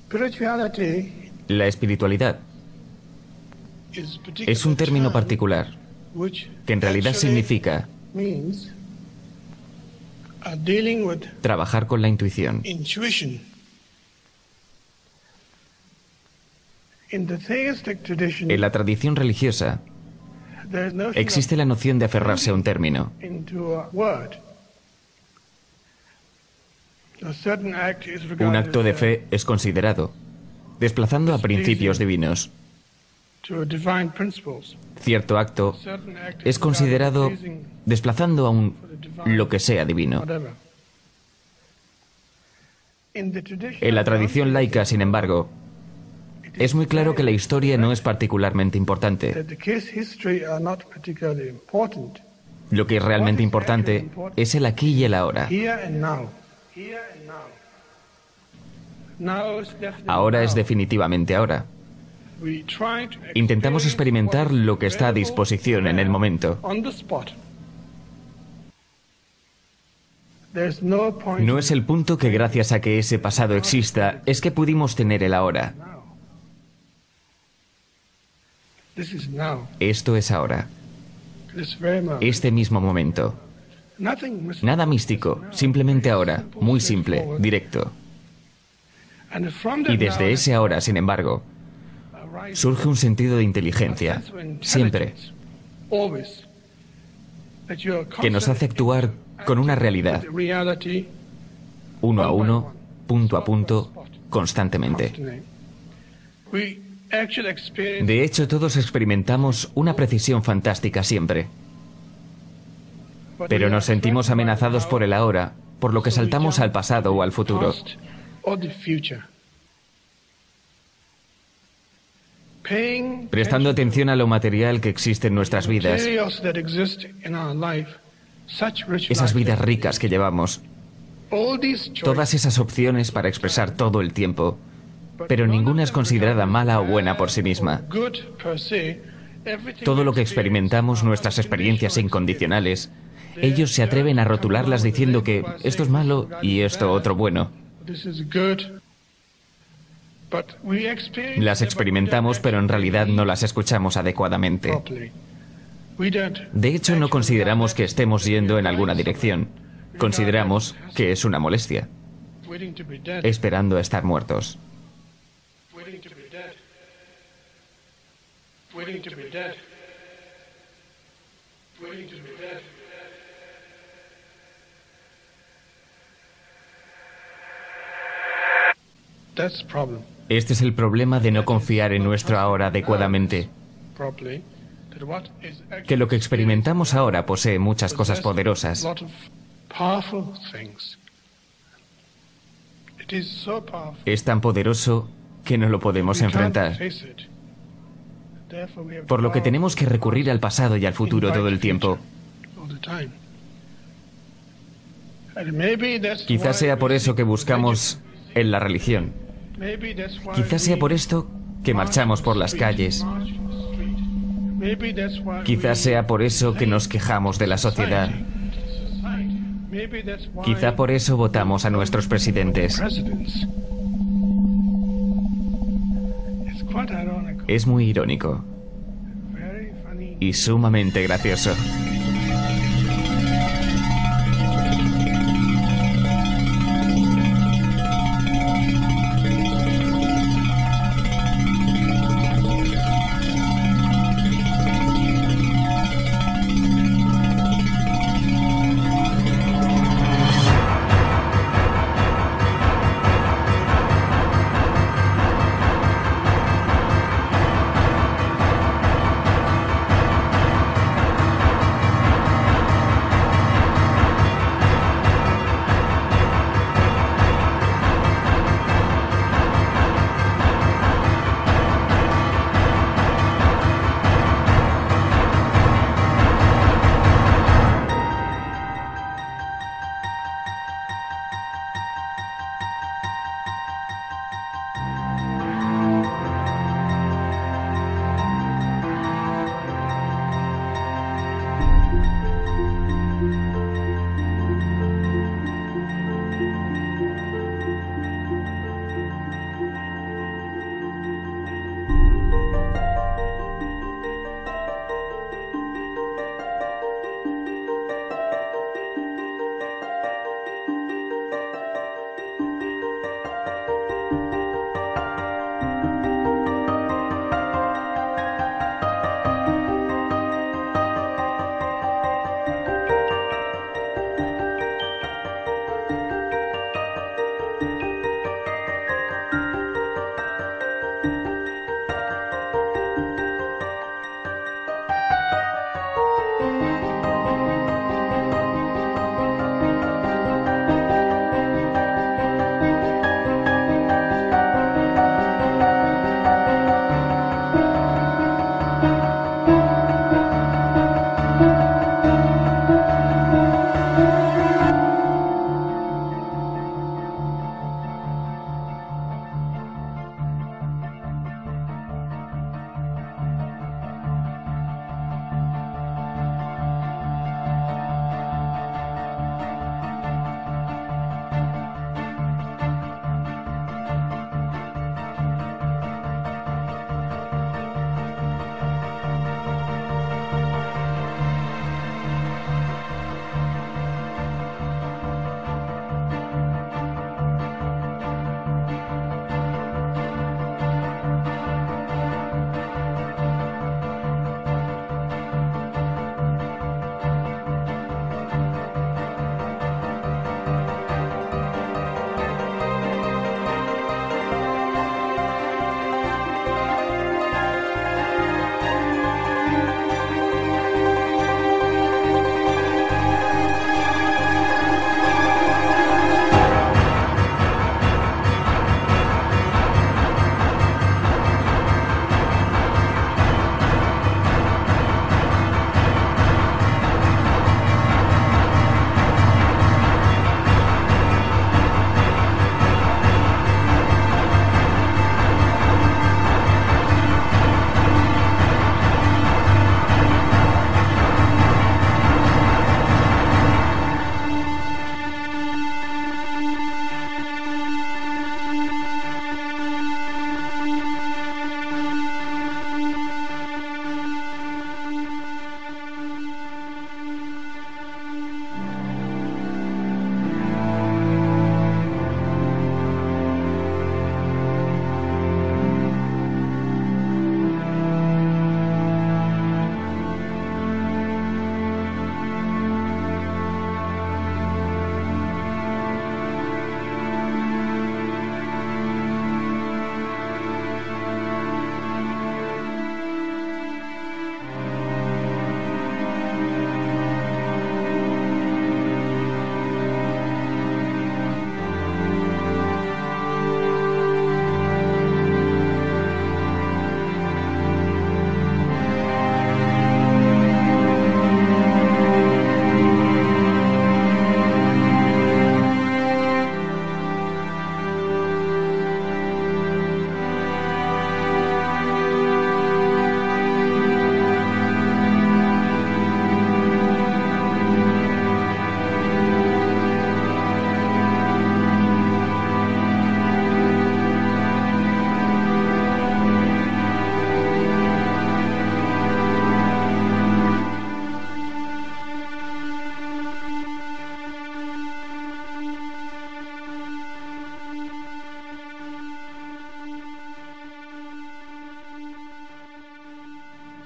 La espiritualidad es un término particular que en realidad significa trabajar con la intuición. En la tradición religiosa existe la noción de aferrarse a un término. Un acto de fe es considerado desplazando a principios divinos. Cierto acto es considerado desplazando a lo que sea divino. En la tradición laica, sin embargo, es muy claro que la historia no es particularmente importante. Lo que es realmente importante es el aquí y el ahora. Ahora es definitivamente ahora. Intentamos experimentar lo que está a disposición en el momento. No es el punto que gracias a que ese pasado exista, es que pudimos tener el ahora. Esto es ahora. Este mismo momento. Nada místico, simplemente ahora, muy simple, directo. Y desde ese ahora, sin embargo, surge un sentido de inteligencia, siempre, que nos hace actuar con una realidad, uno a uno, punto a punto, constantemente. De hecho, todos experimentamos una precisión fantástica siempre. Pero nos sentimos amenazados por el ahora, por lo que saltamos al pasado o al futuro. Prestando atención a lo material que existe en nuestras vidas, esas vidas ricas que llevamos, todas esas opciones para expresar todo el tiempo, pero ninguna es considerada mala o buena por sí misma. Todo lo que experimentamos, nuestras experiencias incondicionales, ellos se atreven a rotularlas diciendo que esto es malo y esto otro bueno. Las experimentamos, pero en realidad no las escuchamos adecuadamente. De hecho, no consideramos que estemos yendo en alguna dirección. Consideramos que es una molestia, esperando a estar muertos. Este es el problema de no confiar en nuestro ahora adecuadamente. Que lo que experimentamos ahora posee muchas cosas poderosas. Es tan poderoso que no lo podemos enfrentar. Por lo que tenemos que recurrir al pasado y al futuro todo el tiempo. Quizás sea por eso que buscamos en la religión. Quizás sea por esto que marchamos por las calles. Quizás sea por eso que nos quejamos de la sociedad. Quizá por eso votamos a nuestros presidentes. Es muy irónico y sumamente gracioso.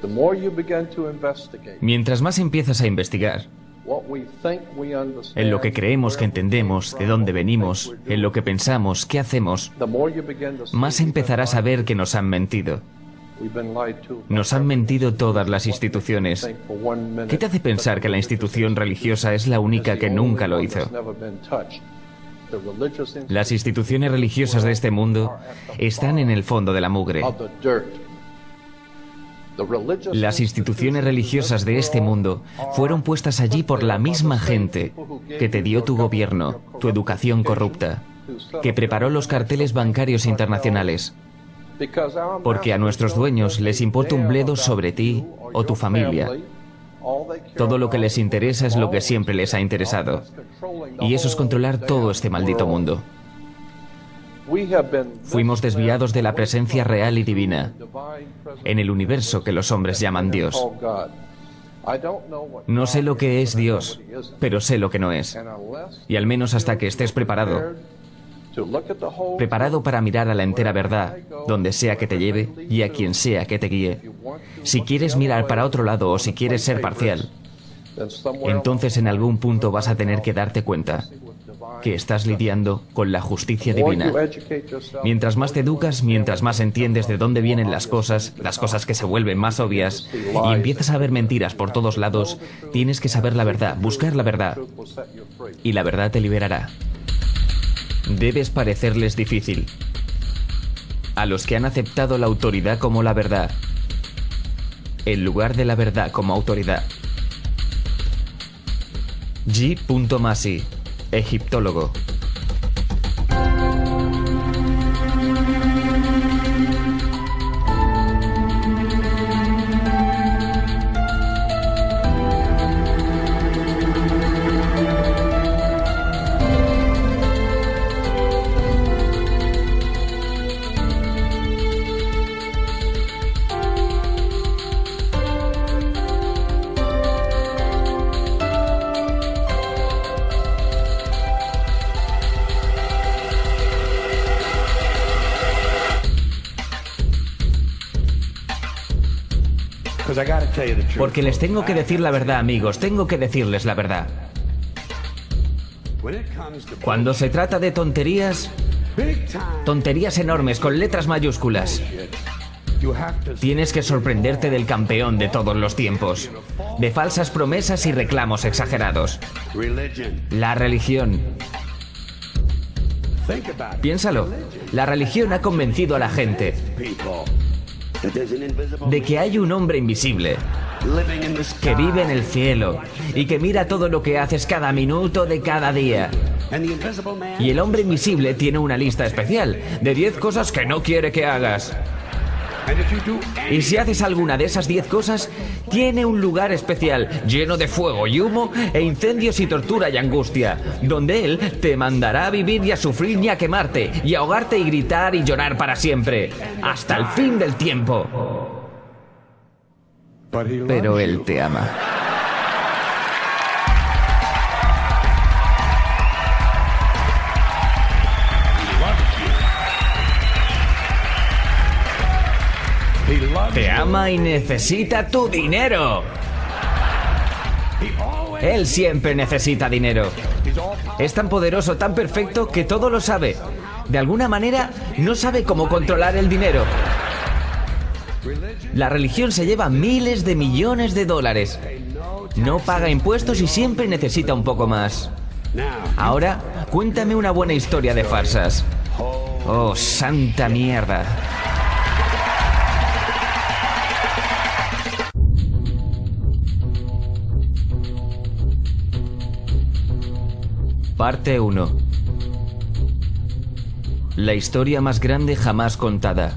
Mientras más empiezas a investigar en lo que creemos que entendemos, de dónde venimos, en lo que pensamos, qué hacemos, más empezarás a ver que nos han mentido. Nos han mentido todas las instituciones. ¿Qué te hace pensar que la institución religiosa es la única que nunca lo hizo? Las instituciones religiosas de este mundo están en el fondo de la mugre. Las instituciones religiosas de este mundo fueron puestas allí por la misma gente que te dio tu gobierno, tu educación corrupta, que preparó los carteles bancarios internacionales. Porque a nuestros dueños les importa un bledo sobre ti o tu familia. Todo lo que les interesa es lo que siempre les ha interesado. Y eso es controlar todo este maldito mundo. Fuimos desviados de la presencia real y divina en el universo que los hombres llaman Dios. No sé lo que es Dios, pero sé lo que no es. Y al menos hasta que estés preparado para mirar a la entera verdad, donde sea que te lleve y a quien sea que te guíe. Si quieres mirar para otro lado o si quieres ser parcial, entonces en algún punto vas a tener que darte cuenta que estás lidiando con la justicia divina. Mientras más te educas, mientras más entiendes de dónde vienen las cosas que se vuelven más obvias, y empiezas a ver mentiras por todos lados, tienes que saber la verdad, buscar la verdad, y la verdad te liberará. Debes parecerles difícil a los que han aceptado la autoridad como la verdad, en lugar de la verdad como autoridad. G. Masi, egiptólogo. Porque les tengo que decir la verdad, amigos, tengo que decirles la verdad. Cuando se trata de tonterías enormes con letras mayúsculas, tienes que sorprenderte del campeón de todos los tiempos, de falsas promesas y reclamos exagerados. La religión. Piénsalo, la religión ha convencido a la gente de que hay un hombre invisible que vive en el cielo y que mira todo lo que haces cada minuto de cada día. Y el hombre invisible tiene una lista especial de 10 cosas que no quiere que hagas. Y si haces alguna de esas 10 cosas, tiene un lugar especial, lleno de fuego y humo, e incendios y tortura y angustia, donde él te mandará a vivir y a sufrir y a quemarte, y a ahogarte y gritar y llorar para siempre, hasta el fin del tiempo. Pero él te ama. Te ama y necesita tu dinero. Él siempre necesita dinero. Es tan poderoso, tan perfecto, que todo lo sabe. De alguna manera, no sabe cómo controlar el dinero. La religión se lleva miles de millones de dólares. No paga impuestos y siempre necesita un poco más. Ahora, cuéntame una buena historia de farsas. Oh, santa mierda. Parte 1. La historia más grande jamás contada.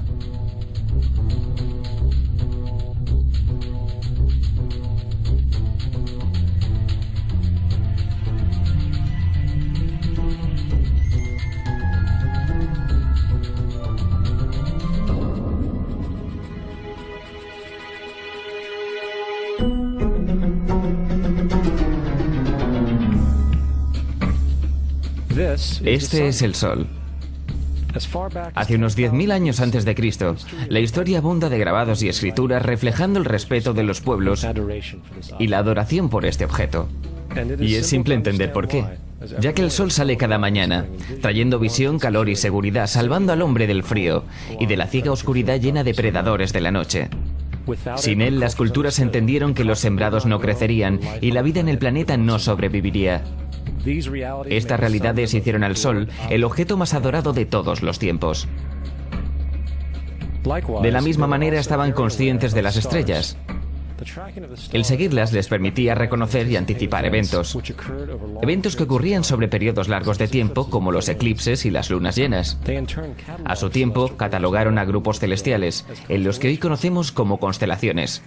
Este es el Sol. Hace unos 10.000 años antes de Cristo, la historia abunda de grabados y escrituras reflejando el respeto de los pueblos y la adoración por este objeto. Y es simple entender por qué. Ya que el sol sale cada mañana, trayendo visión, calor y seguridad, salvando al hombre del frío y de la ciega oscuridad llena de predadores de la noche. Sin él, las culturas entendieron que los sembrados no crecerían y la vida en el planeta no sobreviviría. Estas realidades hicieron al sol el objeto más adorado de todos los tiempos. De la misma manera estaban conscientes de las estrellas. El seguirlas les permitía reconocer y anticipar eventos que ocurrían sobre periodos largos de tiempo, como los eclipses y las lunas llenas. A su tiempo, catalogaron a grupos celestiales, en los que hoy conocemos como constelaciones.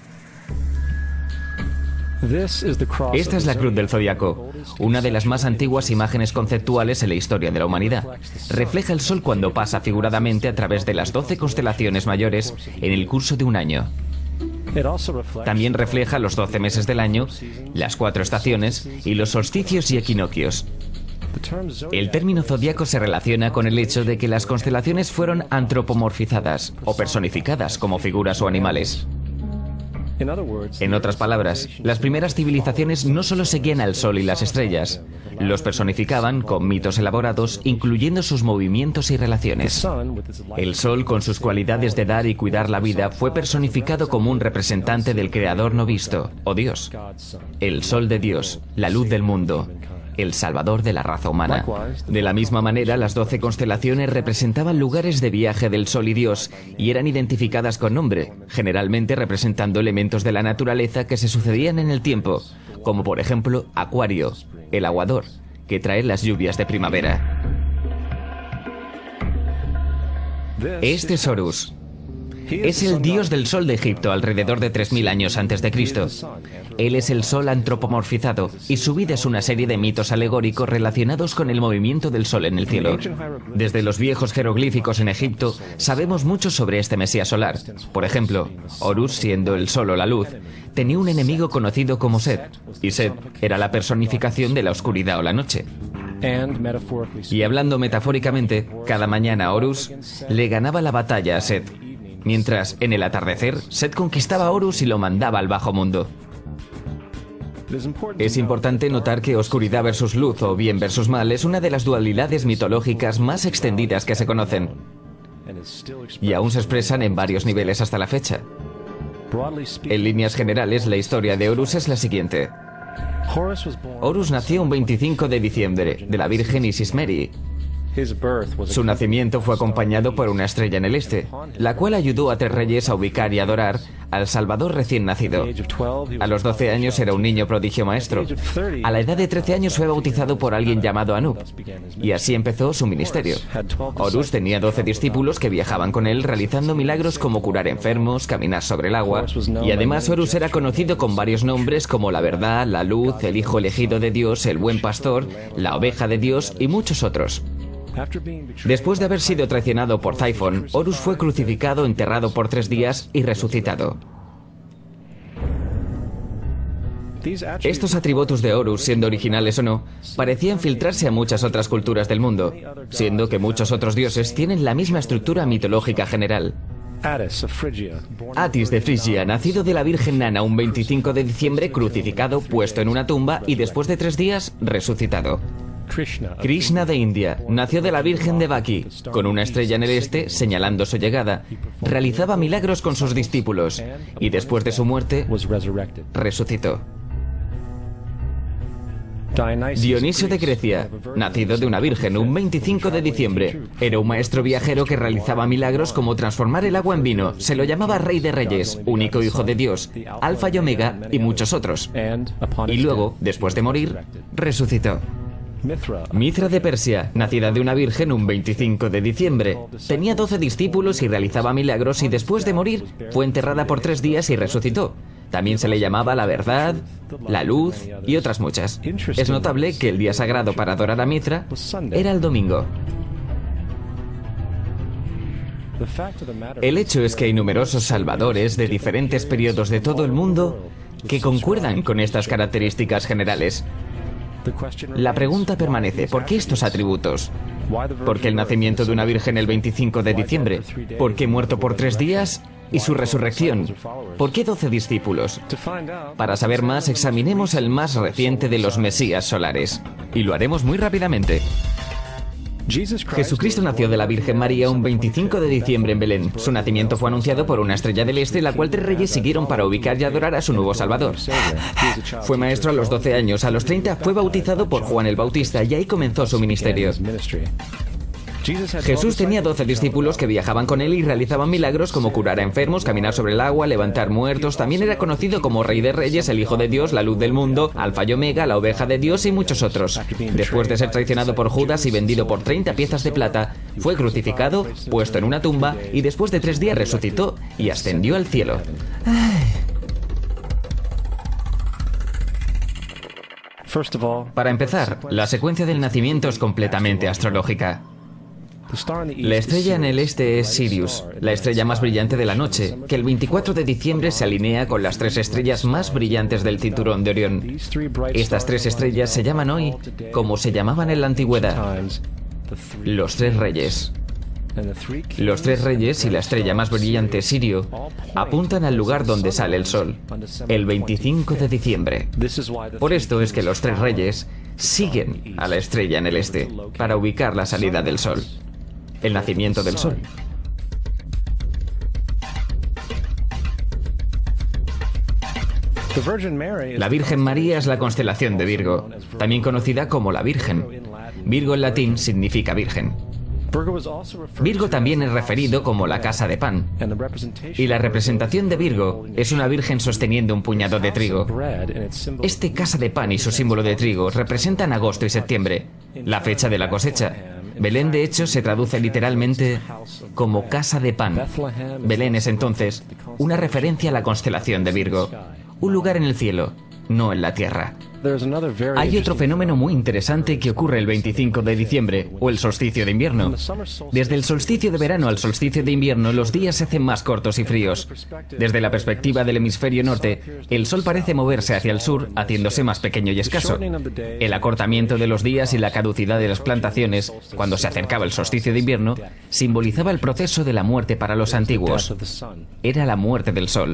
Esta es la cruz del zodiaco, una de las más antiguas imágenes conceptuales en la historia de la humanidad. Refleja el sol cuando pasa figuradamente a través de las 12 constelaciones mayores en el curso de un año. También refleja los 12 meses del año, las 4 estaciones y los solsticios y equinoccios. El término zodiaco se relaciona con el hecho de que las constelaciones fueron antropomorfizadas o personificadas como figuras o animales. En otras palabras, las primeras civilizaciones no solo seguían al sol y las estrellas, los personificaban con mitos elaborados, incluyendo sus movimientos y relaciones. El sol, con sus cualidades de dar y cuidar la vida, fue personificado como un representante del Creador no visto, o Dios. El sol de Dios, la luz del mundo, el salvador de la raza humana. De la misma manera, las 12 constelaciones representaban lugares de viaje del sol y Dios y eran identificadas con nombre, generalmente representando elementos de la naturaleza que se sucedían en el tiempo, como por ejemplo Acuario, el aguador, que trae las lluvias de primavera. Este es Horus. Es el dios del sol de Egipto alrededor de 3.000 años antes de Cristo. Él es el sol antropomorfizado y su vida es una serie de mitos alegóricos relacionados con el movimiento del sol en el cielo. Desde los viejos jeroglíficos en Egipto sabemos mucho sobre este mesías solar. Por ejemplo, Horus, siendo el sol o la luz, tenía un enemigo conocido como Set, y Set era la personificación de la oscuridad o la noche. Y hablando metafóricamente, cada mañana Horus le ganaba la batalla a Set, mientras en el atardecer Set conquistaba a Horus y lo mandaba al bajo mundo. Es importante notar que oscuridad versus luz o bien versus mal es una de las dualidades mitológicas más extendidas que se conocen, y aún se expresan en varios niveles hasta la fecha. En líneas generales, la historia de Horus es la siguiente. Horus nació un 25 de diciembre de la Virgen Isis Meri. Su nacimiento fue acompañado por una estrella en el este, la cual ayudó a 3 reyes a ubicar y adorar al Salvador recién nacido. A los 12 años era un niño prodigio maestro. A la edad de 13 años fue bautizado por alguien llamado Anub, y así empezó su ministerio. Horus tenía 12 discípulos que viajaban con él realizando milagros como curar enfermos, caminar sobre el agua, y además Horus era conocido con varios nombres como la verdad, la luz, el hijo elegido de Dios, el buen pastor, la oveja de Dios y muchos otros. Después de haber sido traicionado por Typhon, Horus fue crucificado, enterrado por 3 días y resucitado. Estos atributos de Horus, siendo originales o no, parecían filtrarse a muchas otras culturas del mundo, siendo que muchos otros dioses tienen la misma estructura mitológica general. Atis de Frigia, nacido de la Virgen Nana un 25 de diciembre, crucificado, puesto en una tumba y después de 3 días, resucitado. Krishna de India, nació de la Virgen de Baki, con una estrella en el este señalando su llegada. Realizaba milagros con sus discípulos y después de su muerte, resucitó. Dionisio de Grecia, nacido de una virgen un 25 de diciembre. Era un maestro viajero que realizaba milagros como transformar el agua en vino. Se lo llamaba Rey de Reyes, único hijo de Dios, Alfa y Omega y muchos otros. Y luego, después de morir, resucitó. Mithra de Persia, nacida de una virgen un 25 de diciembre. Tenía 12 discípulos y realizaba milagros y después de morir fue enterrada por 3 días y resucitó. También se le llamaba la verdad, la luz y otras muchas. Es notable que el día sagrado para adorar a Mithra era el domingo. El hecho es que hay numerosos salvadores de diferentes periodos de todo el mundo que concuerdan con estas características generales. La pregunta permanece, ¿por qué estos atributos? ¿Por qué el nacimiento de una virgen el 25 de diciembre? ¿Por qué muerto por 3 días? ¿Y su resurrección? ¿Por qué 12 discípulos? Para saber más, examinemos el más reciente de los Mesías solares. Y lo haremos muy rápidamente. Jesucristo nació de la Virgen María un 25 de diciembre en Belén. Su nacimiento fue anunciado por una estrella del este, la cual 3 reyes siguieron para ubicar y adorar a su nuevo Salvador. Fue maestro a los 12 años, a los 30 fue bautizado por Juan el Bautista y ahí comenzó su ministerio. Jesús tenía 12 discípulos que viajaban con él y realizaban milagros como curar a enfermos, caminar sobre el agua, levantar muertos. También era conocido como Rey de Reyes, el Hijo de Dios, la Luz del Mundo, Alfa y Omega, la Oveja de Dios y muchos otros. Después de ser traicionado por Judas y vendido por 30 piezas de plata, fue crucificado, puesto en una tumba y después de 3 días resucitó y ascendió al cielo. Para empezar, la secuencia del nacimiento es completamente astrológica. La estrella en el este es Sirius, la estrella más brillante de la noche, que el 24 de diciembre se alinea con las 3 estrellas más brillantes del cinturón de Orión. Estas 3 estrellas se llaman hoy, como se llamaban en la antigüedad, los 3 reyes. Los 3 reyes y la estrella más brillante, Sirio, apuntan al lugar donde sale el sol, el 25 de diciembre. Por esto es que los 3 reyes siguen a la estrella en el este, para ubicar la salida del sol. El nacimiento del sol. La Virgen María es la constelación de Virgo, también conocida como la Virgen. Virgo en latín significa virgen. Virgo también es referido como la casa de pan. Y la representación de Virgo es una virgen sosteniendo un puñado de trigo. Este casa de pan y su símbolo de trigo representan agosto y septiembre, la fecha de la cosecha. Belén, de hecho, se traduce literalmente como casa de pan. Belén es entonces una referencia a la constelación de Virgo, un lugar en el cielo, no en la tierra. Hay otro fenómeno muy interesante que ocurre el 25 de diciembre, o el solsticio de invierno. Desde el solsticio de verano al solsticio de invierno, los días se hacen más cortos y fríos. Desde la perspectiva del hemisferio norte, el sol parece moverse hacia el sur, haciéndose más pequeño y escaso. El acortamiento de los días y la caducidad de las plantaciones, cuando se acercaba el solsticio de invierno, simbolizaba el proceso de la muerte para los antiguos. Era la muerte del sol.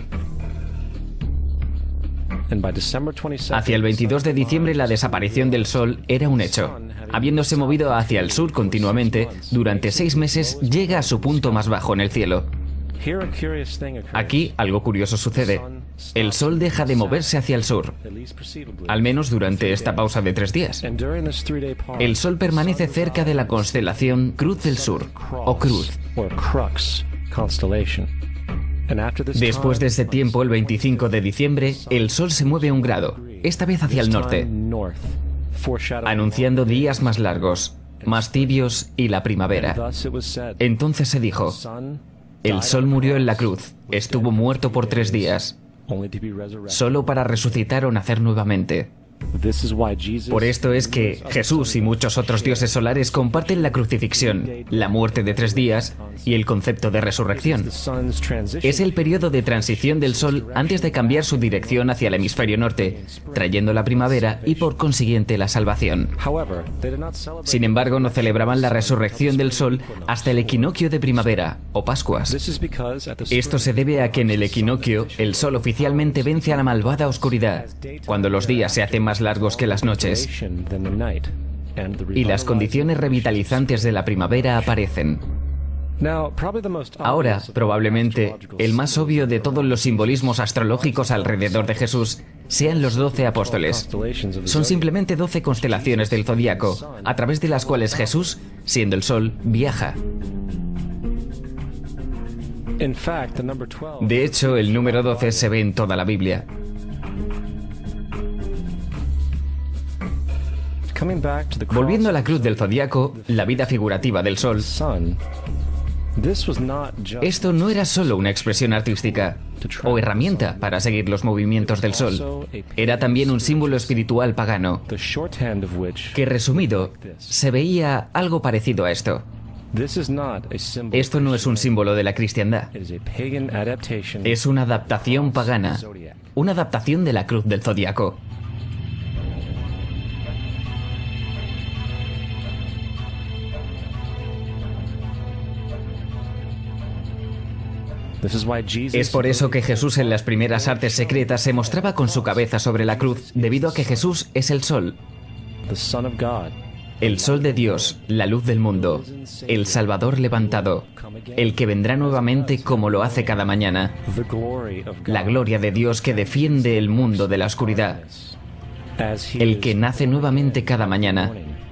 Hacia el 22 de diciembre la desaparición del sol era un hecho. Habiéndose movido hacia el sur continuamente, durante 6 meses llega a su punto más bajo en el cielo. Aquí algo curioso sucede. El sol deja de moverse hacia el sur, al menos durante esta pausa de 3 días. El sol permanece cerca de la constelación Cruz del Sur, o Cruz. Después de ese tiempo, el 25 de diciembre, el sol se mueve 1 grado, esta vez hacia el norte, anunciando días más largos, más tibios y la primavera. Entonces se dijo, el sol murió en la cruz, estuvo muerto por 3 días, solo para resucitar o nacer nuevamente. Por esto es que Jesús y muchos otros dioses solares comparten la crucifixión, la muerte de 3 días y el concepto de resurrección. Es el periodo de transición del Sol antes de cambiar su dirección hacia el hemisferio norte, trayendo la primavera y por consiguiente la salvación. Sin embargo, no celebraban la resurrección del Sol hasta el equinoccio de primavera o Pascuas. Esto se debe a que en el equinoccio el Sol oficialmente vence a la malvada oscuridad, cuando los días se hacen más largos que las noches y las condiciones revitalizantes de la primavera aparecen. Ahora, probablemente, el más obvio de todos los simbolismos astrológicos alrededor de Jesús sean los 12 apóstoles. Son simplemente 12 constelaciones del zodiaco, a través de las cuales Jesús, siendo el sol, viaja. De hecho, el número 12 se ve en toda la Biblia. Volviendo a la cruz del zodiaco, la vida figurativa del sol, esto no era solo una expresión artística o herramienta para seguir los movimientos del sol. Era también un símbolo espiritual pagano, que resumido, se veía algo parecido a esto. Esto no es un símbolo de la cristiandad. Es una adaptación pagana, una adaptación de la cruz del zodiaco. Es por eso que Jesús en las primeras artes secretas se mostraba con su cabeza sobre la cruz, debido a que Jesús es el sol. El sol de Dios, la luz del mundo, el Salvador levantado, el que vendrá nuevamente como lo hace cada mañana, la gloria de Dios que defiende el mundo de la oscuridad, el que nace nuevamente cada mañana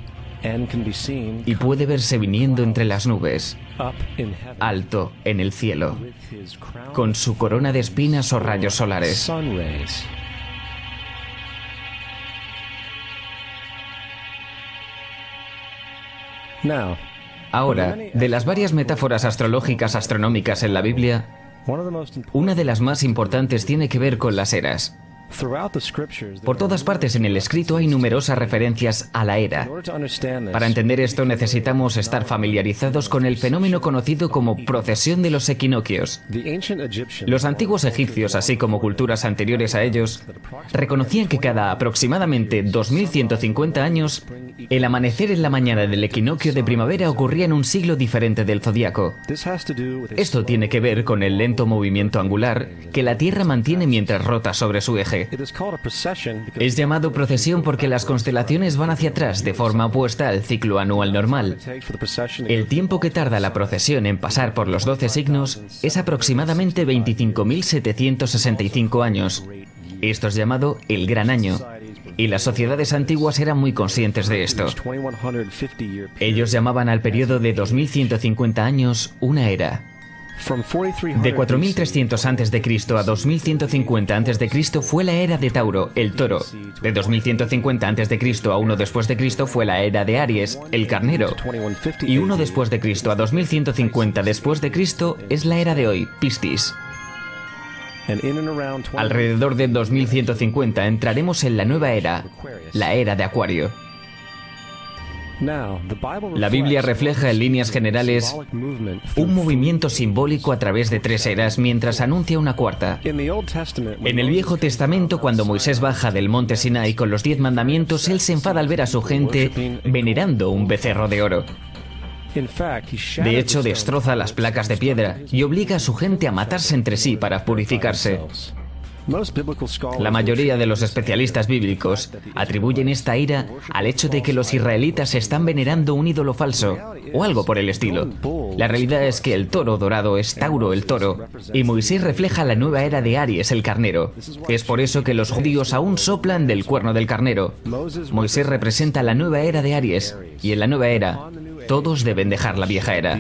y puede verse viniendo entre las nubes, alto en el cielo, con su corona de espinas o rayos solares. Ahora, de las varias metáforas astrológicas astronómicas en la Biblia, una de las más importantes tiene que ver con las eras. Por todas partes en el escrito hay numerosas referencias a la era. Para entender esto necesitamos estar familiarizados con el fenómeno conocido como procesión de los equinoccios. Los antiguos egipcios, así como culturas anteriores a ellos, reconocían que cada aproximadamente 2150 años, el amanecer en la mañana del equinoccio de primavera ocurría en un siglo diferente del zodiaco. Esto tiene que ver con el lento movimiento angular que la Tierra mantiene mientras rota sobre su eje. Es llamado procesión porque las constelaciones van hacia atrás de forma opuesta al ciclo anual normal. El tiempo que tarda la procesión en pasar por los 12 signos es aproximadamente 25.765 años. Esto es llamado el Gran Año, y las sociedades antiguas eran muy conscientes de esto. Ellos llamaban al periodo de 2150 años una era. De 4300 a.C. a 2150 a.C. fue la era de Tauro, el toro. De 2150 a.C. a 1 después de Cristo fue la era de Aries, el carnero. Y 1 después de Cristo a 2150 después de Cristo es la era de hoy, Piscis. Alrededor de 2150 entraremos en la nueva era, la era de Acuario. La Biblia refleja en líneas generales un movimiento simbólico a través de 3 eras mientras anuncia una cuarta. En el Viejo Testamento, cuando Moisés baja del monte Sinai con los 10 mandamientos, él se enfada al ver a su gente venerando un becerro de oro. De hecho, destroza las placas de piedra y obliga a su gente a matarse entre sí para purificarse. La mayoría de los especialistas bíblicos atribuyen esta ira al hecho de que los israelitas están venerando un ídolo falso, o algo por el estilo. La realidad es que el toro dorado es Tauro, el toro, y Moisés refleja la nueva era de Aries, el carnero. Es por eso que los judíos aún soplan del cuerno del carnero. Moisés representa la nueva era de Aries, y en la nueva era, todos deben dejar la vieja era.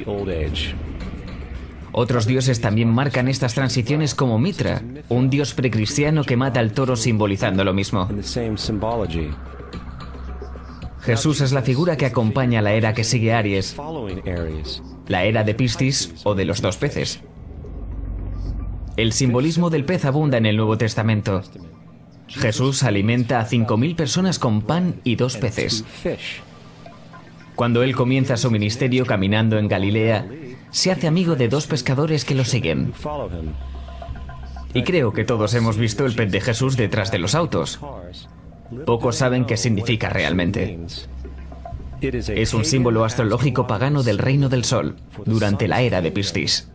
Otros dioses también marcan estas transiciones, como Mitra, un dios precristiano que mata al toro simbolizando lo mismo. Jesús es la figura que acompaña a la era que sigue Aries, la era de Piscis o de los 2 peces. El simbolismo del pez abunda en el Nuevo Testamento. Jesús alimenta a 5.000 personas con pan y 2 peces. Cuando él comienza su ministerio caminando en Galilea, se hace amigo de 2 pescadores que lo siguen. Y creo que todos hemos visto el pez de Jesús detrás de los autos. Pocos saben qué significa realmente. Es un símbolo astrológico pagano del reino del sol, durante la era de Piscis.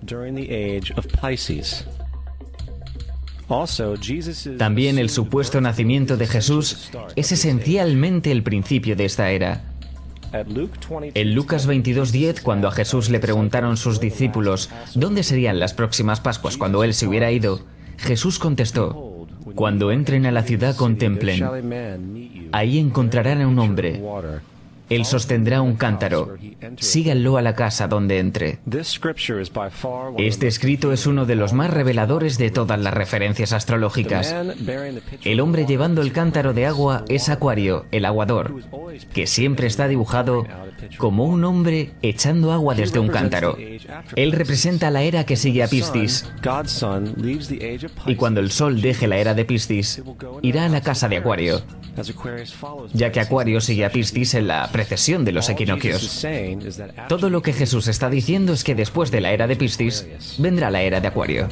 También el supuesto nacimiento de Jesús es esencialmente el principio de esta era. En Lucas 22:10, cuando a Jesús le preguntaron sus discípulos dónde serían las próximas Pascuas cuando él se hubiera ido, Jesús contestó: cuando entren a la ciudad contemplen, ahí encontrarán a un hombre. Él sostendrá un cántaro. Síganlo a la casa donde entre. Este escrito es uno de los más reveladores de todas las referencias astrológicas. El hombre llevando el cántaro de agua es Acuario, el aguador, que siempre está dibujado como un hombre echando agua desde un cántaro. Él representa la era que sigue a Piscis. Y cuando el sol deje la era de Piscis, irá a la casa de Acuario, ya que Acuario sigue a Piscis en la precesión de los equinoccios. Todo lo que Jesús está diciendo es que después de la era de Piscis, vendrá la era de Acuario.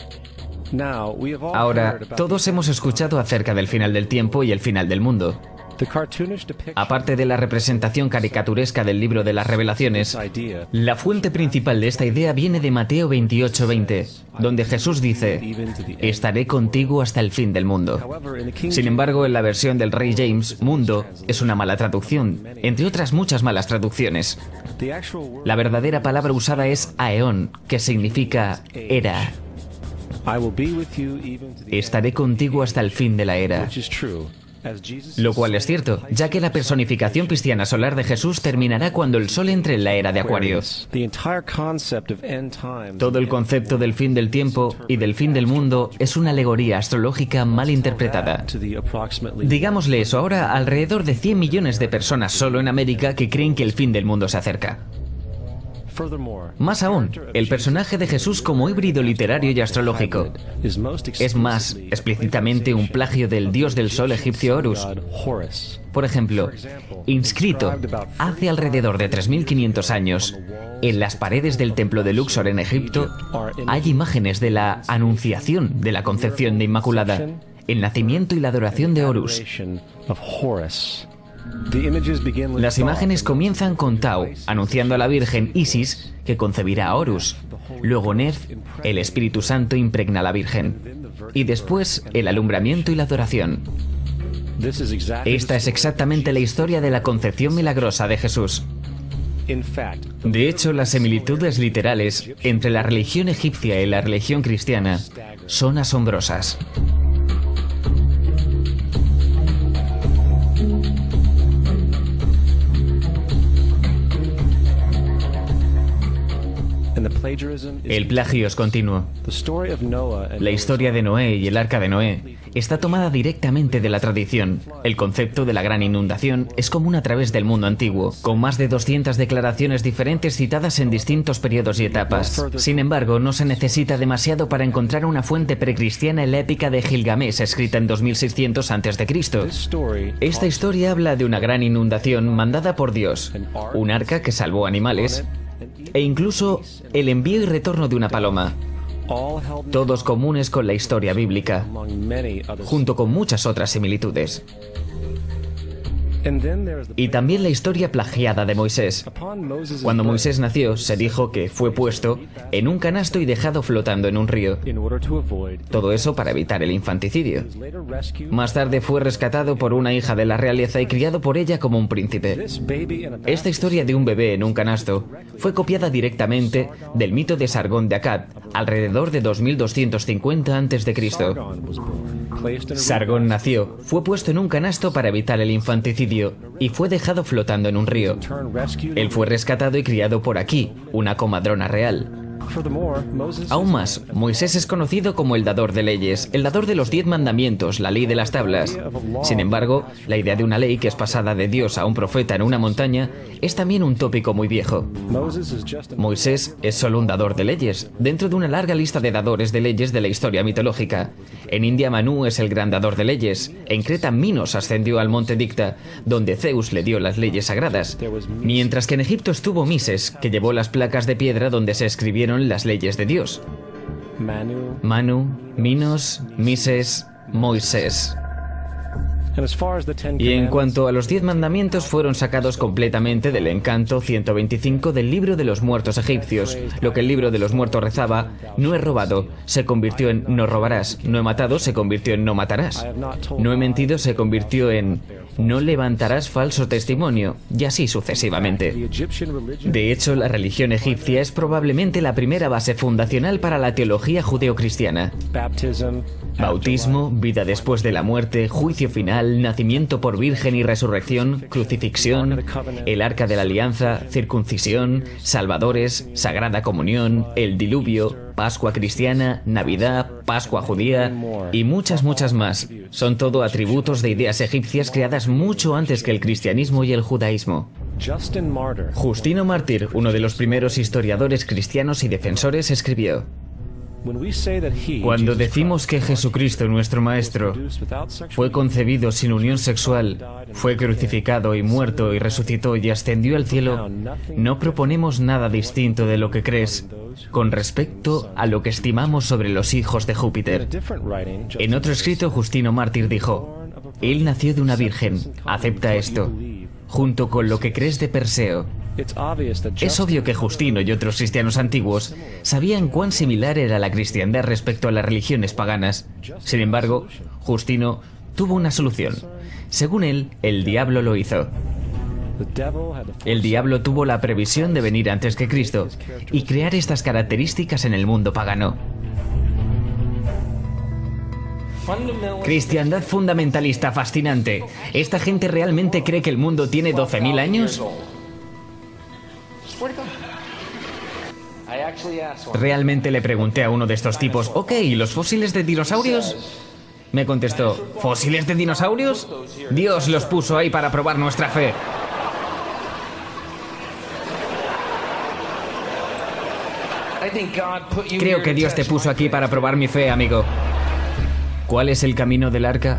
Ahora, todos hemos escuchado acerca del final del tiempo y el final del mundo. Aparte de la representación caricaturesca del libro de las Revelaciones, la fuente principal de esta idea viene de Mateo 28:20, donde Jesús dice: estaré contigo hasta el fin del mundo. Sin embargo, en la versión del Rey James, mundo es una mala traducción, entre otras muchas malas traducciones. La verdadera palabra usada es aeón, que significa era. Estaré contigo hasta el fin de la era. Lo cual es cierto, ya que la personificación cristiana solar de Jesús terminará cuando el sol entre en la era de Acuario. Todo el concepto del fin del tiempo y del fin del mundo es una alegoría astrológica mal interpretada. Digámosle eso ahora a alrededor de 100 millones de personas solo en América que creen que el fin del mundo se acerca. Más aún, el personaje de Jesús como híbrido literario y astrológico es más explícitamente un plagio del dios del sol egipcio Horus. Por ejemplo, inscrito hace alrededor de 3.500 años en las paredes del templo de Luxor en Egipto, hay imágenes de la anunciación de la concepción de Inmaculada, el nacimiento y la adoración de Horus. Las imágenes comienzan con Tau, anunciando a la Virgen Isis que concebirá a Horus. Luego Nef, el Espíritu Santo, impregna a la Virgen. Y después el alumbramiento y la adoración. Esta es exactamente la historia de la concepción milagrosa de Jesús. De hecho, las similitudes literales entre la religión egipcia y la religión cristiana son asombrosas. El plagio es continuo. La historia de Noé y el arca de Noé está tomada directamente de la tradición. El concepto de la gran inundación es común a través del mundo antiguo, con más de 200 declaraciones diferentes citadas en distintos periodos y etapas. Sin embargo, no se necesita demasiado para encontrar una fuente precristiana en la épica de Gilgamesh, escrita en 2600 a.C. Esta historia habla de una gran inundación mandada por Dios, un arca que salvó animales, e incluso el envío y retorno de una paloma, todos comunes con la historia bíblica, junto con muchas otras similitudes. Y también la historia plagiada de Moisés. Cuando Moisés nació, se dijo que fue puesto en un canasto y dejado flotando en un río. Todo eso para evitar el infanticidio. Más tarde fue rescatado por una hija de la realeza y criado por ella como un príncipe. Esta historia de un bebé en un canasto fue copiada directamente del mito de Sargón de Akkad, alrededor de 2250 a.C. Sargón nació, fue puesto en un canasto para evitar el infanticidio y fue dejado flotando en un río. Él fue rescatado y criado por Aquí, una comadrona real. Aún más, Moisés es conocido como el dador de leyes, el dador de los 10 mandamientos, la ley de las tablas. Sin embargo, la idea de una ley que es pasada de Dios a un profeta en una montaña es también un tópico muy viejo. Moisés es solo un dador de leyes, dentro de una larga lista de dadores de leyes de la historia mitológica. En India Manú es el gran dador de leyes. En Creta Minos ascendió al monte Dicta, donde Zeus le dio las leyes sagradas. Mientras que en Egipto estuvo Mises, que llevó las placas de piedra donde se escribieron las leyes de Dios. Manu, Minos, Mises, Moisés. Y en cuanto a los 10 mandamientos, fueron sacados completamente del encanto 125 del libro de los muertos egipcios. Lo que el libro de los muertos rezaba: no he robado, se convirtió en no robarás. No he matado, se convirtió en no matarás. No he mentido, se convirtió en no levantarás falso testimonio, y así sucesivamente. De hecho, la religión egipcia es probablemente la primera base fundacional para la teología judeocristiana. Bautismo, vida después de la muerte, juicio final, nacimiento por virgen y resurrección, crucifixión, el arca de la alianza, circuncisión, salvadores, sagrada comunión, el diluvio, Pascua cristiana, Navidad, Pascua judía y muchas más. Son todo atributos de ideas egipcias creadas mucho antes que el cristianismo y el judaísmo. Justino Mártir, uno de los primeros historiadores cristianos y defensores, escribió: cuando decimos que Jesucristo, nuestro Maestro, fue concebido sin unión sexual, fue crucificado y muerto y resucitó y ascendió al cielo, no proponemos nada distinto de lo que crees con respecto a lo que estimamos sobre los hijos de Júpiter. En otro escrito, Justino Mártir dijo: Él nació de una virgen. Acepta esto. Junto con lo que crees de Perseo. Es obvio que Justino y otros cristianos antiguos sabían cuán similar era la cristiandad respecto a las religiones paganas. Sin embargo, Justino tuvo una solución. Según él, el diablo lo hizo. El diablo tuvo la previsión de venir antes que Cristo y crear estas características en el mundo pagano. Cristiandad fundamentalista fascinante. ¿Esta gente realmente cree que el mundo tiene 12.000 años? Realmente le pregunté a uno de estos tipos, ok, ¿y los fósiles de dinosaurios? Me contestó, ¿fósiles de dinosaurios? Dios los puso ahí para probar nuestra fe. Creo que Dios te puso aquí para probar mi fe, amigo. ¿Cuál es el camino del arca?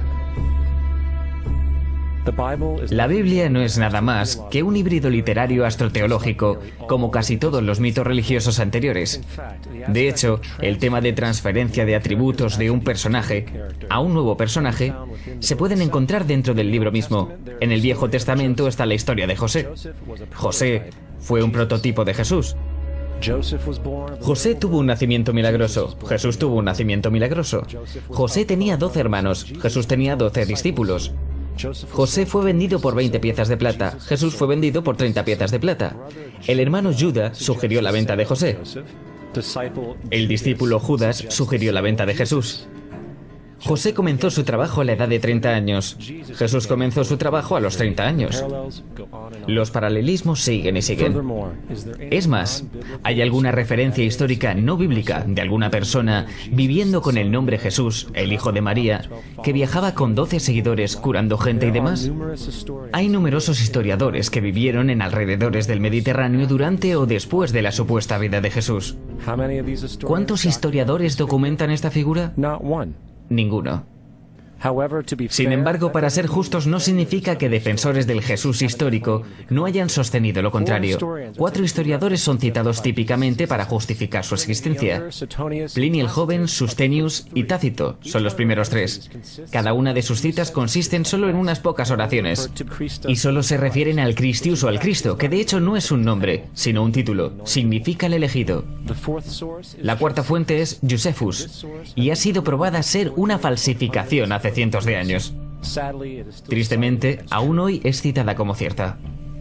La Biblia no es nada más que un híbrido literario astroteológico, como casi todos los mitos religiosos anteriores. De hecho, el tema de transferencia de atributos de un personaje a un nuevo personaje se pueden encontrar dentro del libro mismo. En el Viejo Testamento está la historia de José. José fue un prototipo de Jesús. José tuvo un nacimiento milagroso. Jesús tuvo un nacimiento milagroso. José tenía 12 hermanos. Jesús tenía 12 discípulos. José fue vendido por 20 piezas de plata. Jesús fue vendido por 30 piezas de plata. El hermano Judas sugirió la venta de José. El discípulo Judas sugirió la venta de Jesús. José comenzó su trabajo a la edad de 30 años. Jesús comenzó su trabajo a los 30 años. Los paralelismos siguen y siguen. Es más, ¿hay alguna referencia histórica no bíblica de alguna persona viviendo con el nombre Jesús, el hijo de María, que viajaba con 12 seguidores curando gente y demás? Hay numerosos historiadores que vivieron en alrededores del Mediterráneo durante o después de la supuesta vida de Jesús. ¿Cuántos historiadores documentan esta figura? Ninguno. Sin embargo, para ser justos no significa que defensores del Jesús histórico no hayan sostenido lo contrario. 4 historiadores son citados típicamente para justificar su existencia. Plinio el Joven, Sustenius y Tácito son los primeros 3. Cada una de sus citas consisten solo en unas pocas oraciones. Y solo se refieren al Christus o al Cristo, que de hecho no es un nombre, sino un título. Significa el elegido. La cuarta fuente es Josephus, y ha sido probada ser una falsificación hace cientos de años. Tristemente, aún hoy es citada como cierta.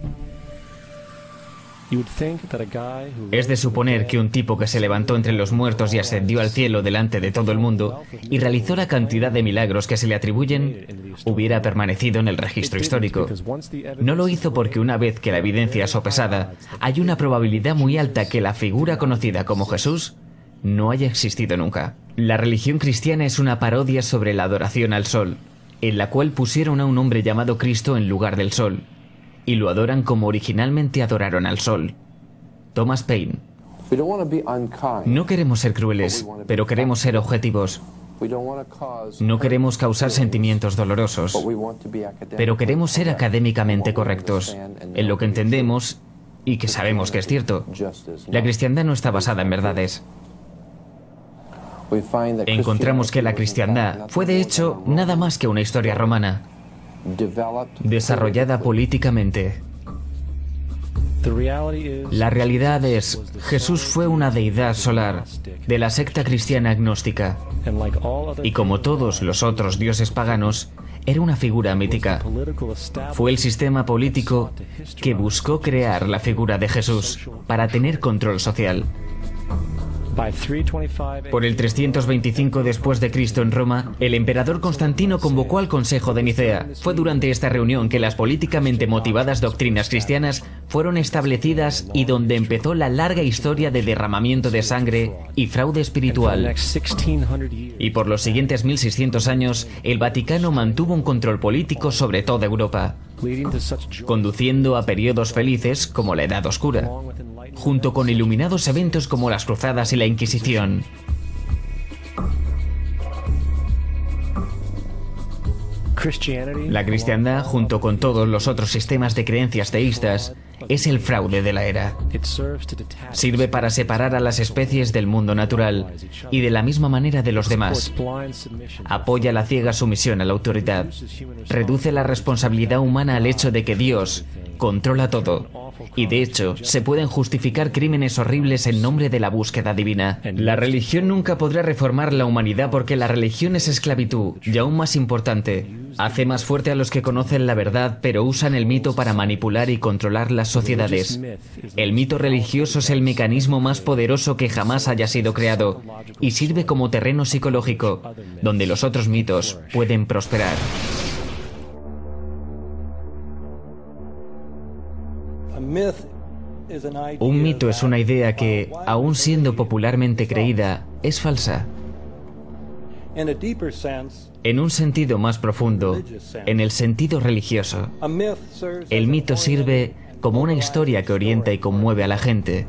Es de suponer que un tipo que se levantó entre los muertos y ascendió al cielo delante de todo el mundo y realizó la cantidad de milagros que se le atribuyen, hubiera permanecido en el registro histórico. No lo hizo porque una vez que la evidencia es sopesada, hay una probabilidad muy alta que la figura conocida como Jesús no haya existido nunca. La religión cristiana es una parodia sobre la adoración al sol, en la cual pusieron a un hombre llamado Cristo en lugar del sol, y lo adoran como originalmente adoraron al sol. Thomas Paine. No queremos ser crueles, pero queremos ser objetivos. No queremos causar sentimientos dolorosos, pero queremos ser académicamente correctos en lo que entendemos y que sabemos que es cierto. La cristiandad no está basada en verdades. Encontramos que la cristiandad fue de hecho nada más que una historia romana, desarrollada políticamente. La realidad es, Jesús fue una deidad solar de la secta cristiana agnóstica, y como todos los otros dioses paganos, era una figura mítica. Fue el sistema político que buscó crear la figura de Jesús para tener control social. Por el 325 después de Cristo en Roma, el emperador Constantino convocó al Consejo de Nicea. Fue durante esta reunión que las políticamente motivadas doctrinas cristianas fueron establecidas y donde empezó la larga historia de derramamiento de sangre y fraude espiritual. Y por los siguientes 1600 años, el Vaticano mantuvo un control político sobre toda Europa, conduciendo a periodos felices como la Edad Oscura, junto con iluminados eventos como las Cruzadas y la Inquisición. La cristiandad, junto con todos los otros sistemas de creencias teístas, Es el fraude de la era. Sirve para separar a las especies del mundo natural y de la misma manera de los demás. Apoya la ciega sumisión a la autoridad. Reduce la responsabilidad humana al hecho de que Dios controla todo. Y de hecho, se pueden justificar crímenes horribles en nombre de la búsqueda divina. La religión nunca podrá reformar la humanidad porque la religión es esclavitud, y aún más importante, hace más fuerte a los que conocen la verdad, pero usan el mito para manipular y controlar las sociedades. El mito religioso es el mecanismo más poderoso que jamás haya sido creado, y sirve como terreno psicológico, donde los otros mitos pueden prosperar. Un mito es una idea que, aun siendo popularmente creída, es falsa. En un sentido más profundo, en el sentido religioso, el mito sirve como una historia que orienta y conmueve a la gente.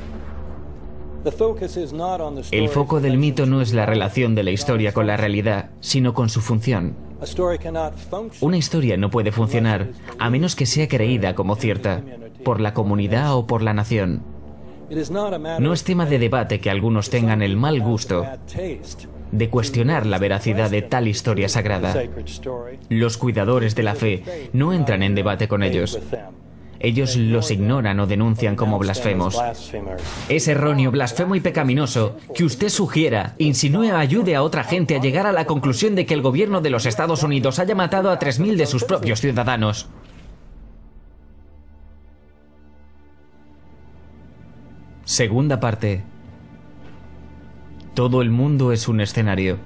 El foco del mito no es la relación de la historia con la realidad, sino con su función. Una historia no puede funcionar a menos que sea creída como cierta, por la comunidad o por la nación. No es tema de debate que algunos tengan el mal gusto de cuestionar la veracidad de tal historia sagrada. Los cuidadores de la fe no entran en debate con ellos. Ellos los ignoran o denuncian como blasfemos. Es erróneo, blasfemo y pecaminoso que usted sugiera, insinúe o ayude a otra gente a llegar a la conclusión de que el gobierno de los Estados Unidos haya matado a 3.000 de sus propios ciudadanos. Segunda parte. Todo el mundo es un escenario.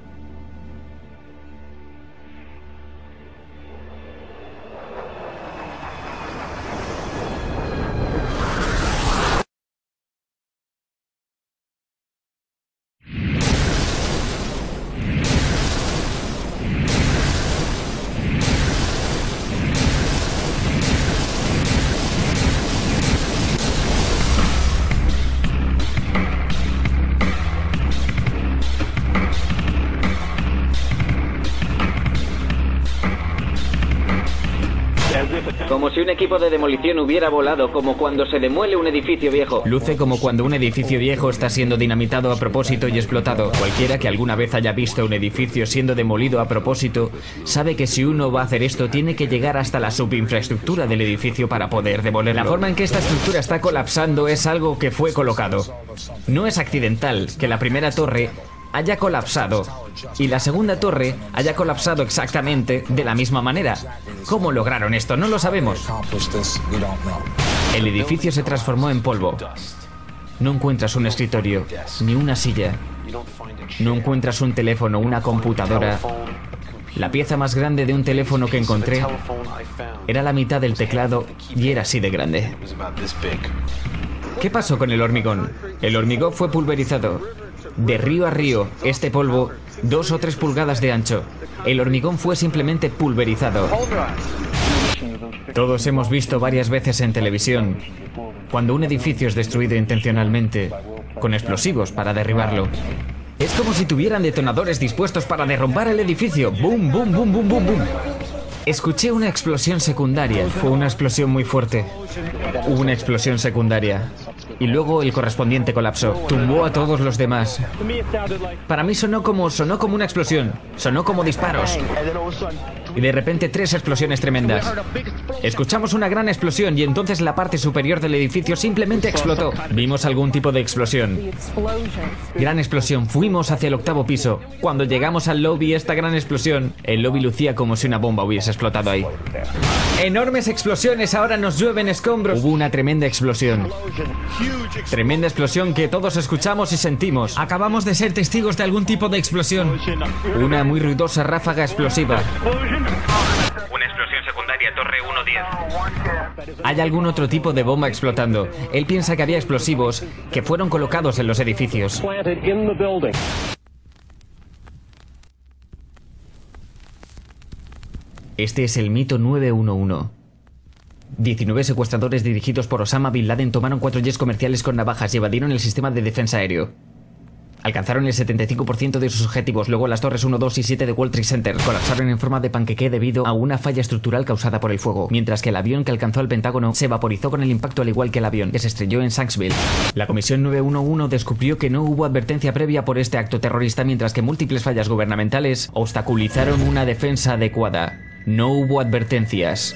Como si un equipo de demolición hubiera volado, como cuando se demuele un edificio viejo. Luce como cuando un edificio viejo está siendo dinamitado a propósito y explotado. Cualquiera que alguna vez haya visto un edificio siendo demolido a propósito, sabe que si uno va a hacer esto, tiene que llegar hasta la subinfraestructura del edificio para poder demolerlo. La forma en que esta estructura está colapsando es algo que fue colocado. No es accidental que la primera torre haya colapsado y la segunda torre haya colapsado exactamente de la misma manera. ¿Cómo lograron esto? No lo sabemos. El edificio se transformó en polvo. No encuentras un escritorio, ni una silla. No encuentras un teléfono, una computadora. La pieza más grande de un teléfono que encontré era la mitad del teclado y era así de grande. ¿Qué pasó con el hormigón? El hormigón fue pulverizado. De río a río, este polvo, 2 o 3 pulgadas de ancho. El hormigón fue simplemente pulverizado. Todos hemos visto varias veces en televisión cuando un edificio es destruido intencionalmente con explosivos para derribarlo. Es como si tuvieran detonadores dispuestos para derrumbar el edificio. ¡Bum, bum, bum, bum, bum, bum! Escuché una explosión secundaria. Fue una explosión muy fuerte. Hubo una explosión secundaria. Y luego el correspondiente colapsó. Tumbó a todos los demás. Para mí sonó como una explosión. Sonó como disparos. Y de repente 3 explosiones tremendas. Escuchamos una gran explosión y entonces la parte superior del edificio simplemente explotó. Vimos algún tipo de explosión. Gran explosión. Fuimos hacia el 8º piso. Cuando llegamos al lobby, esta gran explosión, el lobby lucía como si una bomba hubiese explotado ahí. Enormes explosiones, ahora nos llueven escombros. Hubo una tremenda explosión. Tremenda explosión que todos escuchamos y sentimos. Acabamos de ser testigos de algún tipo de explosión. Una muy ruidosa ráfaga explosiva. Una explosión secundaria, torre 110. Hay algún otro tipo de bomba explotando. Él piensa que había explosivos que fueron colocados en los edificios. Este es el mito 911. 19 secuestradores dirigidos por Osama Bin Laden tomaron 4 jets comerciales con navajas y evadieron el sistema de defensa aéreo. Alcanzaron el 75% de sus objetivos. Luego las torres 1, 2 y 7 de World Trade Center colapsaron en forma de panqueque debido a una falla estructural causada por el fuego, mientras que el avión que alcanzó el Pentágono se vaporizó con el impacto, al igual que el avión que se estrelló en Shanksville. La Comisión 911 descubrió que no hubo advertencia previa por este acto terrorista, mientras que múltiples fallas gubernamentales obstaculizaron una defensa adecuada. No hubo advertencias.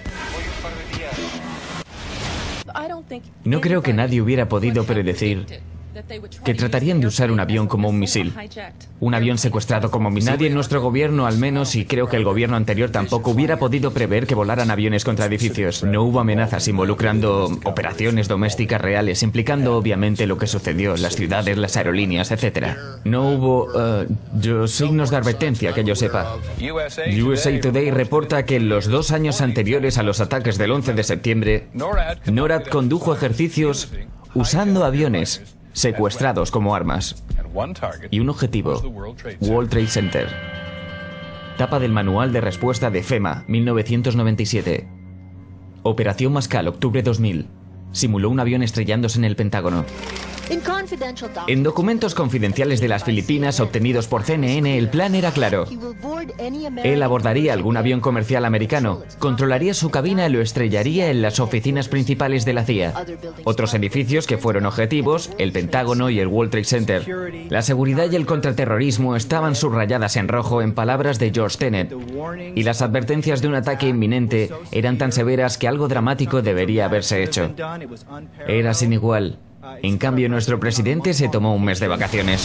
No creo que nadie hubiera podido predecir que tratarían de usar un avión como un misil. Un avión secuestrado como misil. Nadie en nuestro gobierno, al menos, y creo que el gobierno anterior tampoco, hubiera podido prever que volaran aviones contra edificios. No hubo amenazas involucrando operaciones domésticas reales, implicando obviamente lo que sucedió, las ciudades, las aerolíneas, etc. No hubo signos de advertencia que yo sepa. USA Today reporta que en los 2 años anteriores a los ataques del 11 de septiembre, NORAD condujo ejercicios usando aviones secuestrados como armas. Y un objetivo: World Trade Center. Tapa del manual de respuesta de FEMA, 1997. Operación Mascal, octubre 2000. Simuló un avión estrellándose en el Pentágono. En documentos confidenciales de las Filipinas obtenidos por CNN, el plan era claro. Él abordaría algún avión comercial americano, controlaría su cabina y lo estrellaría en las oficinas principales de la CIA. Otros edificios que fueron objetivos, el Pentágono y el World Trade Center. La seguridad y el contraterrorismo estaban subrayadas en rojo en palabras de George Tenet, y las advertencias de un ataque inminente eran tan severas que algo dramático debería haberse hecho. Era sin igual. En cambio, nuestro presidente se tomó un mes de vacaciones.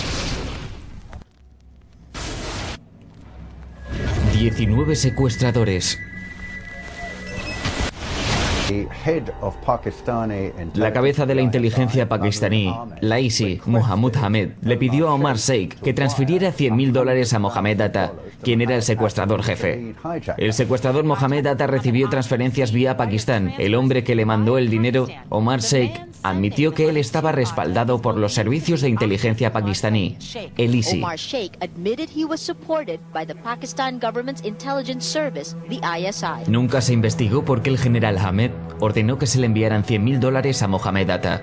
19 secuestradores. La cabeza de la inteligencia pakistaní, la ISI, Mohammad Hamed, le pidió a Omar Sheikh que transfiriera $100.000 a Mohamed Atta, quien era el secuestrador jefe. El secuestrador Mohamed Atta recibió transferencias vía Pakistán. El hombre que le mandó el dinero, Omar Sheikh, admitió que él estaba respaldado por los servicios de inteligencia pakistaní, el ISI. Nunca se investigó por qué el general Hamed ordenó que se le enviaran $100.000 a Mohamed Atta.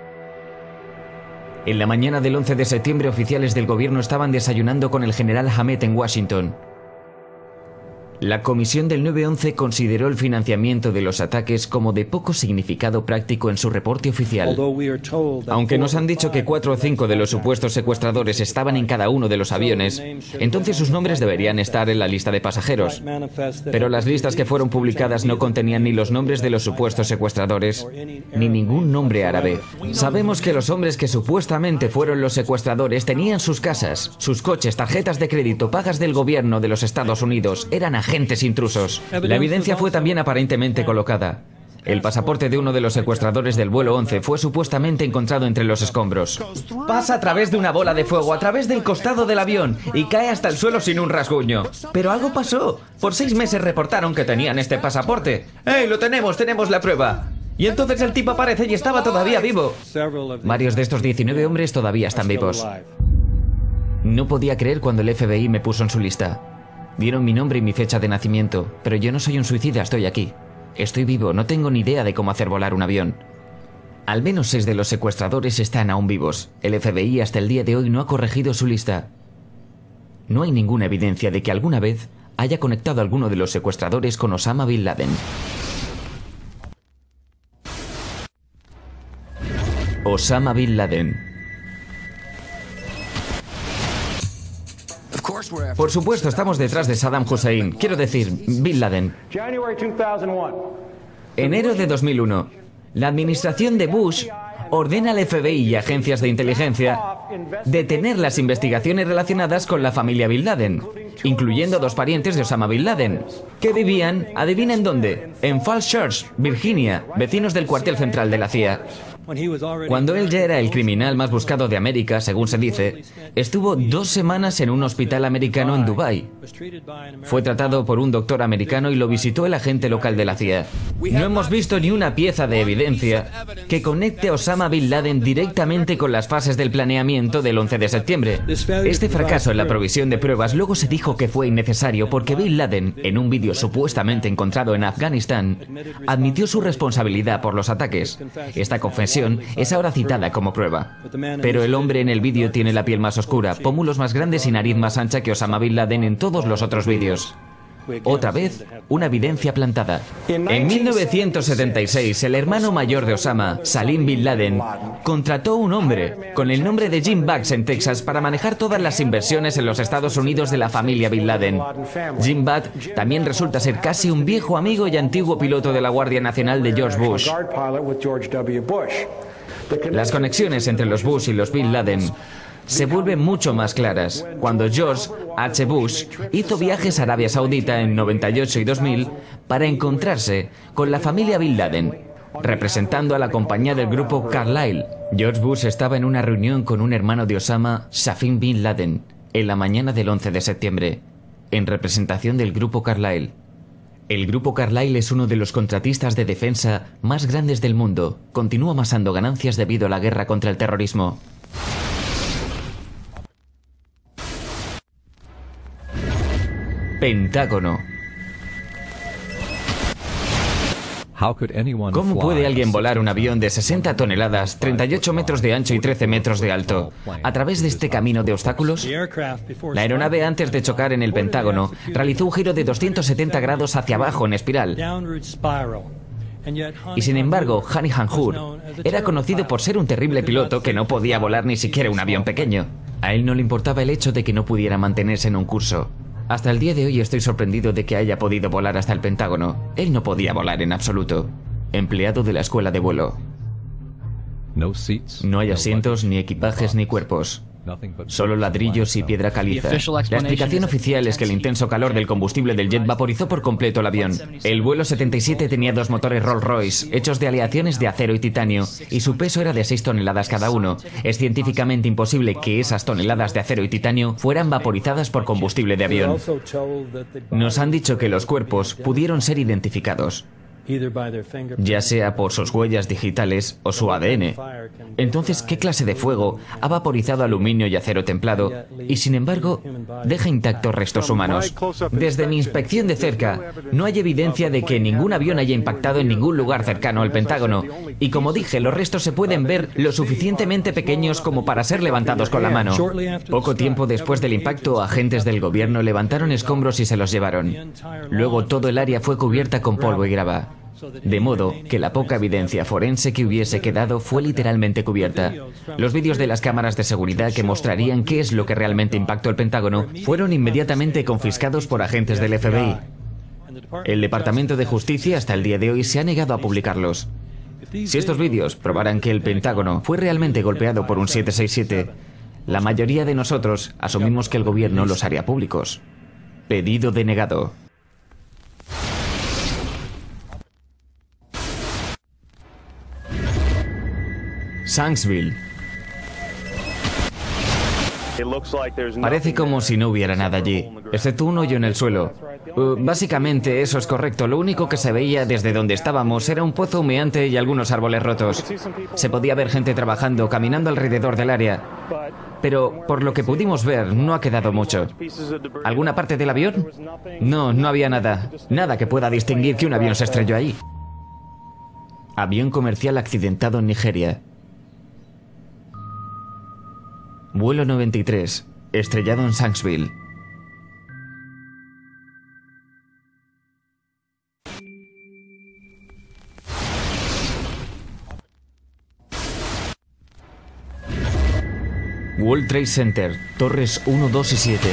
En la mañana del 11 de septiembre, oficiales del gobierno estaban desayunando con el general Hamed en Washington. La comisión del 9/11 consideró el financiamiento de los ataques como de poco significado práctico en su reporte oficial. Aunque nos han dicho que 4 o 5 de los supuestos secuestradores estaban en cada uno de los aviones, entonces sus nombres deberían estar en la lista de pasajeros. Pero las listas que fueron publicadas no contenían ni los nombres de los supuestos secuestradores, ni ningún nombre árabe. Sabemos que los hombres que supuestamente fueron los secuestradores tenían sus casas, sus coches, tarjetas de crédito, pagas del gobierno de los Estados Unidos, eran agentes intrusos. La evidencia fue también aparentemente colocada. El pasaporte de uno de los secuestradores del vuelo 11 fue supuestamente encontrado entre los escombros. Pasa a través de una bola de fuego, a través del costado del avión, y cae hasta el suelo sin un rasguño. Pero algo pasó. Por 6 meses reportaron que tenían este pasaporte. ¡Hey, lo tenemos! ¡Tenemos la prueba! Y entonces el tipo aparece y estaba todavía vivo. Varios de estos 19 hombres todavía están vivos. No podía creer cuando el FBI me puso en su lista. Dieron mi nombre y mi fecha de nacimiento, pero yo no soy un suicida, estoy aquí. Estoy vivo, no tengo ni idea de cómo hacer volar un avión. Al menos 6 de los secuestradores están aún vivos. El FBI hasta el día de hoy no ha corregido su lista. No hay ninguna evidencia de que alguna vez haya conectado a alguno de los secuestradores con Osama Bin Laden. Osama Bin Laden. Por supuesto, estamos detrás de Saddam Hussein, quiero decir, Bin Laden. Enero de 2001. La administración de Bush ordena al FBI y agencias de inteligencia detener las investigaciones relacionadas con la familia Bin Laden, incluyendo 2 parientes de Osama Bin Laden, que vivían, adivinen dónde, en Falls Church, Virginia, vecinos del cuartel central de la CIA. Cuando él ya era el criminal más buscado de América, según se dice, estuvo 2 semanas en un hospital americano en Dubái. Fue tratado por un doctor americano y lo visitó el agente local de la CIA. No hemos visto ni una pieza de evidencia que conecte a Osama Bin Laden directamente con las fases del planeamiento del 11 de septiembre. Este fracaso en la provisión de pruebas luego se dijo que fue innecesario porque Bin Laden, en un vídeo supuestamente encontrado en Afganistán, admitió su responsabilidad por los ataques. Esta confesión conexión es ahora citada como prueba. Pero el hombre en el vídeo tiene la piel más oscura, pómulos más grandes y nariz más ancha que Osama Bin Laden en todos los otros vídeos. Otra vez, una evidencia plantada. En 1976, el hermano mayor de Osama, Salim Bin Laden, contrató un hombre con el nombre de Jim Bugs en Texas para manejar todas las inversiones en los Estados Unidos de la familia Bin Laden. Jim Bugs también resulta ser casi un viejo amigo y antiguo piloto de la Guardia Nacional de George Bush. Las conexiones entre los Bush y los Bin Laden se vuelven mucho más claras cuando George H. Bush hizo viajes a Arabia Saudita en 98 y 2000 para encontrarse con la familia Bin Laden, representando a la compañía del grupo Carlyle. George Bush estaba en una reunión con un hermano de Osama, Safin Bin Laden, en la mañana del 11 de septiembre, en representación del grupo Carlyle. El grupo Carlyle es uno de los contratistas de defensa más grandes del mundo. Continúa amasando ganancias debido a la guerra contra el terrorismo. Pentágono. ¿Cómo puede alguien volar un avión de 60 toneladas, 38 metros de ancho y 13 metros de alto, a través de este camino de obstáculos? La aeronave, antes de chocar en el Pentágono, realizó un giro de 270 grados hacia abajo en espiral. Y sin embargo, Hani Hanjour era conocido por ser un terrible piloto que no podía volar ni siquiera un avión pequeño. A él no le importaba el hecho de que no pudiera mantenerse en un curso. Hasta el día de hoy estoy sorprendido de que haya podido volar hasta el Pentágono. Él no podía volar en absoluto. Empleado de la escuela de vuelo. No hay asientos, ni equipajes, ni cuerpos. Solo ladrillos y piedra caliza. La explicación oficial es que el intenso calor del combustible del jet vaporizó por completo el avión. El vuelo 77 tenía dos motores Rolls-Royce, hechos de aleaciones de acero y titanio, y su peso era de 6 toneladas cada uno. Es científicamente imposible que esas toneladas de acero y titanio fueran vaporizadas por combustible de avión. Nos han dicho que los cuerpos pudieron ser identificados, ya sea por sus huellas digitales o su ADN. Entonces, ¿qué clase de fuego ha vaporizado aluminio y acero templado y, sin embargo, deja intactos restos humanos? Desde mi inspección de cerca, no hay evidencia de que ningún avión haya impactado en ningún lugar cercano al Pentágono. Y como dije, los restos se pueden ver lo suficientemente pequeños como para ser levantados con la mano. Poco tiempo después del impacto, agentes del gobierno levantaron escombros y se los llevaron. Luego todo el área fue cubierta con polvo y grava. De modo que la poca evidencia forense que hubiese quedado fue literalmente cubierta. Los vídeos de las cámaras de seguridad que mostrarían qué es lo que realmente impactó el Pentágono fueron inmediatamente confiscados por agentes del FBI. El Departamento de Justicia hasta el día de hoy se ha negado a publicarlos. Si estos vídeos probaran que el Pentágono fue realmente golpeado por un 767, la mayoría de nosotros asumimos que el gobierno los haría públicos. Pedido denegado. Shanksville. Parece como si no hubiera nada allí, excepto un hoyo en el suelo. Básicamente eso es correcto. Lo único que se veía desde donde estábamos era un pozo humeante y algunos árboles rotos. Se podía ver gente trabajando, caminando alrededor del área. Pero por lo que pudimos ver, no ha quedado mucho. ¿Alguna parte del avión? No, no había nada. Nada que pueda distinguir que un avión se estrelló ahí. Avión comercial accidentado en Nigeria. Vuelo 93, estrellado en Shanksville. World Trade Center, torres 1, 2 y 7.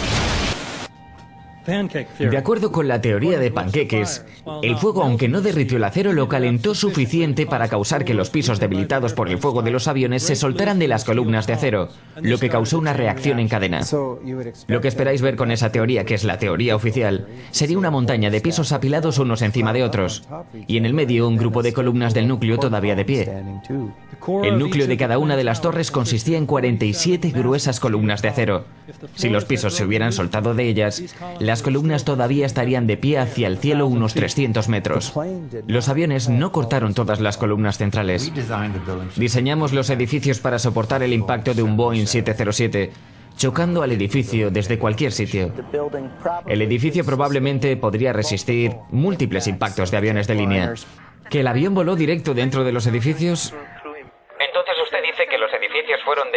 De acuerdo con la teoría de panqueques, el fuego, aunque no derritió el acero, lo calentó suficiente para causar que los pisos debilitados por el fuego de los aviones se soltaran de las columnas de acero, lo que causó una reacción en cadena. Lo que esperáis ver con esa teoría, que es la teoría oficial, sería una montaña de pisos apilados unos encima de otros, y en el medio un grupo de columnas del núcleo todavía de pie. El núcleo de cada una de las torres consistía en 47 gruesas columnas de acero. Si los pisos se hubieran soltado de ellas, las columnas todavía estarían de pie hacia el cielo unos 300 metros. Los aviones no cortaron todas las columnas centrales. Diseñamos los edificios para soportar el impacto de un Boeing 707, chocando al edificio desde cualquier sitio. El edificio probablemente podría resistir múltiples impactos de aviones de línea. ¿Que el avión voló directo dentro de los edificios?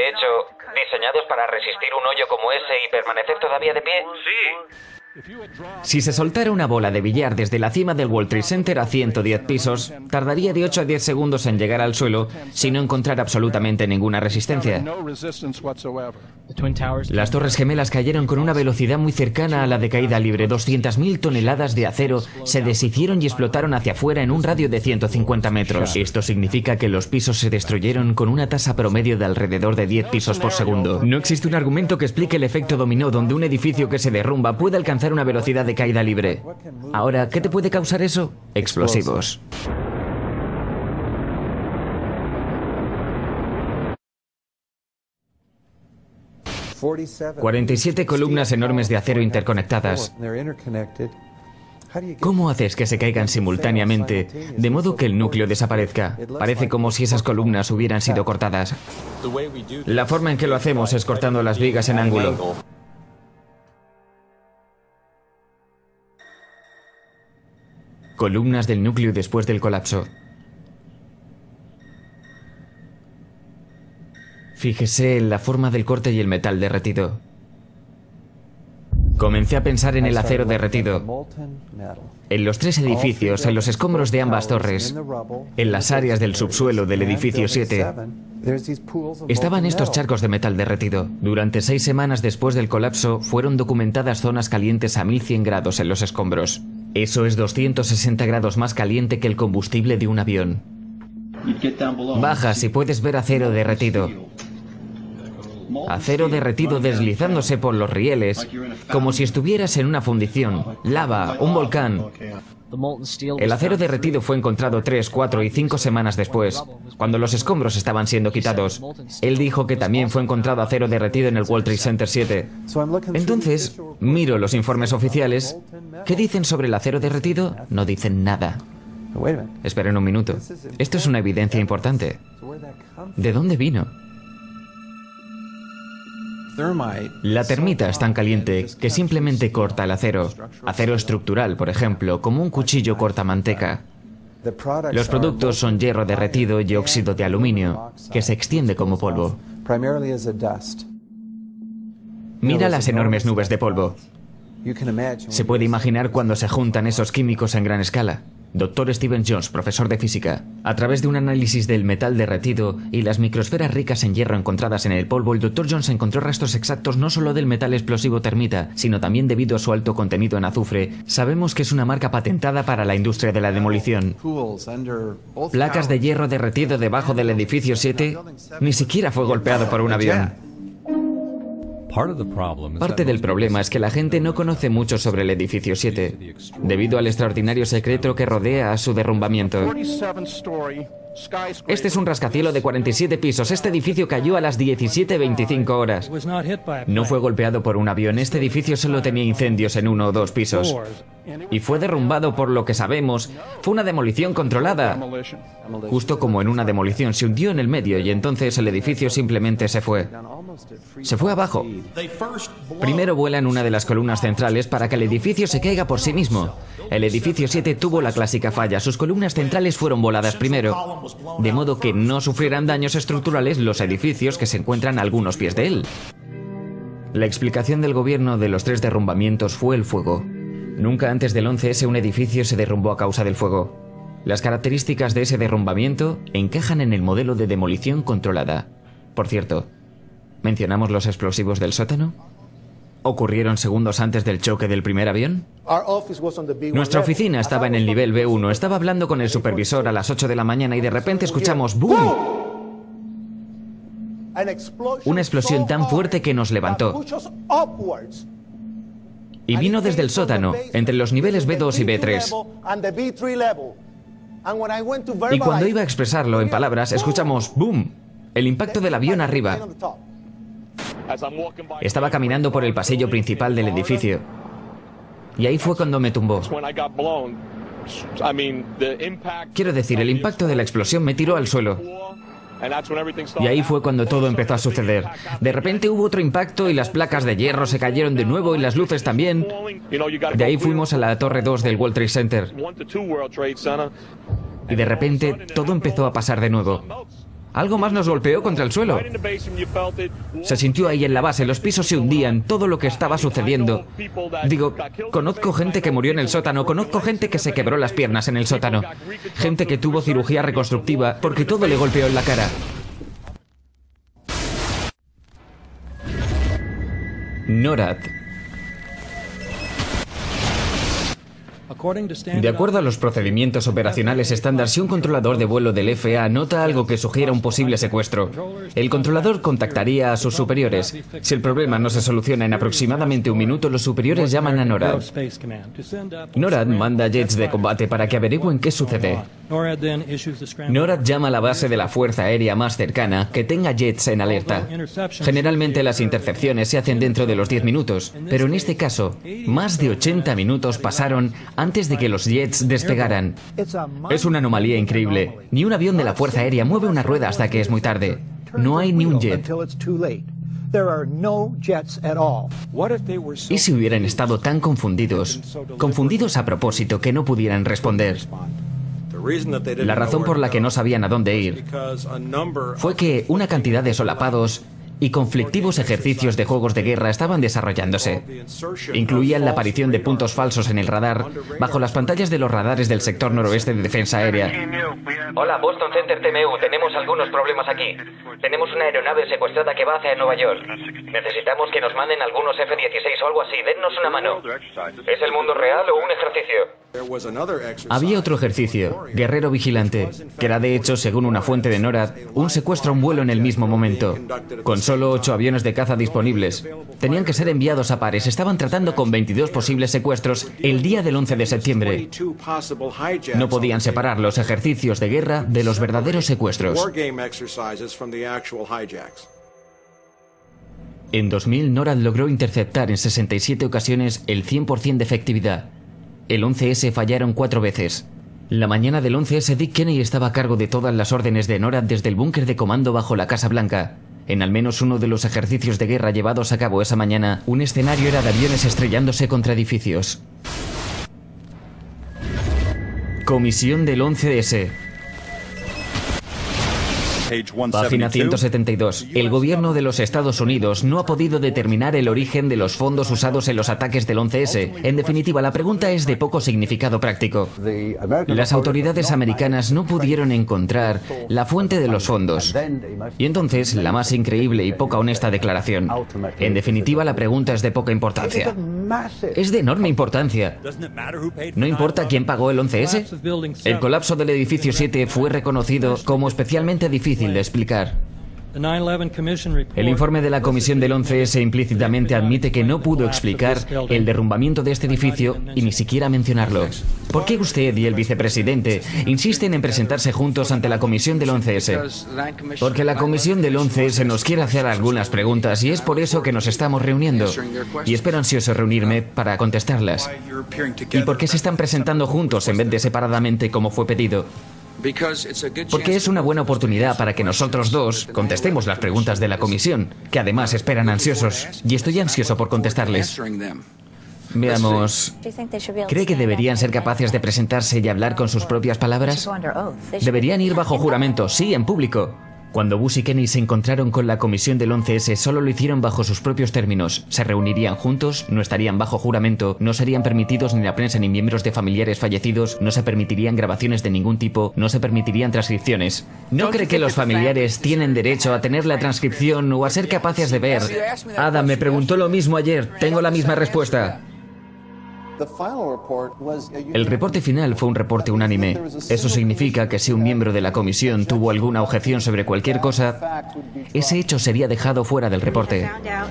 De hecho, diseñados para resistir un hoyo como ese y permanecer todavía de pie. Sí. Si se soltara una bola de billar desde la cima del World Trade Center a 110 pisos, tardaría de 8 a 10 segundos en llegar al suelo si no encontrara absolutamente ninguna resistencia. Las Torres Gemelas cayeron con una velocidad muy cercana a la de caída libre. 200.000 toneladas de acero se deshicieron y explotaron hacia afuera en un radio de 150 metros. Esto significa que los pisos se destruyeron con una tasa promedio de alrededor de 10 pisos por segundo. No existe un argumento que explique el efecto dominó donde un edificio que se derrumba puede alcanzar una velocidad de caída libre. Ahora, ¿qué te puede causar eso? Explosivos. ...47 columnas enormes de acero interconectadas. ¿Cómo haces que se caigan simultáneamente, de modo que el núcleo desaparezca? Parece como si esas columnas hubieran sido cortadas. La forma en que lo hacemos es cortando las vigas en ángulo. Columnas del núcleo después del colapso. Fíjese en la forma del corte y el metal derretido. Comencé a pensar en el acero derretido. En los 3 edificios, en los escombros de ambas torres, en las áreas del subsuelo del edificio 7, estaban estos charcos de metal derretido. Durante 6 semanas después del colapso, fueron documentadas zonas calientes a 1100 grados en los escombros. Eso es 260 grados más caliente que el combustible de un avión. Bajas y puedes ver acero derretido. Acero derretido deslizándose por los rieles, como si estuvieras en una fundición, lava, un volcán. El acero derretido fue encontrado 3, 4 y 5 semanas después, cuando los escombros estaban siendo quitados. Él dijo que también fue encontrado acero derretido en el World Trade Center 7. Entonces, miro los informes oficiales. ¿Qué dicen sobre el acero derretido? No dicen nada. Esperen un minuto. Esto es una evidencia importante. ¿De dónde vino? La termita es tan caliente que simplemente corta el acero. Acero estructural, por ejemplo, como un cuchillo corta manteca. Los productos son hierro derretido y óxido de aluminio, que se extiende como polvo. Mira las enormes nubes de polvo. Se puede imaginar cuando se juntan esos químicos en gran escala. Dr. Stephen Jones, profesor de física. A través de un análisis del metal derretido y las microesferas ricas en hierro encontradas en el polvo, el Dr. Jones encontró restos exactos no solo del metal explosivo termita, sino también debido a su alto contenido en azufre. Sabemos que es una marca patentada para la industria de la demolición. Placas de hierro derretido debajo del edificio 7, ni siquiera fue golpeado por un avión. Parte del problema es que la gente no conoce mucho sobre el edificio 7, debido al extraordinario secreto que rodea a su derrumbamiento. Este es un rascacielos de 47 pisos. Este edificio cayó a las 17:25 horas. No fue golpeado por un avión. Este edificio solo tenía incendios en 1 o 2 pisos. Y fue derrumbado por lo que sabemos. Fue una demolición controlada. Justo como en una demolición, se hundió en el medio y entonces el edificio simplemente se fue. Se fue abajo. Primero vuelan una de las columnas centrales para que el edificio se caiga por sí mismo. El edificio 7 tuvo la clásica falla. Sus columnas centrales fueron voladas primero, de modo que no sufrieran daños estructurales los edificios que se encuentran a algunos pies de él. La explicación del gobierno de los 3 derrumbamientos fue el fuego. Nunca antes del 11S un edificio se derrumbó a causa del fuego. Las características de ese derrumbamiento encajan en el modelo de demolición controlada. Por cierto, ¿mencionamos los explosivos del sótano? ¿Ocurrieron segundos antes del choque del primer avión? Nuestra oficina estaba en el nivel B1. Estaba hablando con el supervisor a las 8 de la mañana y de repente escuchamos ¡boom! Una explosión tan fuerte que nos levantó. Y vino desde el sótano, entre los niveles B2 y B3. Y cuando iba a expresarlo en palabras, escuchamos ¡boom! El impacto del avión arriba. Estaba caminando por el pasillo principal del edificio. Y ahí fue cuando me tumbó. Quiero decir, el impacto de la explosión me tiró al suelo. Y ahí fue cuando todo empezó a suceder. De repente hubo otro impacto y las placas de hierro se cayeron de nuevo y las luces también. De ahí fuimos a la torre 2 del World Trade Center. Y de repente todo empezó a pasar de nuevo. Algo más nos golpeó contra el suelo. Se sintió ahí en la base, los pisos se hundían, todo lo que estaba sucediendo. Digo, conozco gente que murió en el sótano, conozco gente que se quebró las piernas en el sótano, gente que tuvo cirugía reconstructiva porque todo le golpeó en la cara. NORAD. De acuerdo a los procedimientos operacionales estándar, si un controlador de vuelo del FAA nota algo que sugiera un posible secuestro, el controlador contactaría a sus superiores. Si el problema no se soluciona en aproximadamente un minuto, los superiores llaman a NORAD. NORAD manda jets de combate para que averigüen qué sucede. NORAD llama a la base de la Fuerza Aérea más cercana que tenga jets en alerta. Generalmente las intercepciones se hacen dentro de los 10 minutos, pero en este caso, más de 80 minutos pasaron antes de que los jets despegaran. Es una anomalía increíble. Ni un avión de la Fuerza Aérea mueve una rueda hasta que es muy tarde. No hay ni un jet. ¿Y si hubieran estado tan confundidos a propósito que no pudieran responder? La razón por la que no sabían a dónde ir fue que una cantidad de solapados y conflictivos ejercicios de juegos de guerra estaban desarrollándose. Incluían la aparición de puntos falsos en el radar bajo las pantallas de los radares del sector noroeste de defensa aérea. Hola, Boston Center TMU, tenemos algunos problemas aquí. Tenemos una aeronave secuestrada que va hacia Nueva York. Necesitamos que nos manden algunos F-16 o algo así, dennos una mano. ¿Es el mundo real o un ejercicio? Había otro ejercicio, Guerrero Vigilante, que era de hecho, según una fuente de NORAD, un secuestro a un vuelo en el mismo momento, con solo 8 aviones de caza disponibles. Tenían que ser enviados a pares, estaban tratando con 22 posibles secuestros el día del 11 de septiembre. No podían separar los ejercicios de guerra de los verdaderos secuestros. En 2000, NORAD logró interceptar en 67 ocasiones el 100% de efectividad. El 11S fallaron 4 veces. La mañana del 11S, Dick Cheney estaba a cargo de todas las órdenes de NORAD desde el búnker de comando bajo la Casa Blanca. En al menos uno de los ejercicios de guerra llevados a cabo esa mañana, un escenario era de aviones estrellándose contra edificios. Comisión del 11S. Página 172. El gobierno de los Estados Unidos no ha podido determinar el origen de los fondos usados en los ataques del 11S. En definitiva, la pregunta es de poco significado práctico. Las autoridades americanas no pudieron encontrar la fuente de los fondos. Y entonces, la más increíble y poca honesta declaración. En definitiva, la pregunta es de poca importancia. Es de enorme importancia. ¿No importa quién pagó el 11S? El colapso del edificio 7 fue reconocido como especialmente difícil de explicar. El informe de la Comisión del 11S implícitamente admite que no pudo explicar el derrumbamiento de este edificio y ni siquiera mencionarlo. ¿Por qué usted y el vicepresidente insisten en presentarse juntos ante la Comisión del 11S? Porque la Comisión del 11S nos quiere hacer algunas preguntas y es por eso que nos estamos reuniendo. Y espero ansioso reunirme para contestarlas. ¿Y por qué se están presentando juntos en vez de separadamente como fue pedido? Porque es una buena oportunidad para que nosotros dos contestemos las preguntas de la comisión, que además esperan ansiosos, y estoy ansioso por contestarles. Veamos, ¿cree que deberían ser capaces de presentarse y hablar con sus propias palabras? Deberían ir bajo juramento, sí, en público. Cuando Bush y Kennedy se encontraron con la comisión del 11S, solo lo hicieron bajo sus propios términos. Se reunirían juntos, no estarían bajo juramento, no serían permitidos ni la prensa ni miembros de familiares fallecidos, no se permitirían grabaciones de ningún tipo, no se permitirían transcripciones. ¿No cree que los familiares tienen derecho a tener la transcripción o a ser capaces de ver? Adam me preguntó lo mismo ayer, tengo la misma respuesta. El reporte final fue un reporte unánime. Eso significa que si un miembro de la comisión tuvo alguna objeción sobre cualquier cosa, ese hecho sería dejado fuera del reporte.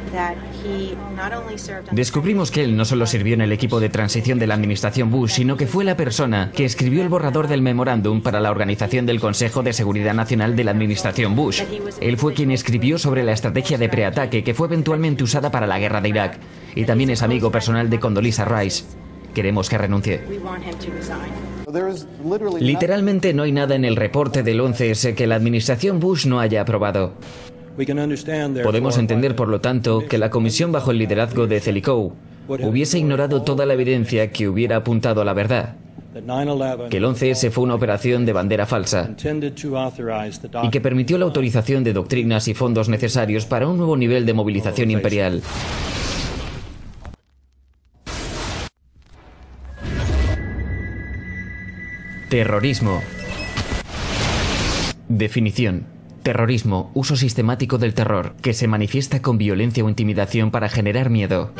Descubrimos que él no solo sirvió en el equipo de transición de la administración Bush, sino que fue la persona que escribió el borrador del memorándum para la organización del Consejo de Seguridad Nacional de la administración Bush. Él fue quien escribió sobre la estrategia de preataque que fue eventualmente usada para la guerra de Irak. Y también es amigo personal de Condoleezza Rice. Queremos que renuncie. Literalmente no hay nada en el reporte del 11S que la administración Bush no haya aprobado. Podemos entender, por lo tanto, que la comisión bajo el liderazgo de Zelikow hubiese ignorado toda la evidencia que hubiera apuntado a la verdad. que el 11S fue una operación de bandera falsa y que permitió la autorización de doctrinas y fondos necesarios para un nuevo nivel de movilización imperial. Terrorismo. Definición. Terrorismo, uso sistemático del terror, que se manifiesta con violencia o intimidación para generar miedo.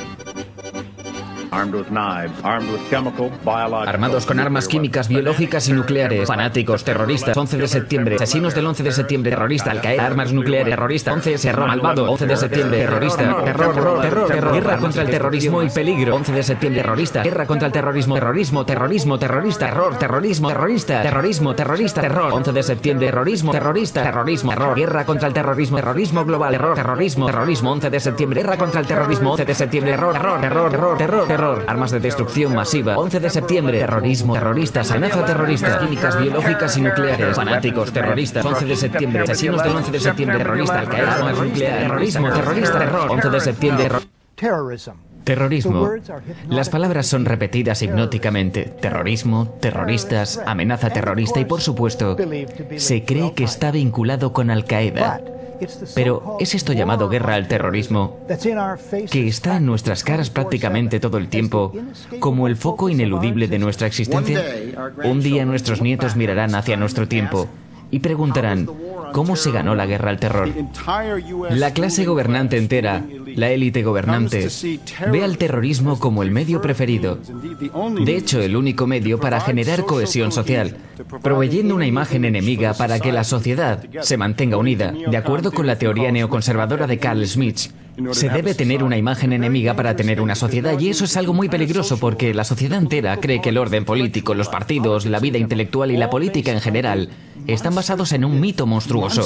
Armados con armas químicas, biológicas y nucleares. Fanáticos, terroristas, 11 de septiembre. Asesinos del 11 de septiembre, terrorista. Al-Qaeda, armas nucleares, terrorista. 11 error, malvado. 11 de septiembre, terrorista. Terror. Guerra contra el terrorismo y peligro. 11 de septiembre, terrorista. Guerra contra el terrorismo. Terrorismo, terrorista. Error, terrorismo, terrorista. Terrorista, terror. 11 de septiembre, terrorismo, error. Guerra contra el terrorismo, terrorismo global, error, terrorismo. 11 de septiembre, guerra contra el terrorismo. 11 de septiembre, terror. Armas de destrucción masiva. 11 de septiembre. Terrorismo. Terroristas. Amenaza terrorista. Químicas, biológicas y nucleares. Fanáticos. Terroristas. 11 de septiembre. Asesinos del 11 de septiembre. Terrorista. Al-Qaeda. Armas nucleares. Terrorismo. Terrorista. Terror. 11 de septiembre. Terrorismo. Las palabras son repetidas hipnóticamente. Terrorismo, terroristas, amenaza terrorista y, por supuesto, se cree que está vinculado con Al-Qaeda. Pero ¿es esto llamado guerra al terrorismo, que está en nuestras caras prácticamente todo el tiempo, como el foco ineludible de nuestra existencia? Un día nuestros nietos mirarán hacia nuestro tiempo y preguntarán, ¿cómo se ganó la guerra al terror? La clase gobernante entera, la élite gobernante, ve al terrorismo como el medio preferido. De hecho, el único medio para generar cohesión social, proveyendo una imagen enemiga para que la sociedad se mantenga unida. De acuerdo con la teoría neoconservadora de Carl Schmitt, se debe tener una imagen enemiga para tener una sociedad, y eso es algo muy peligroso porque la sociedad entera cree que el orden político, los partidos, la vida intelectual y la política en general están basados en un mito monstruoso.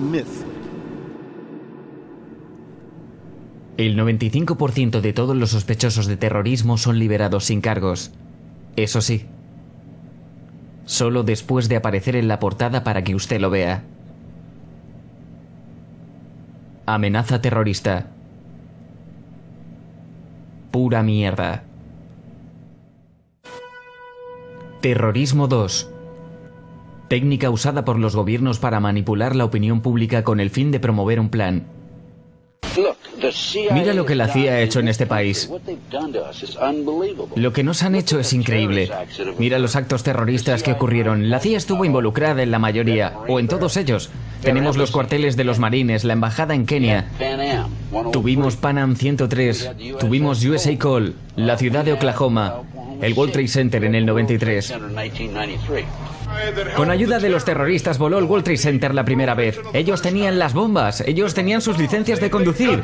El 95% de todos los sospechosos de terrorismo son liberados sin cargos. Eso sí, solo después de aparecer en la portada para que usted lo vea. Amenaza terrorista. Pura mierda. Terrorismo 2. Técnica usada por los gobiernos para manipular la opinión pública con el fin de promover un plan. Mira lo que la CIA ha hecho en este país. Lo que nos han hecho es increíble. Mira los actos terroristas que ocurrieron. La CIA estuvo involucrada en la mayoría, o en todos ellos. Tenemos los cuarteles de los marines, la embajada en Kenia. Tuvimos Pan Am 103, tuvimos USA Call, la ciudad de Oklahoma, el World Trade Center en el 93. Con ayuda de los terroristas voló el World Trade Center la primera vez. Ellos tenían las bombas, ellos tenían sus licencias de conducir.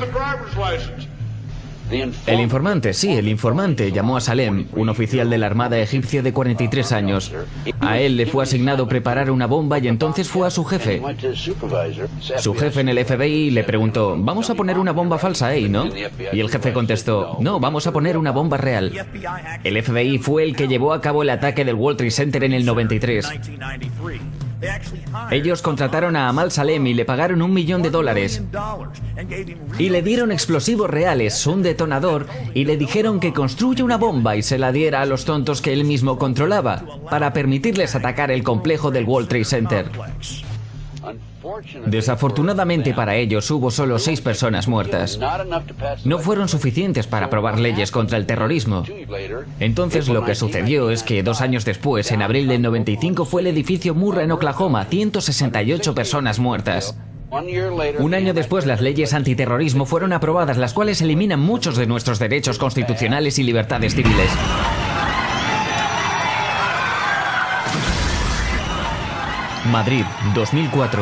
El informante, sí, el informante llamó a Salem, un oficial de la Armada egipcia de 43 años. A él le fue asignado preparar una bomba y entonces fue a su jefe. Su jefe en el FBI le preguntó, ¿vamos a poner una bomba falsa ahí, no? Y el jefe contestó, no, vamos a poner una bomba real. El FBI fue el que llevó a cabo el ataque del World Trade Center en el 93. Ellos contrataron a Amal Salem y le pagaron $1 millón. Y le dieron explosivos reales, un detonador, y le dijeron que construya una bomba y se la diera a los tontos que él mismo controlaba, para permitirles atacar el complejo del World Trade Center. Desafortunadamente para ellos hubo solo 6 personas muertas. No fueron suficientes para aprobar leyes contra el terrorismo. Entonces lo que sucedió es que 2 años después, en abril del 95, fue el edificio Murrah en Oklahoma, 168 personas muertas. Un año después, las leyes antiterrorismo fueron aprobadas, las cuales eliminan muchos de nuestros derechos constitucionales y libertades civiles. Madrid, 2004.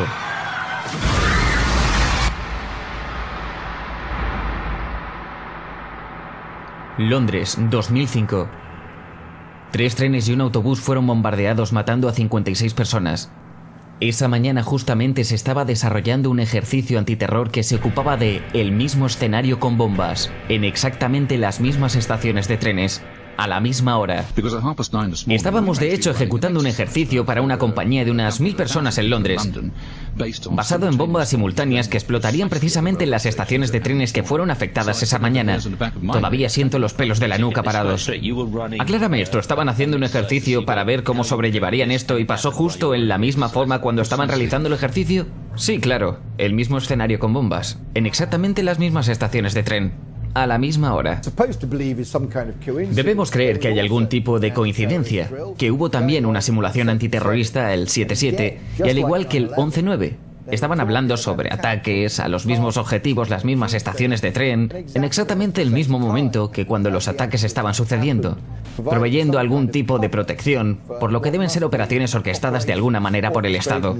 Londres, 2005. 3 trenes y un autobús fueron bombardeados, matando a 56 personas. Esa mañana justamente se estaba desarrollando un ejercicio antiterror que se ocupaba de el mismo escenario con bombas, en exactamente las mismas estaciones de trenes. a la misma hora. Estábamos de hecho ejecutando un ejercicio para una compañía de unas 1000 personas en Londres, basado en bombas simultáneas que explotarían precisamente en las estaciones de trenes que fueron afectadas esa mañana. Todavía siento los pelos de la nuca parados. Aclárame esto, ¿estaban haciendo un ejercicio para ver cómo sobrellevarían esto y pasó justo en la misma forma cuando estaban realizando el ejercicio? Sí, claro, el mismo escenario con bombas, en exactamente las mismas estaciones de tren, a la misma hora. Debemos creer que hay algún tipo de coincidencia, que hubo también una simulación antiterrorista el 7/7 y al igual que el 11/9. Estaban hablando sobre ataques a los mismos objetivos, las mismas estaciones de tren, en exactamente el mismo momento que cuando los ataques estaban sucediendo, proveyendo algún tipo de protección, por lo que deben ser operaciones orquestadas de alguna manera por el Estado.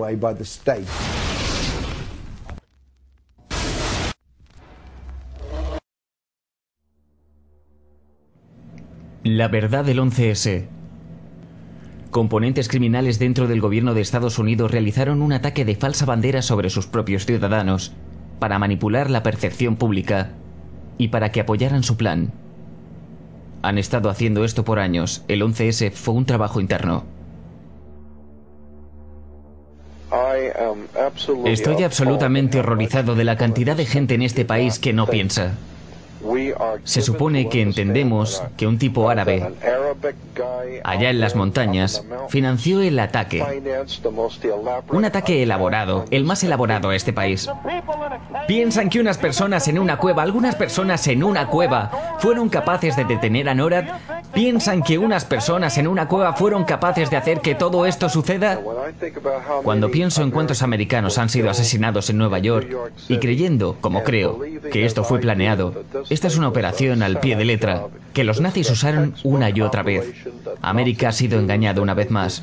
La verdad del 11S. Componentes criminales dentro del gobierno de Estados Unidos realizaron un ataque de falsa bandera sobre sus propios ciudadanos para manipular la percepción pública y para que apoyaran su plan. Han estado haciendo esto por años. El 11S fue un trabajo interno. Estoy absolutamente horrorizado de la cantidad de gente en este país que no piensa. Se supone que entendemos que un tipo árabe, allá en las montañas, financió el ataque. Un ataque elaborado, el más elaborado a este país. Piensan que unas personas en una cueva, algunas personas en una cueva, fueron capaces de detener a NORAD. Piensan que unas personas en una cueva fueron capaces de hacer que todo esto suceda. Cuando pienso en cuántos americanos han sido asesinados en Nueva York y creyendo, como creo, que esto fue planeado, esta es una operación al pie de letra, que los nazis usaron una y otra vez. América ha sido engañada una vez más.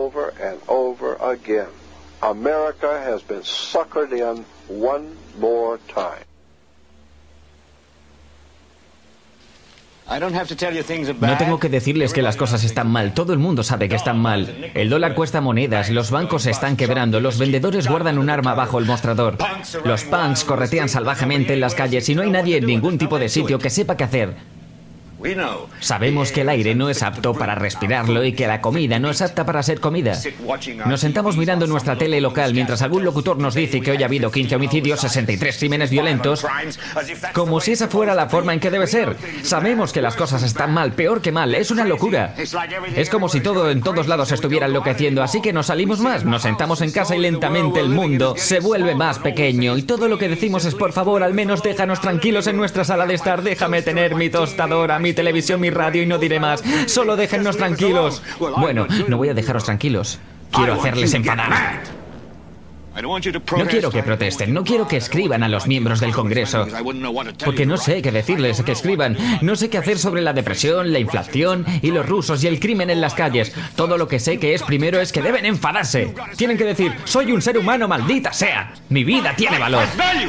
No tengo que decirles que las cosas están mal, todo el mundo sabe que están mal. El dólar cuesta monedas, los bancos se están quebrando, los vendedores guardan un arma bajo el mostrador. Los punks corretean salvajemente en las calles y no hay nadie en ningún tipo de sitio que sepa qué hacer. Sabemos que el aire no es apto para respirarlo y que la comida no es apta para ser comida. Nos sentamos mirando nuestra tele local mientras algún locutor nos dice que hoy ha habido 15 homicidios, 63 crímenes violentos, como si esa fuera la forma en que debe ser. Sabemos que las cosas están mal, peor que mal, es una locura. Es como si todo en todos lados estuviera enloqueciendo, así que nos salimos más, nos sentamos en casa y lentamente el mundo se vuelve más pequeño y todo lo que decimos es por favor, al menos déjanos tranquilos en nuestra sala de estar, déjame tener mi tostadora, mi televisión, mi radio y no diré más. Solo déjennos tranquilos. Bueno, no voy a dejaros tranquilos. Quiero hacerles enfadar. No quiero que protesten, no quiero que escriban a los miembros del Congreso, porque no sé qué decirles que escriban. No sé qué hacer sobre la depresión, la inflación y los rusos y el crimen en las calles. Todo lo que sé que es primero es que deben enfadarse. Tienen que decir, soy un ser humano, maldita sea. Mi vida tiene valor.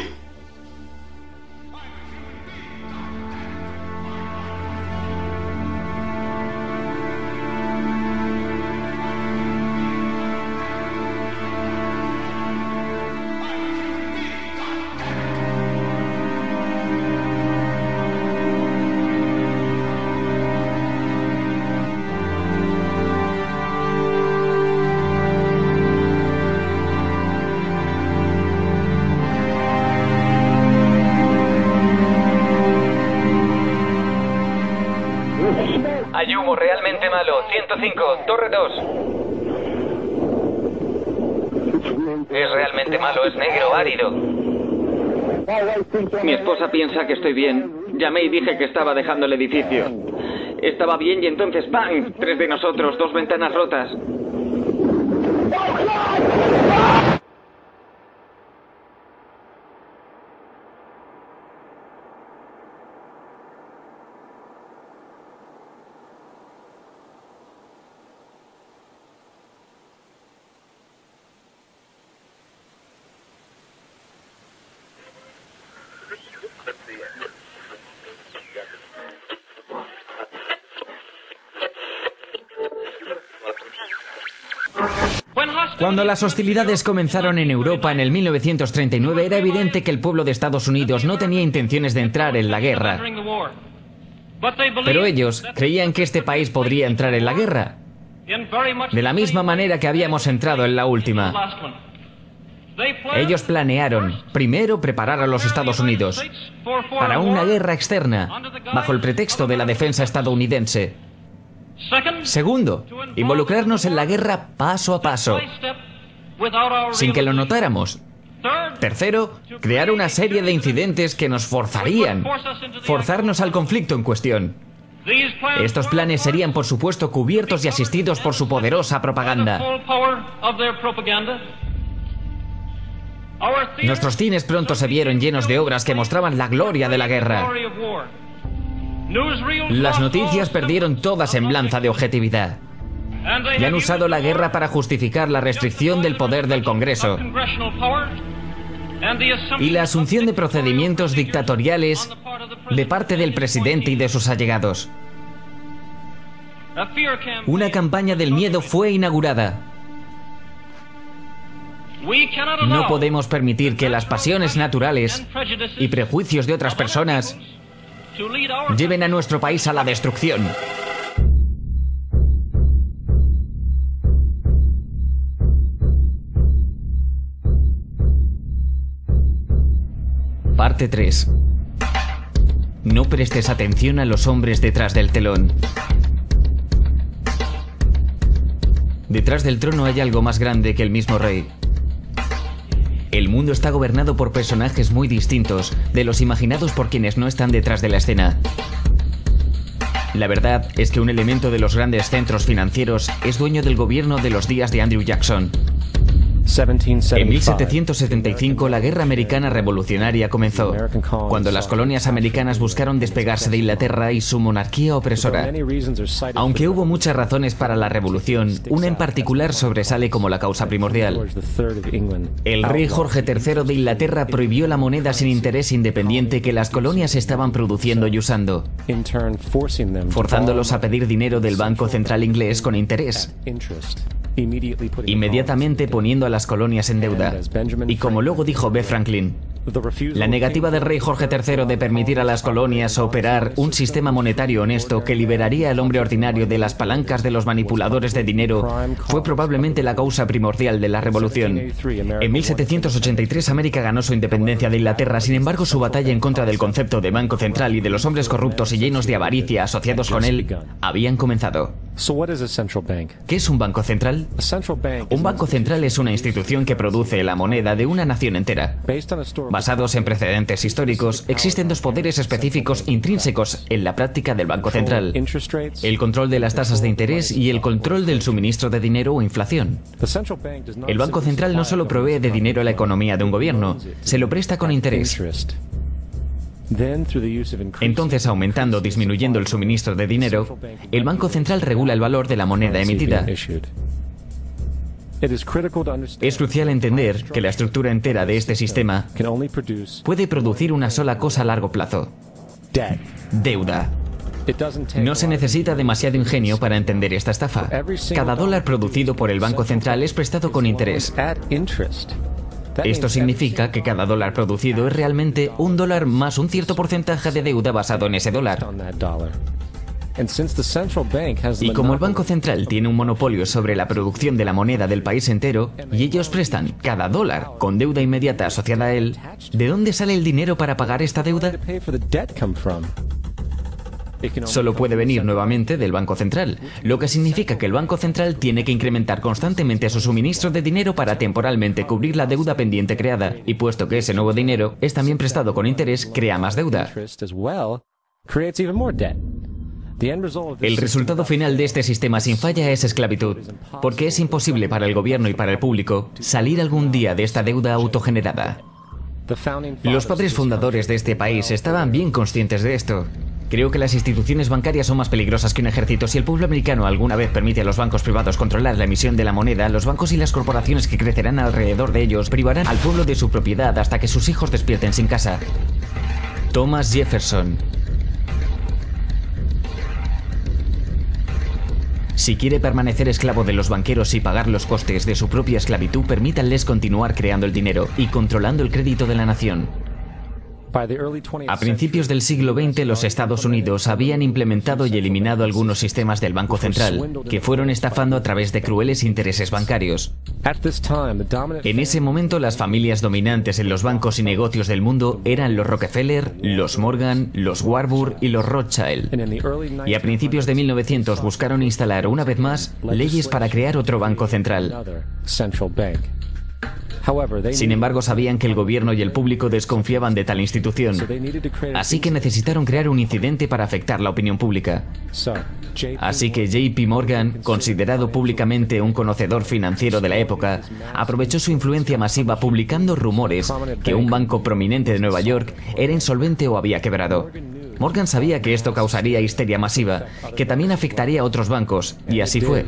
Hay humo realmente malo. 105, torre 2. Es realmente malo, es negro, árido. Mi esposa piensa que estoy bien. Llamé y dije que estaba dejando el edificio. Estaba bien y entonces ¡pam! 3 de nosotros, 2 ventanas rotas. Cuando las hostilidades comenzaron en Europa en el 1939, era evidente que el pueblo de Estados Unidos no tenía intenciones de entrar en la guerra. Pero ellos creían que este país podría entrar en la guerra, de la misma manera que habíamos entrado en la última. Ellos planearon, primero, preparar a los Estados Unidos para una guerra externa, bajo el pretexto de la defensa estadounidense. Segundo, involucrarnos en la guerra paso a paso, sin que lo notáramos. Tercero, crear una serie de incidentes que nos forzarnos al conflicto en cuestión. Estos planes serían, por supuesto, cubiertos y asistidos por su poderosa propaganda. Nuestros cines pronto se vieron llenos de obras que mostraban la gloria de la guerra. Las noticias perdieron toda semblanza de objetividad y han usado la guerra para justificar la restricción del poder del Congreso y la asunción de procedimientos dictatoriales de parte del presidente y de sus allegados. Una campaña del miedo fue inaugurada. No podemos permitir que las pasiones naturales y prejuicios de otras personas lleven a nuestro país a la destrucción. Parte 3. No prestes atención a los hombres detrás del telón. Detrás del trono hay algo más grande que el mismo rey. El mundo está gobernado por personajes muy distintos de los imaginados por quienes no están detrás de la escena. La verdad es que un elemento de los grandes centros financieros es dueño del gobierno de los días de Andrew Jackson. En 1775 la guerra americana revolucionaria comenzó, cuando las colonias americanas buscaron despegarse de Inglaterra y su monarquía opresora. Aunque hubo muchas razones para la revolución, una en particular sobresale como la causa primordial. El rey Jorge III de Inglaterra prohibió la moneda sin interés independiente que las colonias estaban produciendo y usando, forzándolos a pedir dinero del Banco Central inglés con interés, inmediatamente poniendo a las colonias en deuda. Y como luego dijo B. Franklin, la negativa del rey Jorge III de permitir a las colonias operar un sistema monetario honesto que liberaría al hombre ordinario de las palancas de los manipuladores de dinero fue probablemente la causa primordial de la revolución. En 1783 América ganó su independencia de Inglaterra, sin embargo su batalla en contra del concepto de banco central y de los hombres corruptos y llenos de avaricia asociados con él habían comenzado. ¿Qué es un banco central? Un banco central es una institución que produce la moneda de una nación entera. Basados en precedentes históricos, existen dos poderes específicos intrínsecos en la práctica del Banco Central: el control de las tasas de interés y el control del suministro de dinero o inflación. El Banco Central no solo provee de dinero a la economía de un gobierno, se lo presta con interés. Entonces, aumentando o disminuyendo el suministro de dinero, el Banco Central regula el valor de la moneda emitida. Es crucial entender que la estructura entera de este sistema puede producir una sola cosa a largo plazo: deuda. No se necesita demasiado ingenio para entender esta estafa. Cada dólar producido por el Banco Central es prestado con interés. Esto significa que cada dólar producido es realmente un dólar más un cierto porcentaje de deuda basado en ese dólar. Y como el Banco Central tiene un monopolio sobre la producción de la moneda del país entero, y ellos prestan cada dólar con deuda inmediata asociada a él, ¿de dónde sale el dinero para pagar esta deuda? Solo puede venir nuevamente del Banco Central, lo que significa que el Banco Central tiene que incrementar constantemente su suministro de dinero para temporalmente cubrir la deuda pendiente creada, y puesto que ese nuevo dinero es también prestado con interés, crea más deuda. El resultado final de este sistema sin falla es esclavitud, porque es imposible para el gobierno y para el público salir algún día de esta deuda autogenerada. Los padres fundadores de este país estaban bien conscientes de esto. Creo que las instituciones bancarias son más peligrosas que un ejército. Si el pueblo americano alguna vez permite a los bancos privados controlar la emisión de la moneda, los bancos y las corporaciones que crecerán alrededor de ellos privarán al pueblo de su propiedad hasta que sus hijos despierten sin casa. Thomas Jefferson. Si quiere permanecer esclavo de los banqueros y pagar los costes de su propia esclavitud, permítanles continuar creando el dinero y controlando el crédito de la nación. A principios del siglo XX, los Estados Unidos habían implementado y eliminado algunos sistemas del Banco Central, que fueron estafando a través de crueles intereses bancarios. En ese momento, las familias dominantes en los bancos y negocios del mundo eran los Rockefeller, los Morgan, los Warburg y los Rothschild. Y a principios de 1900 buscaron instalar una vez más leyes para crear otro banco central. Sin embargo, sabían que el gobierno y el público desconfiaban de tal institución, así que necesitaron crear un incidente para afectar la opinión pública. Así que JP Morgan, considerado públicamente un conocedor financiero de la época, aprovechó su influencia masiva publicando rumores que un banco prominente de Nueva York era insolvente o había quebrado. Morgan sabía que esto causaría histeria masiva, que también afectaría a otros bancos, y así fue.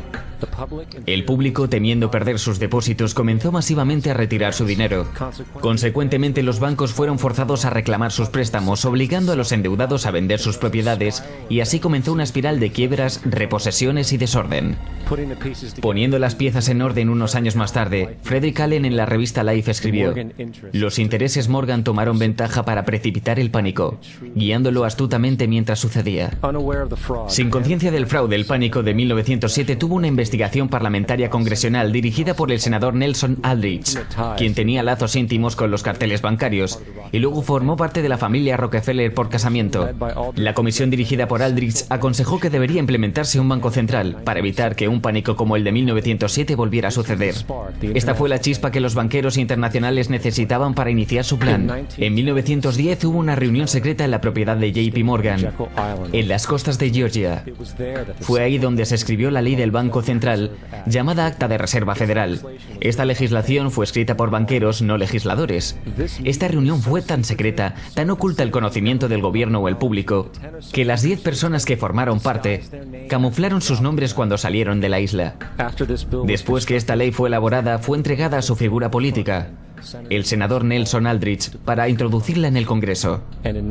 El público, temiendo perder sus depósitos, comenzó masivamente a retirar su dinero. Consecuentemente, los bancos fueron forzados a reclamar sus préstamos, obligando a los endeudados a vender sus propiedades, y así comenzó una espiral de quiebras, reposesiones y desorden. Poniendo las piezas en orden unos años más tarde, Frederick Allen en la revista Life escribió: "Los intereses Morgan tomaron ventaja para precipitar el pánico, guiándolo astutamente mientras sucedía". Sin conciencia del fraude, el pánico de 1907 tuvo una investigación parlamentaria congresional dirigida por el senador Nelson Aldrich, quien tenía lazos íntimos con los carteles bancarios, y luego formó parte de la familia Rockefeller por casamiento. La comisión dirigida por Aldrich aconsejó que debería implementarse un banco central para evitar que un pánico como el de 1907 volviera a suceder. Esta fue la chispa que los banqueros internacionales necesitaban para iniciar su plan. En 1910 hubo una reunión secreta en la propiedad de JP Morgan, en las costas de Georgia. Fue ahí donde se escribió la ley del Banco Central, llamada Acta de Reserva Federal. Esta legislación fue escrita por banqueros, no legisladores. Esta reunión fue tan secreta, tan oculta al conocimiento del gobierno o el público, que las 10 personas que formaron parte camuflaron sus nombres cuando salieron de la isla. Después que esta ley fue elaborada, fue entregada a su figura política, el senador Nelson Aldrich, para introducirla en el Congreso.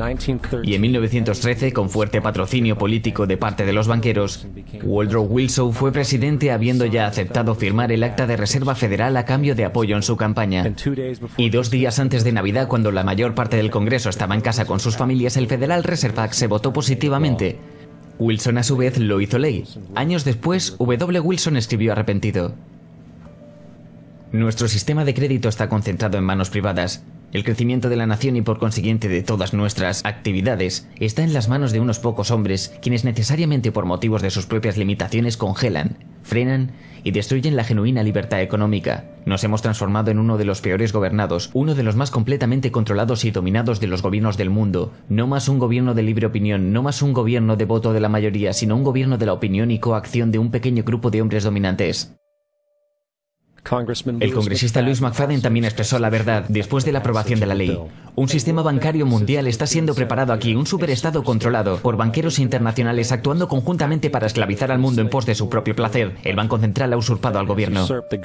Y en 1913, con fuerte patrocinio político de parte de los banqueros, Woodrow Wilson fue presidente, habiendo ya aceptado firmar el Acta de Reserva Federal a cambio de apoyo en su campaña. Y 2 días antes de Navidad, cuando la mayor parte del Congreso estaba en casa con sus familias, el Federal Reserve Act se votó positivamente. Wilson a su vez lo hizo ley. Años después, W. Wilson escribió arrepentido: "Nuestro sistema de crédito está concentrado en manos privadas. El crecimiento de la nación y por consiguiente de todas nuestras actividades está en las manos de unos pocos hombres, quienes necesariamente por motivos de sus propias limitaciones congelan, frenan y destruyen la genuina libertad económica. Nos hemos transformado en uno de los peores gobernados, uno de los más completamente controlados y dominados de los gobiernos del mundo. No más un gobierno de libre opinión, no más un gobierno de voto de la mayoría, sino un gobierno de la opinión y coacción de un pequeño grupo de hombres dominantes". El congresista Louis McFadden también expresó la verdad después de la aprobación de la ley. Un sistema bancario mundial está siendo preparado aquí, un superestado controlado por banqueros internacionales actuando conjuntamente para esclavizar al mundo en pos de su propio placer. El Banco Central ha usurpado al gobierno.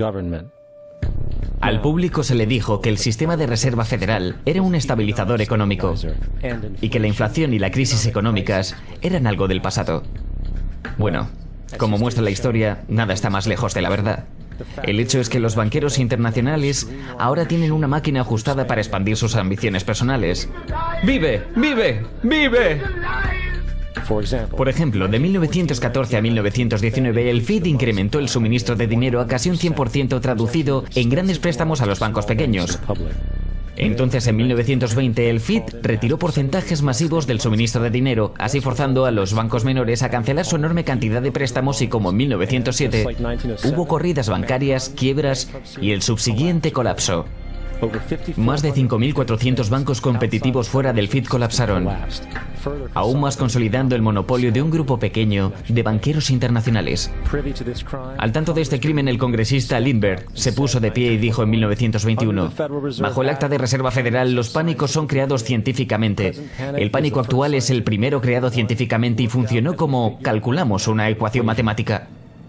Al público se le dijo que el sistema de reserva federal era un estabilizador económico y que la inflación y la crisis económicas eran algo del pasado. Bueno, como muestra la historia, nada está más lejos de la verdad. El hecho es que los banqueros internacionales ahora tienen una máquina ajustada para expandir sus ambiciones personales. ¡Vive! ¡Vive! ¡Vive! Por ejemplo, de 1914 a 1919, el FED incrementó el suministro de dinero a casi un 100%, traducido en grandes préstamos a los bancos pequeños. Entonces, en 1920, el FED retiró porcentajes masivos del suministro de dinero, así forzando a los bancos menores a cancelar su enorme cantidad de préstamos, y como en 1907, hubo corridas bancarias, quiebras y el subsiguiente colapso. Más de 5.400 bancos competitivos fuera del FED colapsaron, aún más consolidando el monopolio de un grupo pequeño de banqueros internacionales. Al tanto de este crimen, el congresista Lindbergh se puso de pie y dijo en 1921: "Bajo el Acta de Reserva Federal, los pánicos son creados científicamente. El pánico actual es el primero creado científicamente y funcionó como calculamos una ecuación matemática.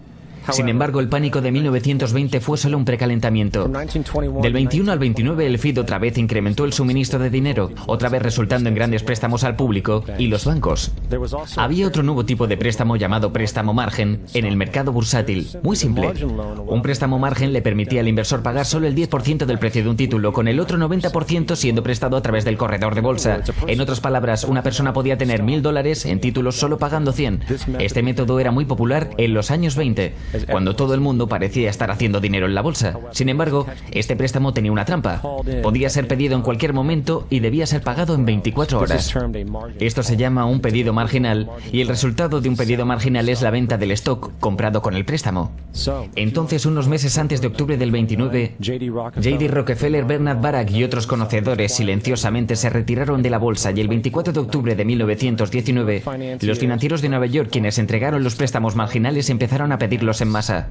Sin embargo, el pánico de 1920 fue solo un precalentamiento. Del 21 al 29, el FID otra vez incrementó el suministro de dinero, otra vez resultando en grandes préstamos al público y los bancos. Había otro nuevo tipo de préstamo llamado préstamo margen en el mercado bursátil, muy simple. Un préstamo margen le permitía al inversor pagar solo el 10% del precio de un título, con el otro 90% siendo prestado a través del corredor de bolsa. En otras palabras, una persona podía tener $1000 en títulos solo pagando 100. Este método era muy popular en los años 20, cuando todo el mundo parecía estar haciendo dinero en la bolsa. Sin embargo, este préstamo tenía una trampa. Podía ser pedido en cualquier momento y debía ser pagado en 24 horas. Esto se llama un pedido marginal, y el resultado de un pedido marginal es la venta del stock comprado con el préstamo. Entonces, unos meses antes de octubre del 29, J.D. Rockefeller, Bernard Barak y otros conocedores silenciosamente se retiraron de la bolsa, y el 24 de octubre de 1919, los financieros de Nueva York, quienes entregaron los préstamos marginales, empezaron a pedirlos en masa.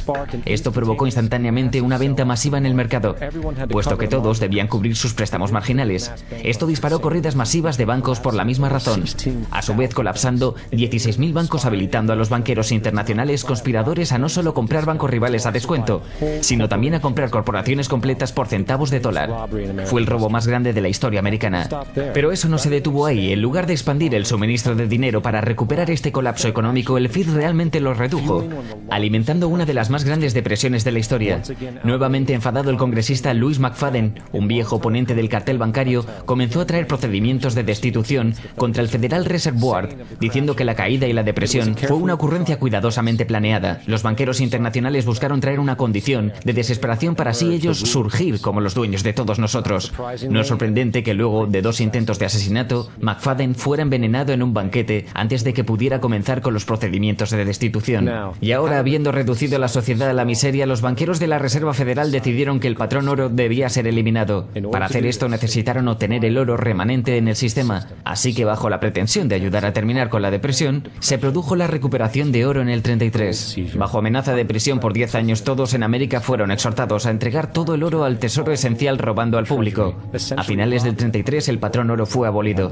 Esto provocó instantáneamente una venta masiva en el mercado, puesto que todos debían cubrir sus préstamos marginales. Esto disparó corridas masivas de bancos por la misma razón, a su vez colapsando 16.000 bancos, habilitando a los banqueros internacionales conspiradores a no solo comprar bancos rivales a descuento, sino también a comprar corporaciones completas por centavos de dólar. Fue el robo más grande de la historia americana. Pero eso no se detuvo ahí. En lugar de expandir el suministro de dinero para recuperar este colapso económico, el FID realmente lo redujo, alimentando una de las más grandes depresiones de la historia. Nuevamente enfadado, el congresista Louis McFadden, un viejo oponente del cartel bancario, comenzó a traer procedimientos de destitución contra el Federal Reserve Board, diciendo que la caída y la depresión fue una ocurrencia cuidadosamente planeada. Los banqueros internacionales buscaron traer una condición de desesperación para así ellos surgir como los dueños de todos nosotros. No es sorprendente que luego de 2 intentos de asesinato, McFadden fuera envenenado en un banquete antes de que pudiera comenzar con los procedimientos de destitución. Y ahora, habiendo reducido la sociedad a la miseria, los banqueros de la Reserva Federal decidieron que el patrón oro debía ser eliminado. Para hacer esto necesitaron obtener el oro remanente en el sistema, así que bajo la pretensión de ayudar a terminar con la depresión, se produjo la recuperación de oro en el 33. Bajo amenaza de prisión por 10 años, todos en América fueron exhortados a entregar todo el oro al tesoro esencial, robando al público. A finales del 33, el patrón oro fue abolido.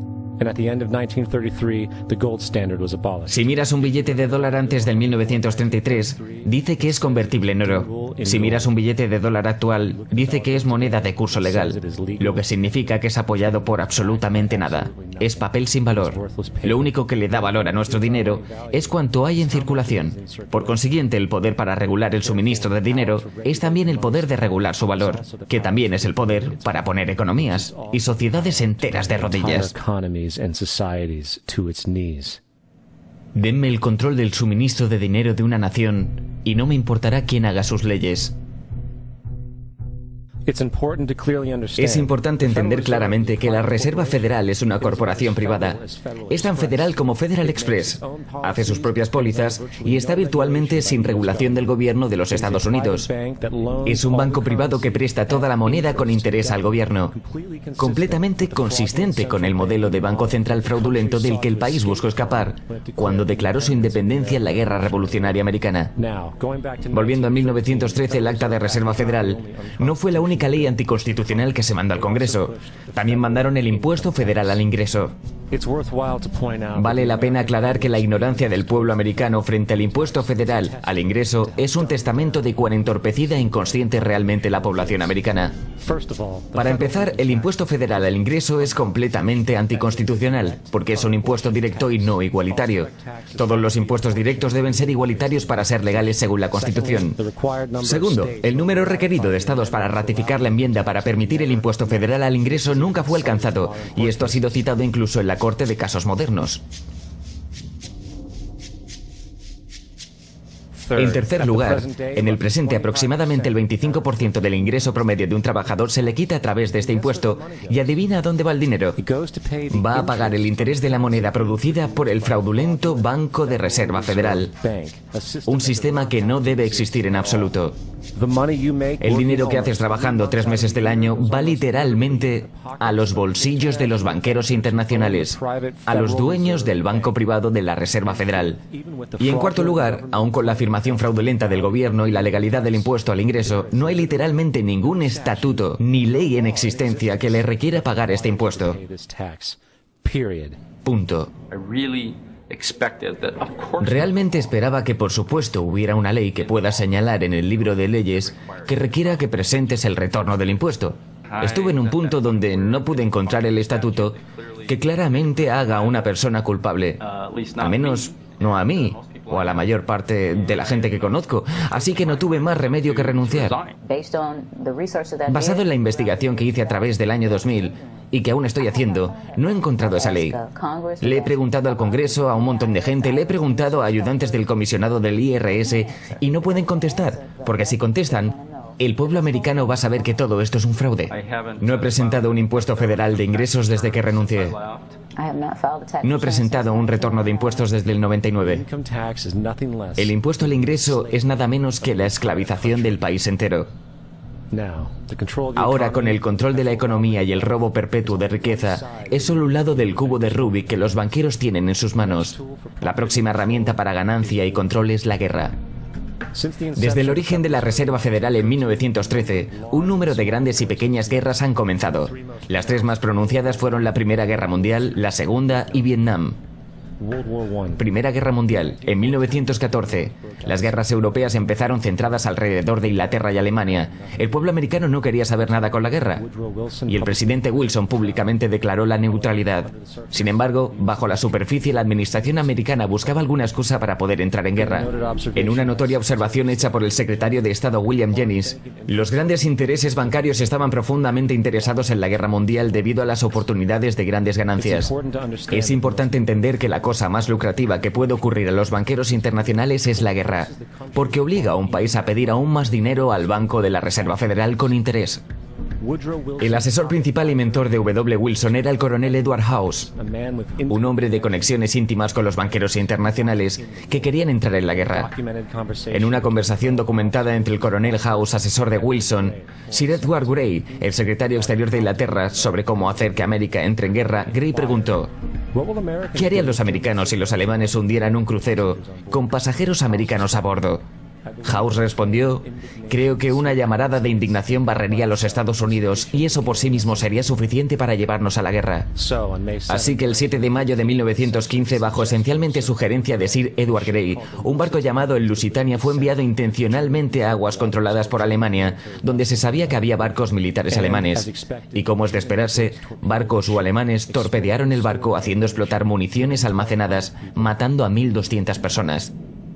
Si miras un billete de dólar antes del 1933, dice que es convertible en oro. Si miras un billete de dólar actual, dice que es moneda de curso legal, lo que significa que es apoyado por absolutamente nada. Es papel sin valor. Lo único que le da valor a nuestro dinero es cuanto hay en circulación. Por consiguiente, el poder para regular el suministro de dinero es también el poder de regular su valor, que también es el poder para poner economías y sociedades enteras de rodillas. Denme el control del suministro de dinero de una nación y no me importará quién haga sus leyes. Es importante entender claramente que la Reserva Federal es una corporación privada. Es tan federal como Federal Express. Hace sus propias pólizas y está virtualmente sin regulación del gobierno de los Estados Unidos. Es un banco privado que presta toda la moneda con interés al gobierno, completamente consistente con el modelo de banco central fraudulento del que el país buscó escapar cuando declaró su independencia en la Guerra Revolucionaria Americana. Volviendo a 1913, el Acta de Reserva Federal no fue la única ley anticonstitucional que se mandó al Congreso. También mandaron el impuesto federal al ingreso. Vale la pena aclarar que la ignorancia del pueblo americano frente al impuesto federal al ingreso es un testamento de cuán entorpecida e inconsciente es realmente la población americana. Para empezar, el impuesto federal al ingreso es completamente anticonstitucional, porque es un impuesto directo y no igualitario. Todos los impuestos directos deben ser igualitarios para ser legales según la Constitución. Segundo, el número requerido de estados para ratificar la enmienda para permitir el impuesto federal al ingreso nunca fue alcanzado, y esto ha sido citado incluso en la Corte de Casos Modernos. En tercer lugar, en el presente aproximadamente el 25% del ingreso promedio de un trabajador se le quita a través de este impuesto, y adivina a dónde va el dinero. Va a pagar el interés de la moneda producida por el fraudulento Banco de Reserva Federal, un sistema que no debe existir en absoluto. El dinero que haces trabajando 3 meses del año va literalmente a los bolsillos de los banqueros internacionales, a los dueños del banco privado de la Reserva Federal. Y en cuarto lugar, aun con la afirmación fraudulenta del gobierno y la legalidad del impuesto al ingreso, no hay literalmente ningún estatuto ni ley en existencia que le requiera pagar este impuesto. Punto. Realmente esperaba que, por supuesto, hubiera una ley que pueda señalar en el libro de leyes que requiera que presentes el retorno del impuesto. Estuve en un punto donde no pude encontrar el estatuto que claramente haga a una persona culpable, al menos no a mí o a la mayor parte de la gente que conozco, así que no tuve más remedio que renunciar. Basado en la investigación que hice a través del año 2000 y que aún estoy haciendo, no he encontrado esa ley. Le he preguntado al Congreso, a un montón de gente, le he preguntado a ayudantes del comisionado del IRS y no pueden contestar, porque si contestan, el pueblo americano va a saber que todo esto es un fraude. No he presentado un impuesto federal de ingresos desde que renuncié. No he presentado un retorno de impuestos desde el 99. El impuesto al ingreso es nada menos que la esclavización del país entero. Ahora, con el control de la economía y el robo perpetuo de riqueza, es solo un lado del cubo de Rubik que los banqueros tienen en sus manos. La próxima herramienta para ganancia y control es la guerra. Desde el origen de la Reserva Federal en 1913, un número de grandes y pequeñas guerras han comenzado. Las tres más pronunciadas fueron la Primera Guerra Mundial, la Segunda y Vietnam. Primera Guerra Mundial, en 1914. Las guerras europeas empezaron centradas alrededor de Inglaterra y Alemania. El pueblo americano no quería saber nada con la guerra. Y el presidente Wilson públicamente declaró la neutralidad. Sin embargo, bajo la superficie, la administración americana buscaba alguna excusa para poder entrar en guerra. En una notoria observación hecha por el secretario de Estado William Jennings, los grandes intereses bancarios estaban profundamente interesados en la guerra mundial debido a las oportunidades de grandes ganancias. Es importante entender que la cosa más lucrativa que puede ocurrir a los banqueros internacionales es la guerra, porque obliga a un país a pedir aún más dinero al Banco de la Reserva Federal con interés. El asesor principal y mentor de W. Wilson era el coronel Edward House, un hombre de conexiones íntimas con los banqueros internacionales que querían entrar en la guerra. En una conversación documentada entre el coronel House, asesor de Wilson, Sir Edward Grey, el secretario exterior de Inglaterra, sobre cómo hacer que América entre en guerra, Grey preguntó: ¿qué harían los americanos si los alemanes hundieran un crucero con pasajeros americanos a bordo? House respondió: creo que una llamarada de indignación barrería a los Estados Unidos y eso por sí mismo sería suficiente para llevarnos a la guerra. Así que el 7 de mayo de 1915, bajo esencialmente sugerencia de Sir Edward Grey, un barco llamado el Lusitania fue enviado intencionalmente a aguas controladas por Alemania, donde se sabía que había barcos militares alemanes. Y como es de esperarse, barcos o alemanes torpedearon el barco haciendo explotar municiones almacenadas, matando a 1.200 personas.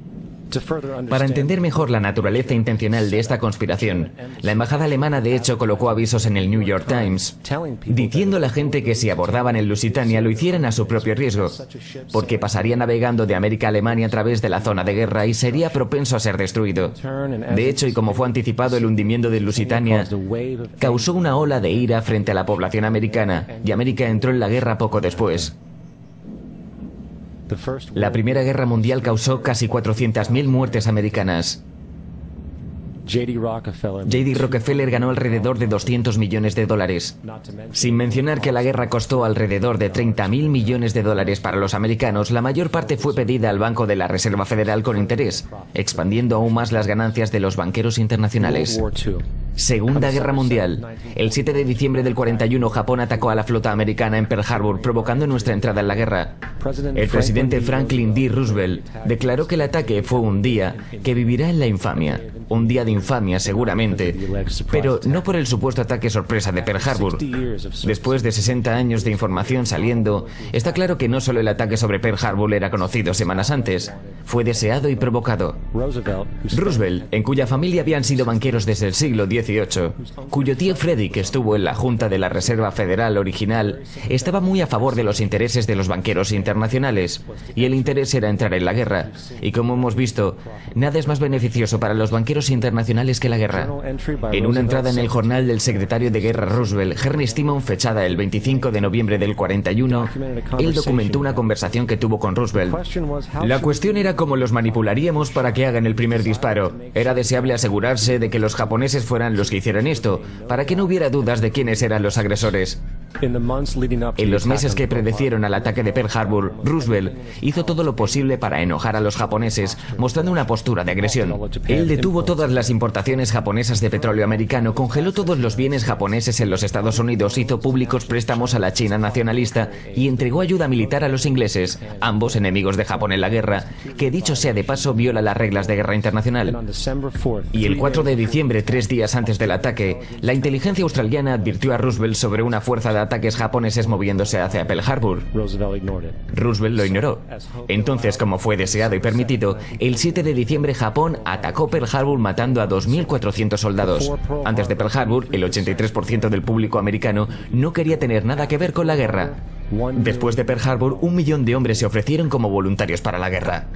Para entender mejor la naturaleza intencional de esta conspiración, la embajada alemana de hecho colocó avisos en el New York Times diciendo a la gente que si abordaban el Lusitania lo hicieran a su propio riesgo, porque pasaría navegando de América a Alemania a través de la zona de guerra y sería propenso a ser destruido. De hecho, y como fue anticipado, el hundimiento del Lusitania causó una ola de ira frente a la población americana y América entró en la guerra poco después. La Primera Guerra Mundial causó casi 400.000 muertes americanas. J.D. Rockefeller ganó alrededor de $200 millones, sin mencionar que la guerra costó alrededor de $30.000 millones para los americanos. La mayor parte fue pedida al Banco de la Reserva Federal con interés, expandiendo aún más las ganancias de los banqueros internacionales. Segunda Guerra Mundial. El 7 de diciembre del 41, Japón atacó a la flota americana en Pearl Harbor, provocando nuestra entrada en la guerra. El presidente Franklin D. Roosevelt declaró que el ataque fue un día que vivirá en la infamia. Un día de infamia, seguramente, pero no por el supuesto ataque sorpresa de Pearl Harbor. Después de 60 años de información saliendo, está claro que no solo el ataque sobre Pearl Harbor era conocido semanas antes, fue deseado y provocado. Roosevelt, en cuya familia habían sido banqueros desde el siglo XVIII, cuyo tío Freddy, que estuvo en la Junta de la Reserva Federal original, estaba muy a favor de los intereses de los banqueros internacionales, y el interés era entrar en la guerra. Y como hemos visto, nada es más beneficioso para los banqueros internacionales que la guerra. En una entrada en el jornal del secretario de Guerra Roosevelt, Henry Stimon, fechada el 25 de noviembre del 41, él documentó una conversación que tuvo con Roosevelt. La cuestión era cómo los manipularíamos para que hagan el primer disparo. Era deseable asegurarse de que los japoneses fueran los que hicieran esto, para que no hubiera dudas de quiénes eran los agresores. En los meses que predecieron al ataque de Pearl Harbor, Roosevelt hizo todo lo posible para enojar a los japoneses, mostrando una postura de agresión. Él detuvo todas las importaciones japonesas de petróleo americano, congeló todos los bienes japoneses en los Estados Unidos, hizo públicos préstamos a la China nacionalista y entregó ayuda militar a los ingleses, ambos enemigos de Japón en la guerra, que dicho sea de paso viola las reglas de guerra internacional. Y el 4 de diciembre, 3 días antes del ataque, la inteligencia australiana advirtió a Roosevelt sobre una fuerza de ataques japoneses moviéndose hacia Pearl Harbor. Roosevelt lo ignoró. Entonces, como fue deseado y permitido, el 7 de diciembre Japón atacó Pearl Harbor matando a 2.400 soldados. Antes de Pearl Harbor, el 83% del público americano no quería tener nada que ver con la guerra. Después de Pearl Harbor, 1 millón de hombres se ofrecieron como voluntarios para la guerra.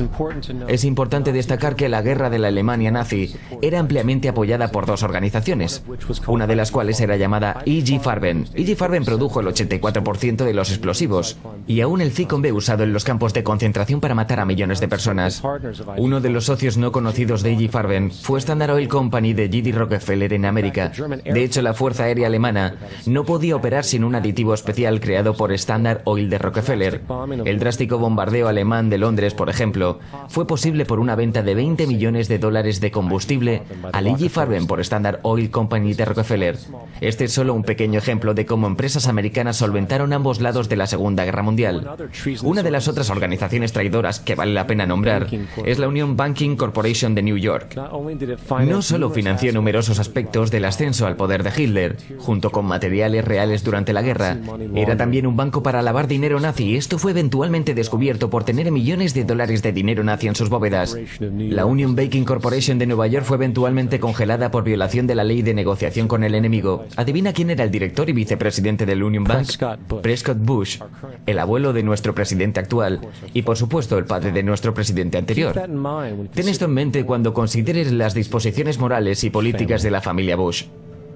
Es importante destacar que la guerra de la Alemania nazi era ampliamente apoyada por dos organizaciones, una de las cuales era llamada IG Farben. IG Farben produjo el 84% de los explosivos y aún el Zyklon B usado en los campos de concentración para matar a millones de personas. Uno de los socios no conocidos de IG Farben fue Standard Oil Company de J.D. Rockefeller en América. De hecho, la Fuerza Aérea Alemana no podía operar sin un aditivo especial creado por Standard Oil de Rockefeller. El drástico bombardeo alemán de Londres, por ejemplo, fue posible por una venta de $20 millones de combustible al IG Farben por Standard Oil Company de Rockefeller. Este es solo un pequeño ejemplo de cómo empresas americanas solventaron ambos lados de la Segunda Guerra Mundial. Una de las otras organizaciones traidoras que vale la pena nombrar es la Union Banking Corporation de New York. No solo financió numerosos aspectos del ascenso al poder de Hitler, junto con materiales reales durante la guerra, era también un banco para lavar dinero nazi. Esto fue eventualmente descubierto por tener millones de dólares de dinero nazi en sus bóvedas. La Union Banking Corporation de Nueva York fue eventualmente congelada por violación de la ley de negociación con el enemigo. ¿Adivina quién era el director y vicepresidente del Union Bank? Prescott Bush, el abuelo de nuestro presidente actual y, por supuesto, el padre de nuestro presidente anterior. Ten esto en mente cuando consideres las disposiciones morales y políticas de la familia Bush.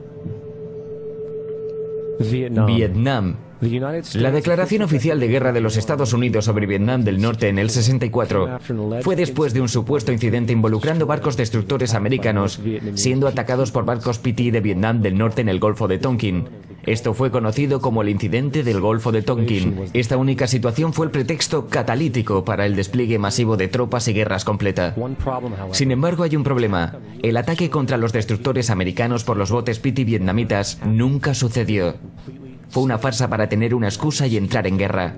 Vietnam. La declaración oficial de guerra de los Estados Unidos sobre Vietnam del Norte en el 64 fue después de un supuesto incidente involucrando barcos destructores americanos siendo atacados por barcos PT de Vietnam del Norte en el Golfo de Tonkin. Esto fue conocido como el incidente del Golfo de Tonkin. Esta única situación fue el pretexto catalítico para el despliegue masivo de tropas y guerras completa. Sin embargo, hay un problema. El ataque contra los destructores americanos por los botes PT vietnamitas nunca sucedió. Fue una farsa para tener una excusa y entrar en guerra.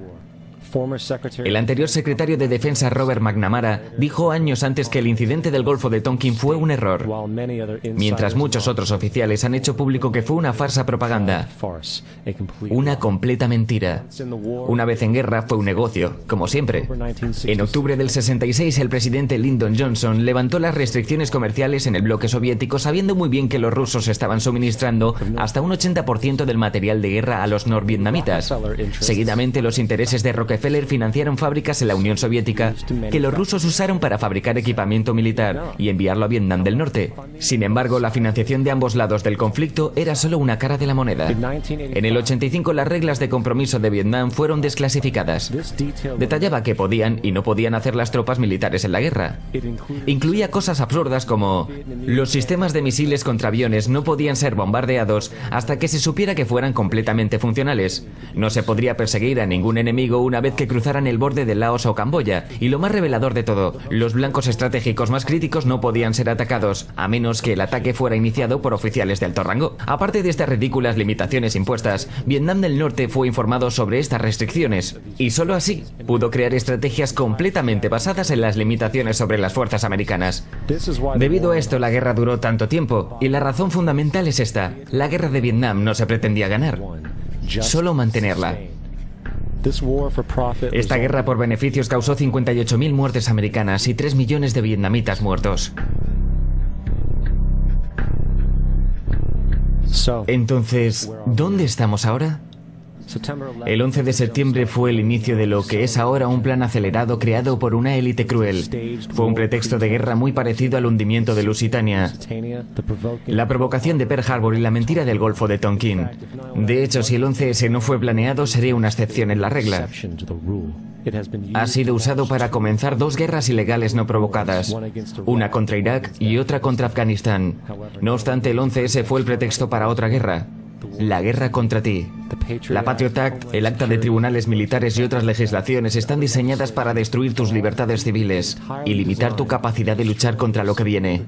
El anterior secretario de Defensa Robert McNamara dijo años antes que el incidente del Golfo de Tonkin fue un error, mientras muchos otros oficiales han hecho público que fue una farsa propaganda, una completa mentira. Una vez en guerra fue un negocio, como siempre. En octubre del 66 el presidente Lyndon Johnson levantó las restricciones comerciales en el bloque soviético sabiendo muy bien que los rusos estaban suministrando hasta un 80% del material de guerra a los norvietnamitas. Seguidamente los intereses de Rockefeller financiaron fábricas en la Unión Soviética que los rusos usaron para fabricar equipamiento militar y enviarlo a Vietnam del Norte. Sin embargo, la financiación de ambos lados del conflicto era solo una cara de la moneda. En el 85 las reglas de compromiso de Vietnam fueron desclasificadas. Detallaba qué podían y no podían hacer las tropas militares en la guerra. Incluía cosas absurdas como los sistemas de misiles contra aviones no podían ser bombardeados hasta que se supiera que fueran completamente funcionales. No se podría perseguir a ningún enemigo una vez que cruzaran el borde de Laos o Camboya. Y lo más revelador de todo, los blancos estratégicos más críticos no podían ser atacados, a menos que el ataque fuera iniciado por oficiales de alto rango. Aparte de estas ridículas limitaciones impuestas, Vietnam del Norte fue informado sobre estas restricciones, y solo así pudo crear estrategias completamente basadas en las limitaciones sobre las fuerzas americanas. Debido a esto, la guerra duró tanto tiempo, y la razón fundamental es esta: la guerra de Vietnam no se pretendía ganar, solo mantenerla. Esta guerra por beneficios causó 58.000 muertes americanas y 3 millones de vietnamitas muertos. Entonces, ¿dónde estamos ahora? El 11 de septiembre fue el inicio de lo que es ahora un plan acelerado creado por una élite cruel. Fue un pretexto de guerra muy parecido al hundimiento de Lusitania, la provocación de Pearl Harbor y la mentira del Golfo de Tonkin. De hecho, si el 11S no fue planeado, sería una excepción en la regla. Ha sido usado para comenzar dos guerras ilegales no provocadas, una contra Irak y otra contra Afganistán. No obstante, el 11S fue el pretexto para otra guerra. La guerra contra ti. La Patriot Act, el acta de tribunales militares y otras legislaciones están diseñadas para destruir tus libertades civiles y limitar tu capacidad de luchar contra lo que viene.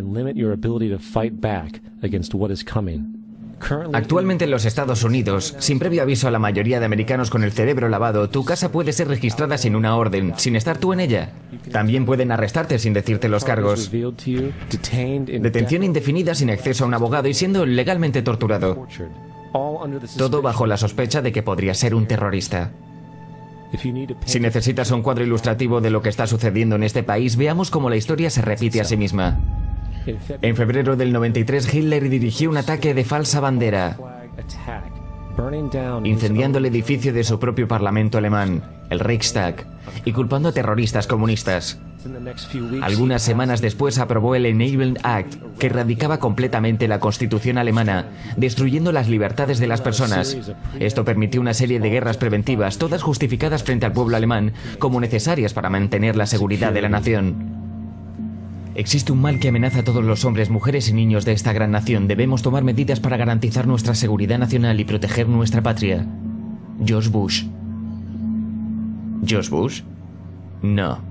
Actualmente en los Estados Unidos, sin previo aviso a la mayoría de americanos con el cerebro lavado, tu casa puede ser registrada sin una orden, sin estar tú en ella. También pueden arrestarte sin decirte los cargos. Detención indefinida sin acceso a un abogado y siendo legalmente torturado. Todo bajo la sospecha de que podría ser un terrorista. Si necesitas un cuadro ilustrativo de lo que está sucediendo en este país, veamos cómo la historia se repite a sí misma. En febrero del 93, Hitler dirigió un ataque de falsa bandera, incendiando el edificio de su propio parlamento alemán, el Reichstag, y culpando a terroristas comunistas. Algunas semanas después aprobó el Enabling Act, que erradicaba completamente la Constitución alemana, destruyendo las libertades de las personas. Esto permitió una serie de guerras preventivas, todas justificadas frente al pueblo alemán, como necesarias para mantener la seguridad de la nación. Existe un mal que amenaza a todos los hombres, mujeres y niños de esta gran nación. Debemos tomar medidas para garantizar nuestra seguridad nacional y proteger nuestra patria. George Bush. ¿George Bush? No.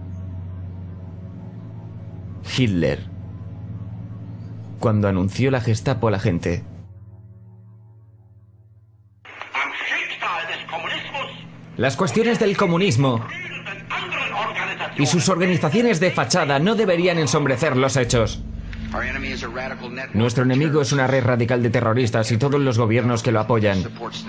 Hitler. Cuando anunció la Gestapo a la gente. Las cuestiones del comunismo y sus organizaciones de fachada no deberían ensombrecer los hechos. Nuestro enemigo es una red radical de terroristas y todos los gobiernos que lo apoyan.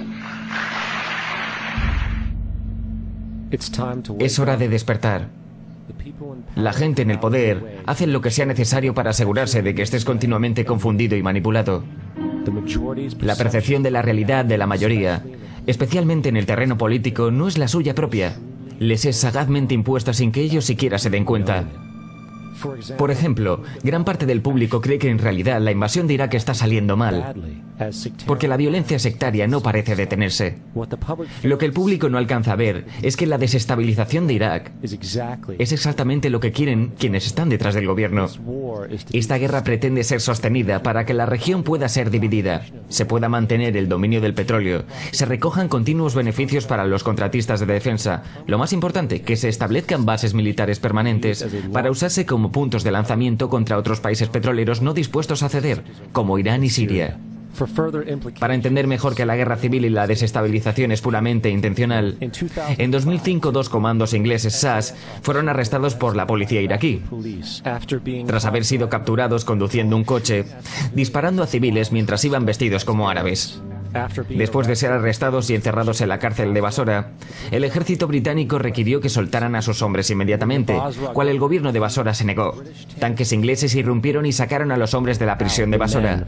Es hora de despertar. La gente en el poder hace lo que sea necesario para asegurarse de que estés continuamente confundido y manipulado. La percepción de la realidad de la mayoría, especialmente en el terreno político, no es la suya propia. Les es sagazmente impuesta sin que ellos siquiera se den cuenta. Por ejemplo, gran parte del público cree que en realidad la invasión de Irak está saliendo mal, porque la violencia sectaria no parece detenerse. Lo que el público no alcanza a ver es que la desestabilización de Irak es exactamente lo que quieren quienes están detrás del gobierno. Esta guerra pretende ser sostenida para que la región pueda ser dividida, se pueda mantener el dominio del petróleo, se recojan continuos beneficios para los contratistas de defensa, lo más importante, que se establezcan bases militares permanentes para usarse como puntos de lanzamiento contra otros países petroleros no dispuestos a ceder, como Irán y Siria. Para entender mejor que la guerra civil y la desestabilización es puramente intencional, en 2005 dos comandos ingleses SAS fueron arrestados por la policía iraquí, tras haber sido capturados conduciendo un coche, disparando a civiles mientras iban vestidos como árabes. Después de ser arrestados y encerrados en la cárcel de Basora, el ejército británico requirió que soltaran a sus hombres inmediatamente, cual el gobierno de Basora se negó. Tanques ingleses irrumpieron y sacaron a los hombres de la prisión de Basora.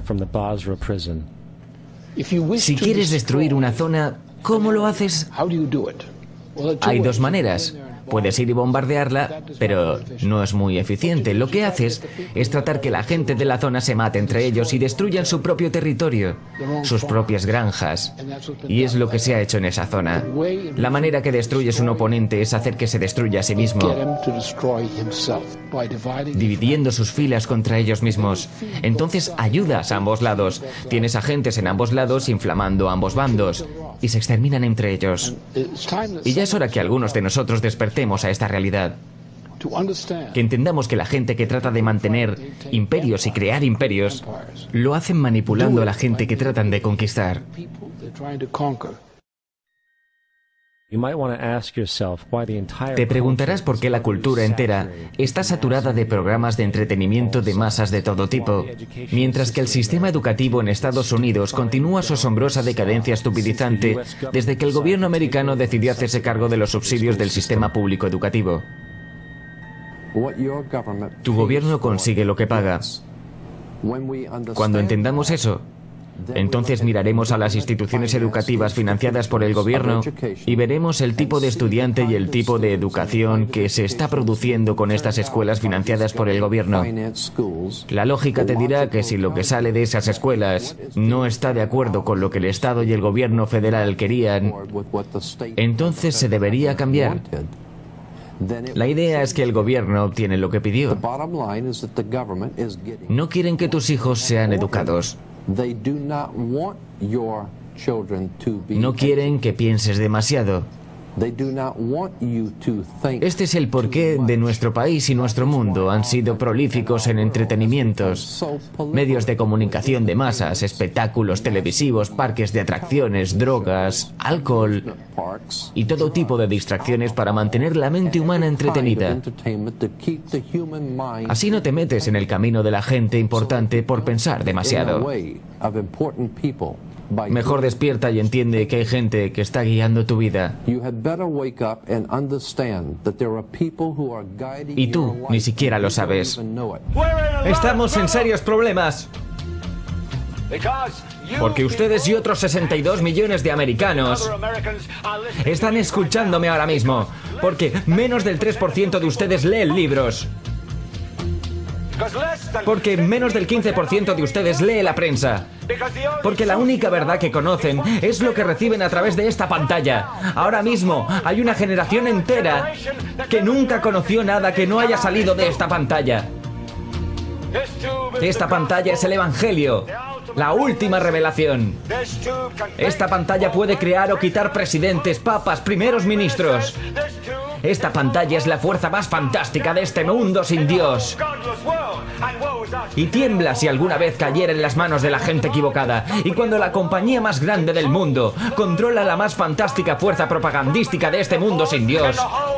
Si quieres destruir una zona, ¿cómo lo haces? Hay dos maneras. Puedes ir y bombardearla, pero no es muy eficiente. Lo que haces es tratar que la gente de la zona se mate entre ellos y destruyan su propio territorio, sus propias granjas. Y es lo que se ha hecho en esa zona. La manera que destruyes un oponente es hacer que se destruya a sí mismo, dividiendo sus filas contra ellos mismos. Entonces ayudas a ambos lados. Tienes agentes en ambos lados inflamando a ambos bandos y se exterminan entre ellos. Y ya es hora que algunos de nosotros despertemos a esta realidad. Que entendamos que la gente que trata de mantener imperios y crear imperios, lo hacen manipulando a la gente que tratan de conquistar. Te preguntarás por qué la cultura entera está saturada de programas de entretenimiento de masas de todo tipo, mientras que el sistema educativo en Estados Unidos continúa su asombrosa decadencia estupidizante desde que el gobierno americano decidió hacerse cargo de los subsidios del sistema público educativo. Tu gobierno consigue lo que paga. Cuando entendamos eso, entonces miraremos a las instituciones educativas financiadas por el gobierno y veremos el tipo de estudiante y el tipo de educación que se está produciendo con estas escuelas financiadas por el gobierno. La lógica te dirá que si lo que sale de esas escuelas no está de acuerdo con lo que el Estado y el gobierno federal querían, entonces se debería cambiar. La idea es que el gobierno obtiene lo que pidió. No quieren que tus hijos sean educados. No quieren que pienses demasiado. Este es el porqué de nuestro país y nuestro mundo. Han sido prolíficos en entretenimientos, medios de comunicación de masas, espectáculos televisivos, parques de atracciones, drogas, alcohol y todo tipo de distracciones para mantener la mente humana entretenida. Así no te metes en el camino de la gente importante por pensar demasiado. Mejor despierta y entiende que hay gente que está guiando tu vida. Y tú ni siquiera lo sabes. Estamos en serios problemas. Porque ustedes y otros 62 millones de americanos están escuchándome ahora mismo. Porque menos del 3% de ustedes leen libros. Porque menos del 15% de ustedes lee la prensa. Porque la única verdad que conocen es lo que reciben a través de esta pantalla. Ahora mismo hay una generación entera que nunca conoció nada que no haya salido de esta pantalla. Esta pantalla es el Evangelio, la última revelación. Esta pantalla puede crear o quitar presidentes, papas, primeros ministros. Esta pantalla es la fuerza más fantástica de este mundo sin Dios. Y tiembla si alguna vez cayera en las manos de la gente equivocada. Y cuando la compañía más grande del mundo controla la más fantástica fuerza propagandística de este mundo sin Dios,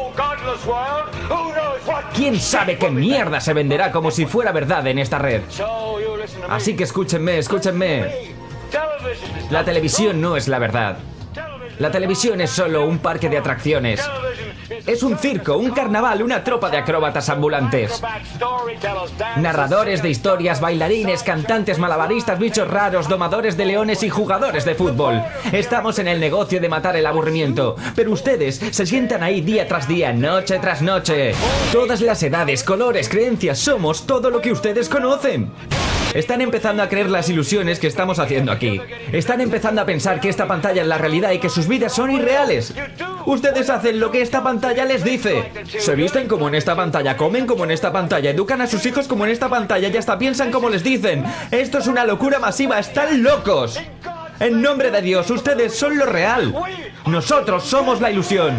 ¿quién sabe qué mierda se venderá como si fuera verdad en esta red? Así que escúchenme, escúchenme. La televisión no es la verdad. La televisión es solo un parque de atracciones. Es un circo, un carnaval, una tropa de acróbatas ambulantes. Narradores de historias, bailarines, cantantes, malabaristas, bichos raros, domadores de leones y jugadores de fútbol. Estamos en el negocio de matar el aburrimiento, pero ustedes se sientan ahí día tras día, noche tras noche. Todas las edades, colores, creencias, somos todo lo que ustedes conocen. Están empezando a creer las ilusiones que estamos haciendo aquí. Están empezando a pensar que esta pantalla es la realidad y que sus vidas son irreales. Ustedes hacen lo que esta pantalla les dice. Se visten como en esta pantalla, comen como en esta pantalla, educan a sus hijos como en esta pantalla y hasta piensan como les dicen. Esto es una locura masiva, están locos. En nombre de Dios, ustedes son lo real. Nosotros somos la ilusión.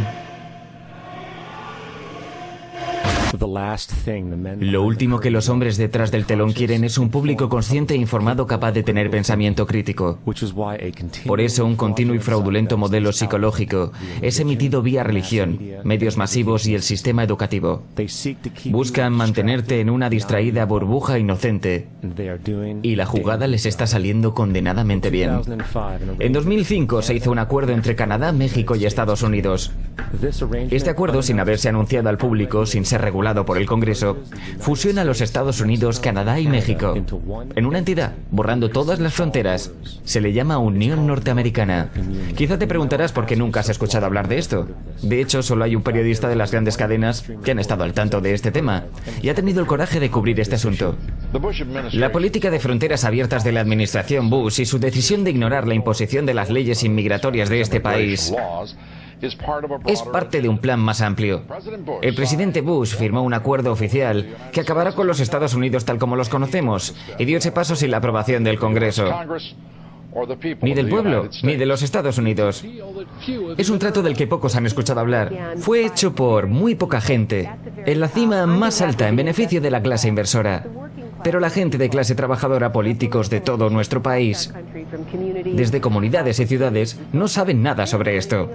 Lo último que los hombres detrás del telón quieren es un público consciente e informado capaz de tener pensamiento crítico. Por eso un continuo y fraudulento modelo psicológico es emitido vía religión, medios masivos y el sistema educativo. Buscan mantenerte en una distraída burbuja inocente y la jugada les está saliendo condenadamente bien. En 2005 se hizo un acuerdo entre Canadá, México y Estados Unidos. Este acuerdo, sin haberse anunciado al público, sin ser regulado por el Congreso, fusiona a los Estados Unidos, Canadá y México en una entidad, borrando todas las fronteras. Se le llama Unión Norteamericana. Quizá te preguntarás por qué nunca has escuchado hablar de esto. De hecho, solo hay un periodista de las grandes cadenas que han estado al tanto de este tema y ha tenido el coraje de cubrir este asunto. La política de fronteras abiertas de la administración Bush y su decisión de ignorar la imposición de las leyes inmigratorias de este país es parte de un plan más amplio. El presidente Bush firmó un acuerdo oficial que acabará con los Estados Unidos tal como los conocemos y dio ese paso sin la aprobación del Congreso. Ni del pueblo, ni de los Estados Unidos. Es un trato del que pocos han escuchado hablar. Fue hecho por muy poca gente, en la cima más alta, en beneficio de la clase inversora. Pero la gente de clase trabajadora, políticos de todo nuestro país, desde comunidades y ciudades, no saben nada sobre esto.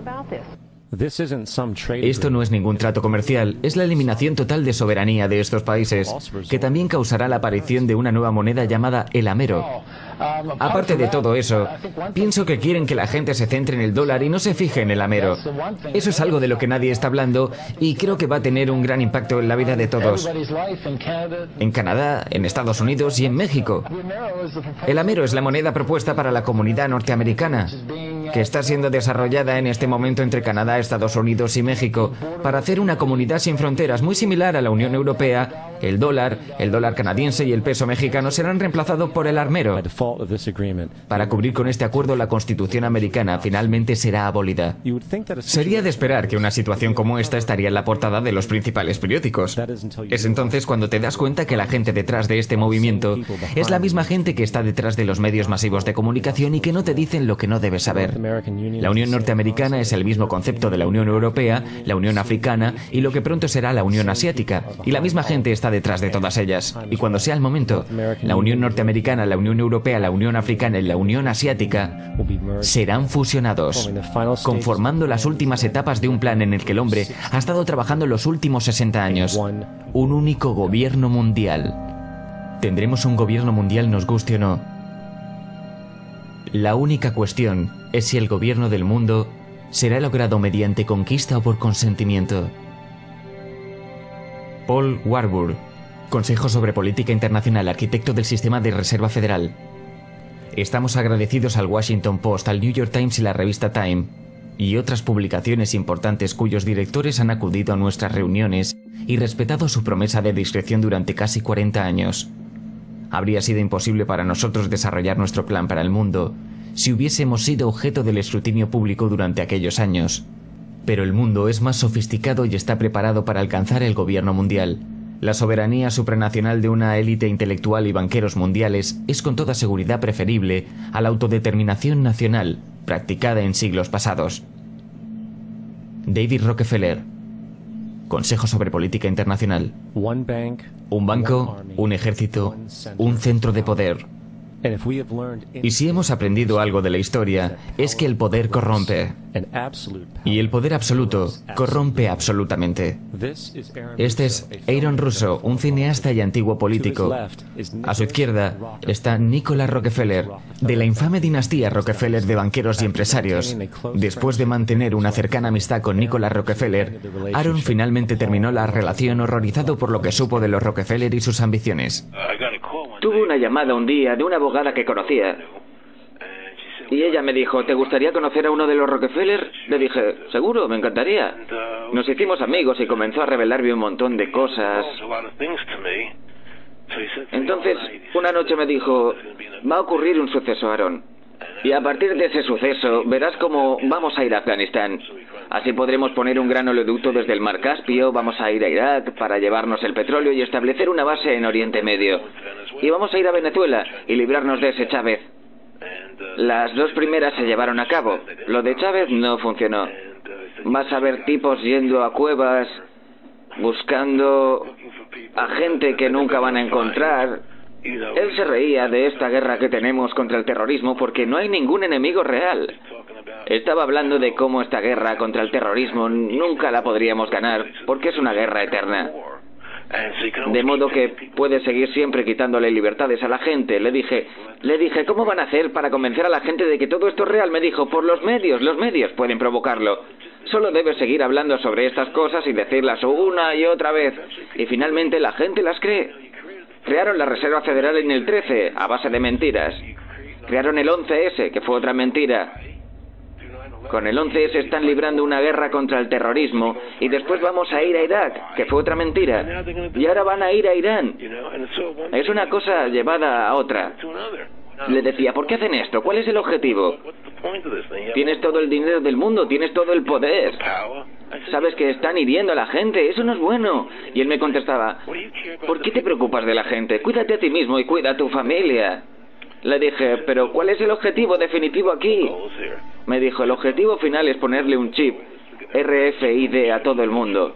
Esto no es ningún trato comercial, es la eliminación total de soberanía de estos países, que también causará la aparición de una nueva moneda llamada el amero. Aparte de todo eso, pienso que quieren que la gente se centre en el dólar y no se fije en el amero. Eso es algo de lo que nadie está hablando y creo que va a tener un gran impacto en la vida de todos. En Canadá, en Estados Unidos y en México. El amero es la moneda propuesta para la comunidad norteamericana, que está siendo desarrollada en este momento entre Canadá, Estados Unidos y México para hacer una comunidad sin fronteras muy similar a la Unión Europea, el dólar canadiense y el peso mexicano serán reemplazados por el armero. Para cubrir con este acuerdo, la Constitución americana finalmente será abolida. Sería de esperar que una situación como esta estaría en la portada de los principales periódicos. Es entonces cuando te das cuenta que la gente detrás de este movimiento es la misma gente que está detrás de los medios masivos de comunicación y que no te dicen lo que no debes saber. La Unión Norteamericana es el mismo concepto de la Unión Europea, la Unión Africana y lo que pronto será la Unión Asiática. Y la misma gente está detrás de todas ellas. Y cuando sea el momento, la Unión Norteamericana, la Unión Europea, la Unión Africana y la Unión Asiática serán fusionados, conformando las últimas etapas de un plan en el que el hombre ha estado trabajando los últimos 60 años. Un único gobierno mundial. Tendremos un gobierno mundial, nos guste o no. La única cuestión es si el gobierno del mundo será logrado mediante conquista o por consentimiento. Paul Warburg, Consejo sobre Política Internacional, arquitecto del Sistema de Reserva Federal. Estamos agradecidos al Washington Post, al New York Times y la revista Time, y otras publicaciones importantes cuyos directores han acudido a nuestras reuniones y respetado su promesa de discreción durante casi 40 años. Habría sido imposible para nosotros desarrollar nuestro plan para el mundo si hubiésemos sido objeto del escrutinio público durante aquellos años. Pero el mundo es más sofisticado y está preparado para alcanzar el gobierno mundial. La soberanía supranacional de una élite intelectual y banqueros mundiales es con toda seguridad preferible a la autodeterminación nacional practicada en siglos pasados. David Rockefeller, Consejo sobre Política Internacional. Un banco, un ejército, un centro de poder. Y si hemos aprendido algo de la historia, es que el poder corrompe. Y el poder absoluto corrompe absolutamente. Este es Aaron Russo, un cineasta y antiguo político. A su izquierda está Nicholas Rockefeller, de la infame dinastía Rockefeller de banqueros y empresarios. Después de mantener una cercana amistad con Nicholas Rockefeller, Aaron finalmente terminó la relación horrorizado por lo que supo de los Rockefeller y sus ambiciones. Tuve una llamada un día de una abogada que conocía. Y ella me dijo, ¿te gustaría conocer a uno de los Rockefeller? Le dije, seguro, me encantaría. Nos hicimos amigos y comenzó a revelarme un montón de cosas. Entonces, una noche me dijo, va a ocurrir un suceso, Aaron. Y a partir de ese suceso, verás cómo vamos a ir a Afganistán. Así podremos poner un gran oleoducto desde el mar Caspio, vamos a ir a Irak para llevarnos el petróleo y establecer una base en Oriente Medio. Y vamos a ir a Venezuela y librarnos de ese Chávez. Las dos primeras se llevaron a cabo. Lo de Chávez no funcionó. Vas a ver tipos yendo a cuevas, buscando a gente que nunca van a encontrar. Él se reía de esta guerra que tenemos contra el terrorismo porque no hay ningún enemigo real. Estaba hablando de cómo esta guerra contra el terrorismo nunca la podríamos ganar porque es una guerra eterna. De modo que puede seguir siempre quitándole libertades a la gente. Le dije, ¿cómo van a hacer para convencer a la gente de que todo esto es real? Me dijo, por los medios pueden provocarlo. Solo debes seguir hablando sobre estas cosas y decirlas una y otra vez. Y finalmente la gente las cree. Crearon la Reserva Federal en el 13, a base de mentiras. Crearon el 11S, que fue otra mentira. Con el 11S están librando una guerra contra el terrorismo y después vamos a ir a Irak, que fue otra mentira. Y ahora van a ir a Irán. Es una cosa llevada a otra. Le decía, ¿por qué hacen esto? ¿Cuál es el objetivo? Tienes todo el dinero del mundo, tienes todo el poder. Sabes que están hiriendo a la gente, eso no es bueno. Y él me contestaba, ¿por qué te preocupas de la gente? Cuídate a ti mismo y cuida a tu familia. Le dije, ¿pero cuál es el objetivo definitivo aquí? Me dijo, el objetivo final es ponerle un chip RFID a todo el mundo.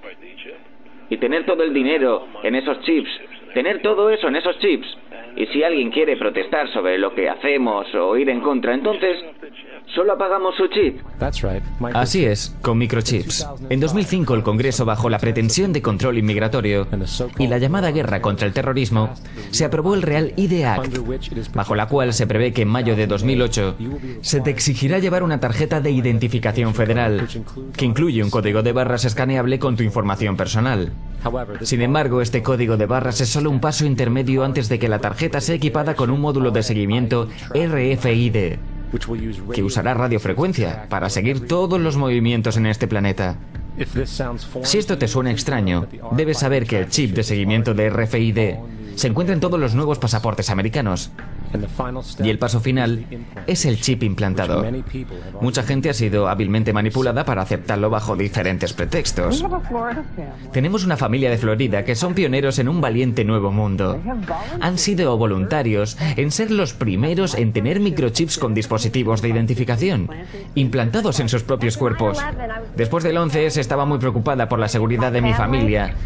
Y tener todo el dinero en esos chips. Tener todo eso en esos chips. Y si alguien quiere protestar sobre lo que hacemos o ir en contra, entonces solo apagamos su chip. Así es, con microchips. En 2005 el Congreso, bajo la pretensión de control inmigratorio y la llamada guerra contra el terrorismo, se aprobó el Real ID Act, bajo la cual se prevé que en mayo de 2008 se te exigirá llevar una tarjeta de identificación federal, que incluye un código de barras escaneable con tu información personal. Sin embargo, este código de barras es solo un paso intermedio antes de que la tarjeta sea equipada con un módulo de seguimiento RFID. que usará radiofrecuencia para seguir todos los movimientos en este planeta. Si esto te suena extraño, debes saber que el chip de seguimiento de RFID se encuentra en todos los nuevos pasaportes americanos. Y el paso final es el chip implantado. Mucha gente ha sido hábilmente manipulada para aceptarlo bajo diferentes pretextos. Tenemos una familia de Florida que son pioneros en un valiente nuevo mundo. Han sido voluntarios en ser los primeros en tener microchips con dispositivos de identificación, implantados en sus propios cuerpos. Después del 11S estaba muy preocupada por la seguridad de mi familia.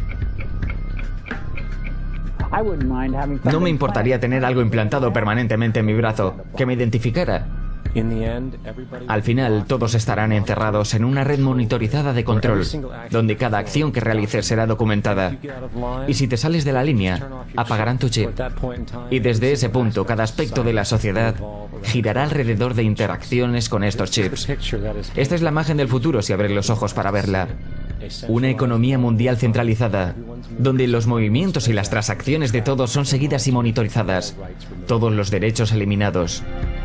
No me importaría tener algo implantado permanentemente en mi brazo, que me identificara. Al final, todos estarán encerrados en una red monitorizada de control, donde cada acción que realices será documentada. Y si te sales de la línea, apagarán tu chip. Y desde ese punto, cada aspecto de la sociedad girará alrededor de interacciones con estos chips. Esta es la imagen del futuro si abres los ojos para verla. Una economía mundial centralizada, donde los movimientos y las transacciones de todos son seguidas y monitorizadas, todos los derechos eliminados.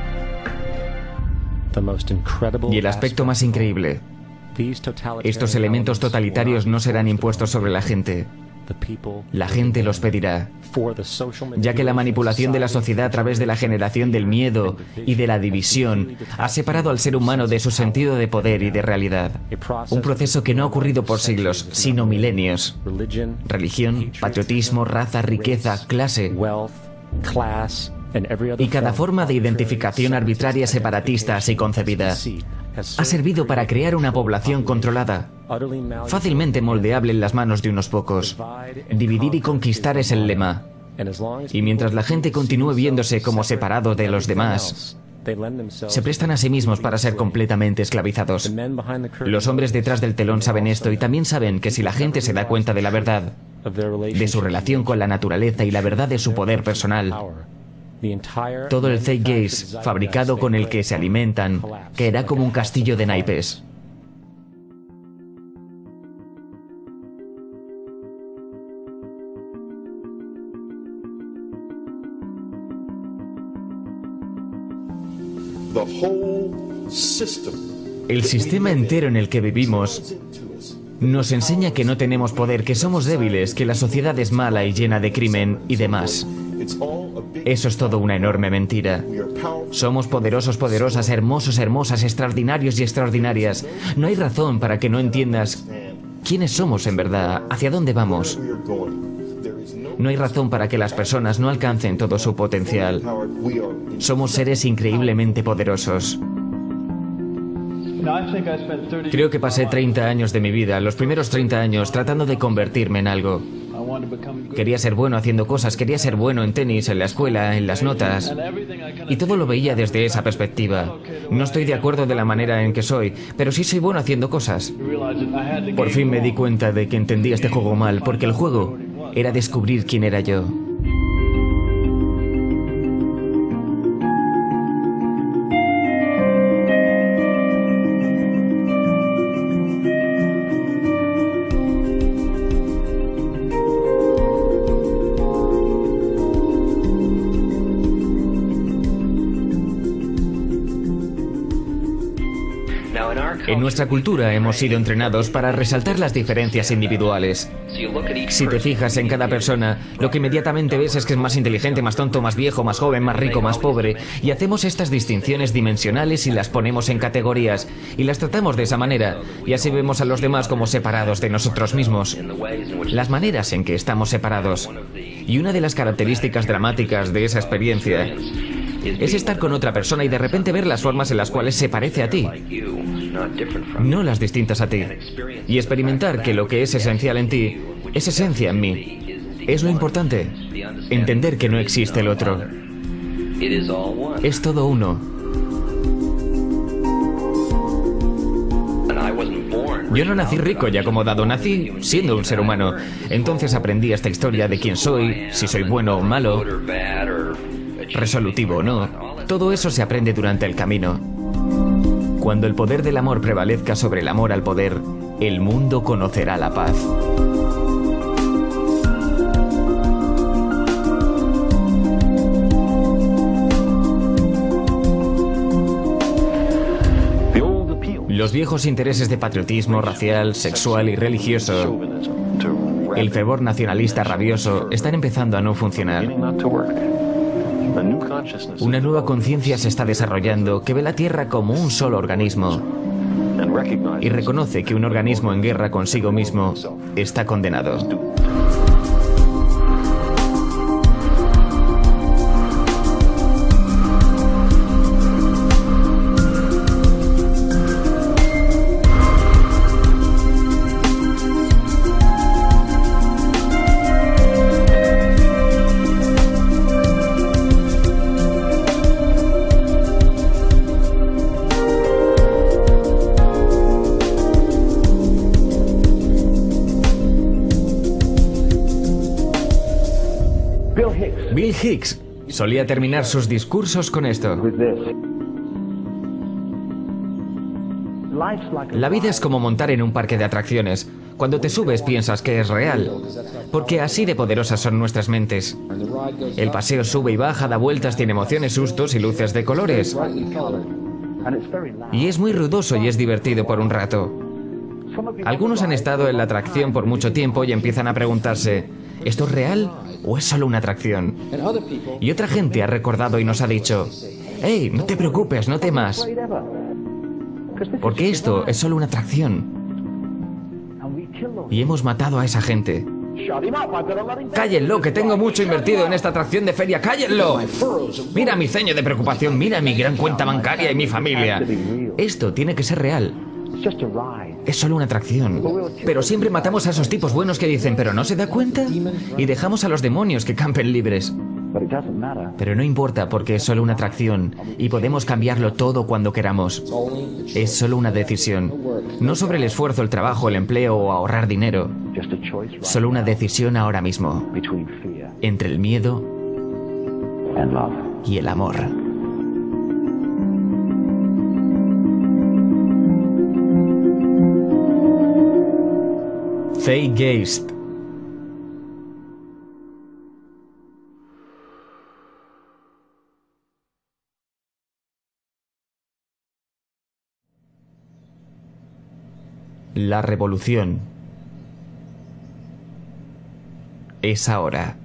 Y el aspecto más increíble, estos elementos totalitarios no serán impuestos sobre la gente. La gente los pedirá, ya que la manipulación de la sociedad a través de la generación del miedo y de la división ha separado al ser humano de su sentido de poder y de realidad. Un proceso que no ha ocurrido por siglos, sino milenios. Religión, patriotismo, raza, riqueza, clase. Y cada forma de identificación arbitraria, separatista así concebida ha servido para crear una población controlada, fácilmente moldeable en las manos de unos pocos. Dividir y conquistar es el lema. Y mientras la gente continúe viéndose como separado de los demás, se prestan a sí mismos para ser completamente esclavizados. Los hombres detrás del telón saben esto y también saben que si la gente se da cuenta de la verdad, de su relación con la naturaleza y la verdad de su poder personal, todo el zeitgeist fabricado con el que se alimentan caerá como un castillo de naipes. El sistema entero en el que vivimos nos enseña que no tenemos poder, que somos débiles, que la sociedad es mala y llena de crimen y demás. Eso es todo una enorme mentira. Somos poderosos, poderosas, hermosos, hermosas, extraordinarios y extraordinarias. No hay razón para que no entiendas quiénes somos en verdad, hacia dónde vamos. No hay razón para que las personas no alcancen todo su potencial. Somos seres increíblemente poderosos. Creo que pasé 30 años de mi vida, los primeros 30 años, tratando de convertirme en algo. Quería ser bueno haciendo cosas, quería ser bueno en tenis, en la escuela, en las notas. Y todo lo veía desde esa perspectiva. No estoy de acuerdo de la manera en que soy, pero sí soy bueno haciendo cosas. Por fin me di cuenta de que entendía este juego mal, porque el juego era descubrir quién era yo. En nuestra cultura hemos sido entrenados para resaltar las diferencias individuales. Si te fijas en cada persona, lo que inmediatamente ves es que es más inteligente, más tonto, más viejo, más joven, más rico, más pobre. Y hacemos estas distinciones dimensionales y las ponemos en categorías. Y las tratamos de esa manera. Y así vemos a los demás como separados de nosotros mismos. Las maneras en que estamos separados. Y una de las características dramáticas de esa experiencia es estar con otra persona y de repente ver las formas en las cuales se parece a ti, no las distintas a ti. Y experimentar que lo que es esencial en ti es esencia en mí. Es lo importante. Entender que no existe el otro. Es todo uno. Yo no nací rico y acomodado, nací siendo un ser humano. Entonces aprendí esta historia de quién soy, si soy bueno o malo, resolutivo o no. Todo eso se aprende durante el camino. Cuando el poder del amor prevalezca sobre el amor al poder, el mundo conocerá la paz. viejos intereses de patriotismo racial, sexual y religioso, el fervor nacionalista rabioso, están empezando a no funcionar. Una nueva conciencia se está desarrollando que ve la Tierra como un solo organismo y reconoce que un organismo en guerra consigo mismo está condenado. Bill Hicks solía terminar sus discursos con esto. La vida es como montar en un parque de atracciones. Cuando te subes piensas que es real, porque así de poderosas son nuestras mentes. El paseo sube y baja, da vueltas, tiene emociones, sustos y luces de colores. Y es muy ruidoso y es divertido por un rato. Algunos han estado en la atracción por mucho tiempo y empiezan a preguntarse, ¿esto es real o es solo una atracción? Y otra gente ha recordado y nos ha dicho, ¡hey, no te preocupes, no temas! Porque esto es solo una atracción. Y hemos matado a esa gente. ¡Cállenlo, que tengo mucho invertido en esta atracción de feria! ¡Cállenlo! Mira mi ceño de preocupación, mira mi gran cuenta bancaria y mi familia. Esto tiene que ser real. Es solo una atracción. Pero siempre matamos a esos tipos buenos que dicen, ¿pero no se da cuenta? Y dejamos a los demonios que campen libres. Pero no importa porque es solo una atracción y podemos cambiarlo todo cuando queramos. Es solo una decisión. No sobre el esfuerzo, el trabajo, el empleo o ahorrar dinero. Solo una decisión ahora mismo. Entre el miedo y el amor. Faye Geist. La revolución es ahora.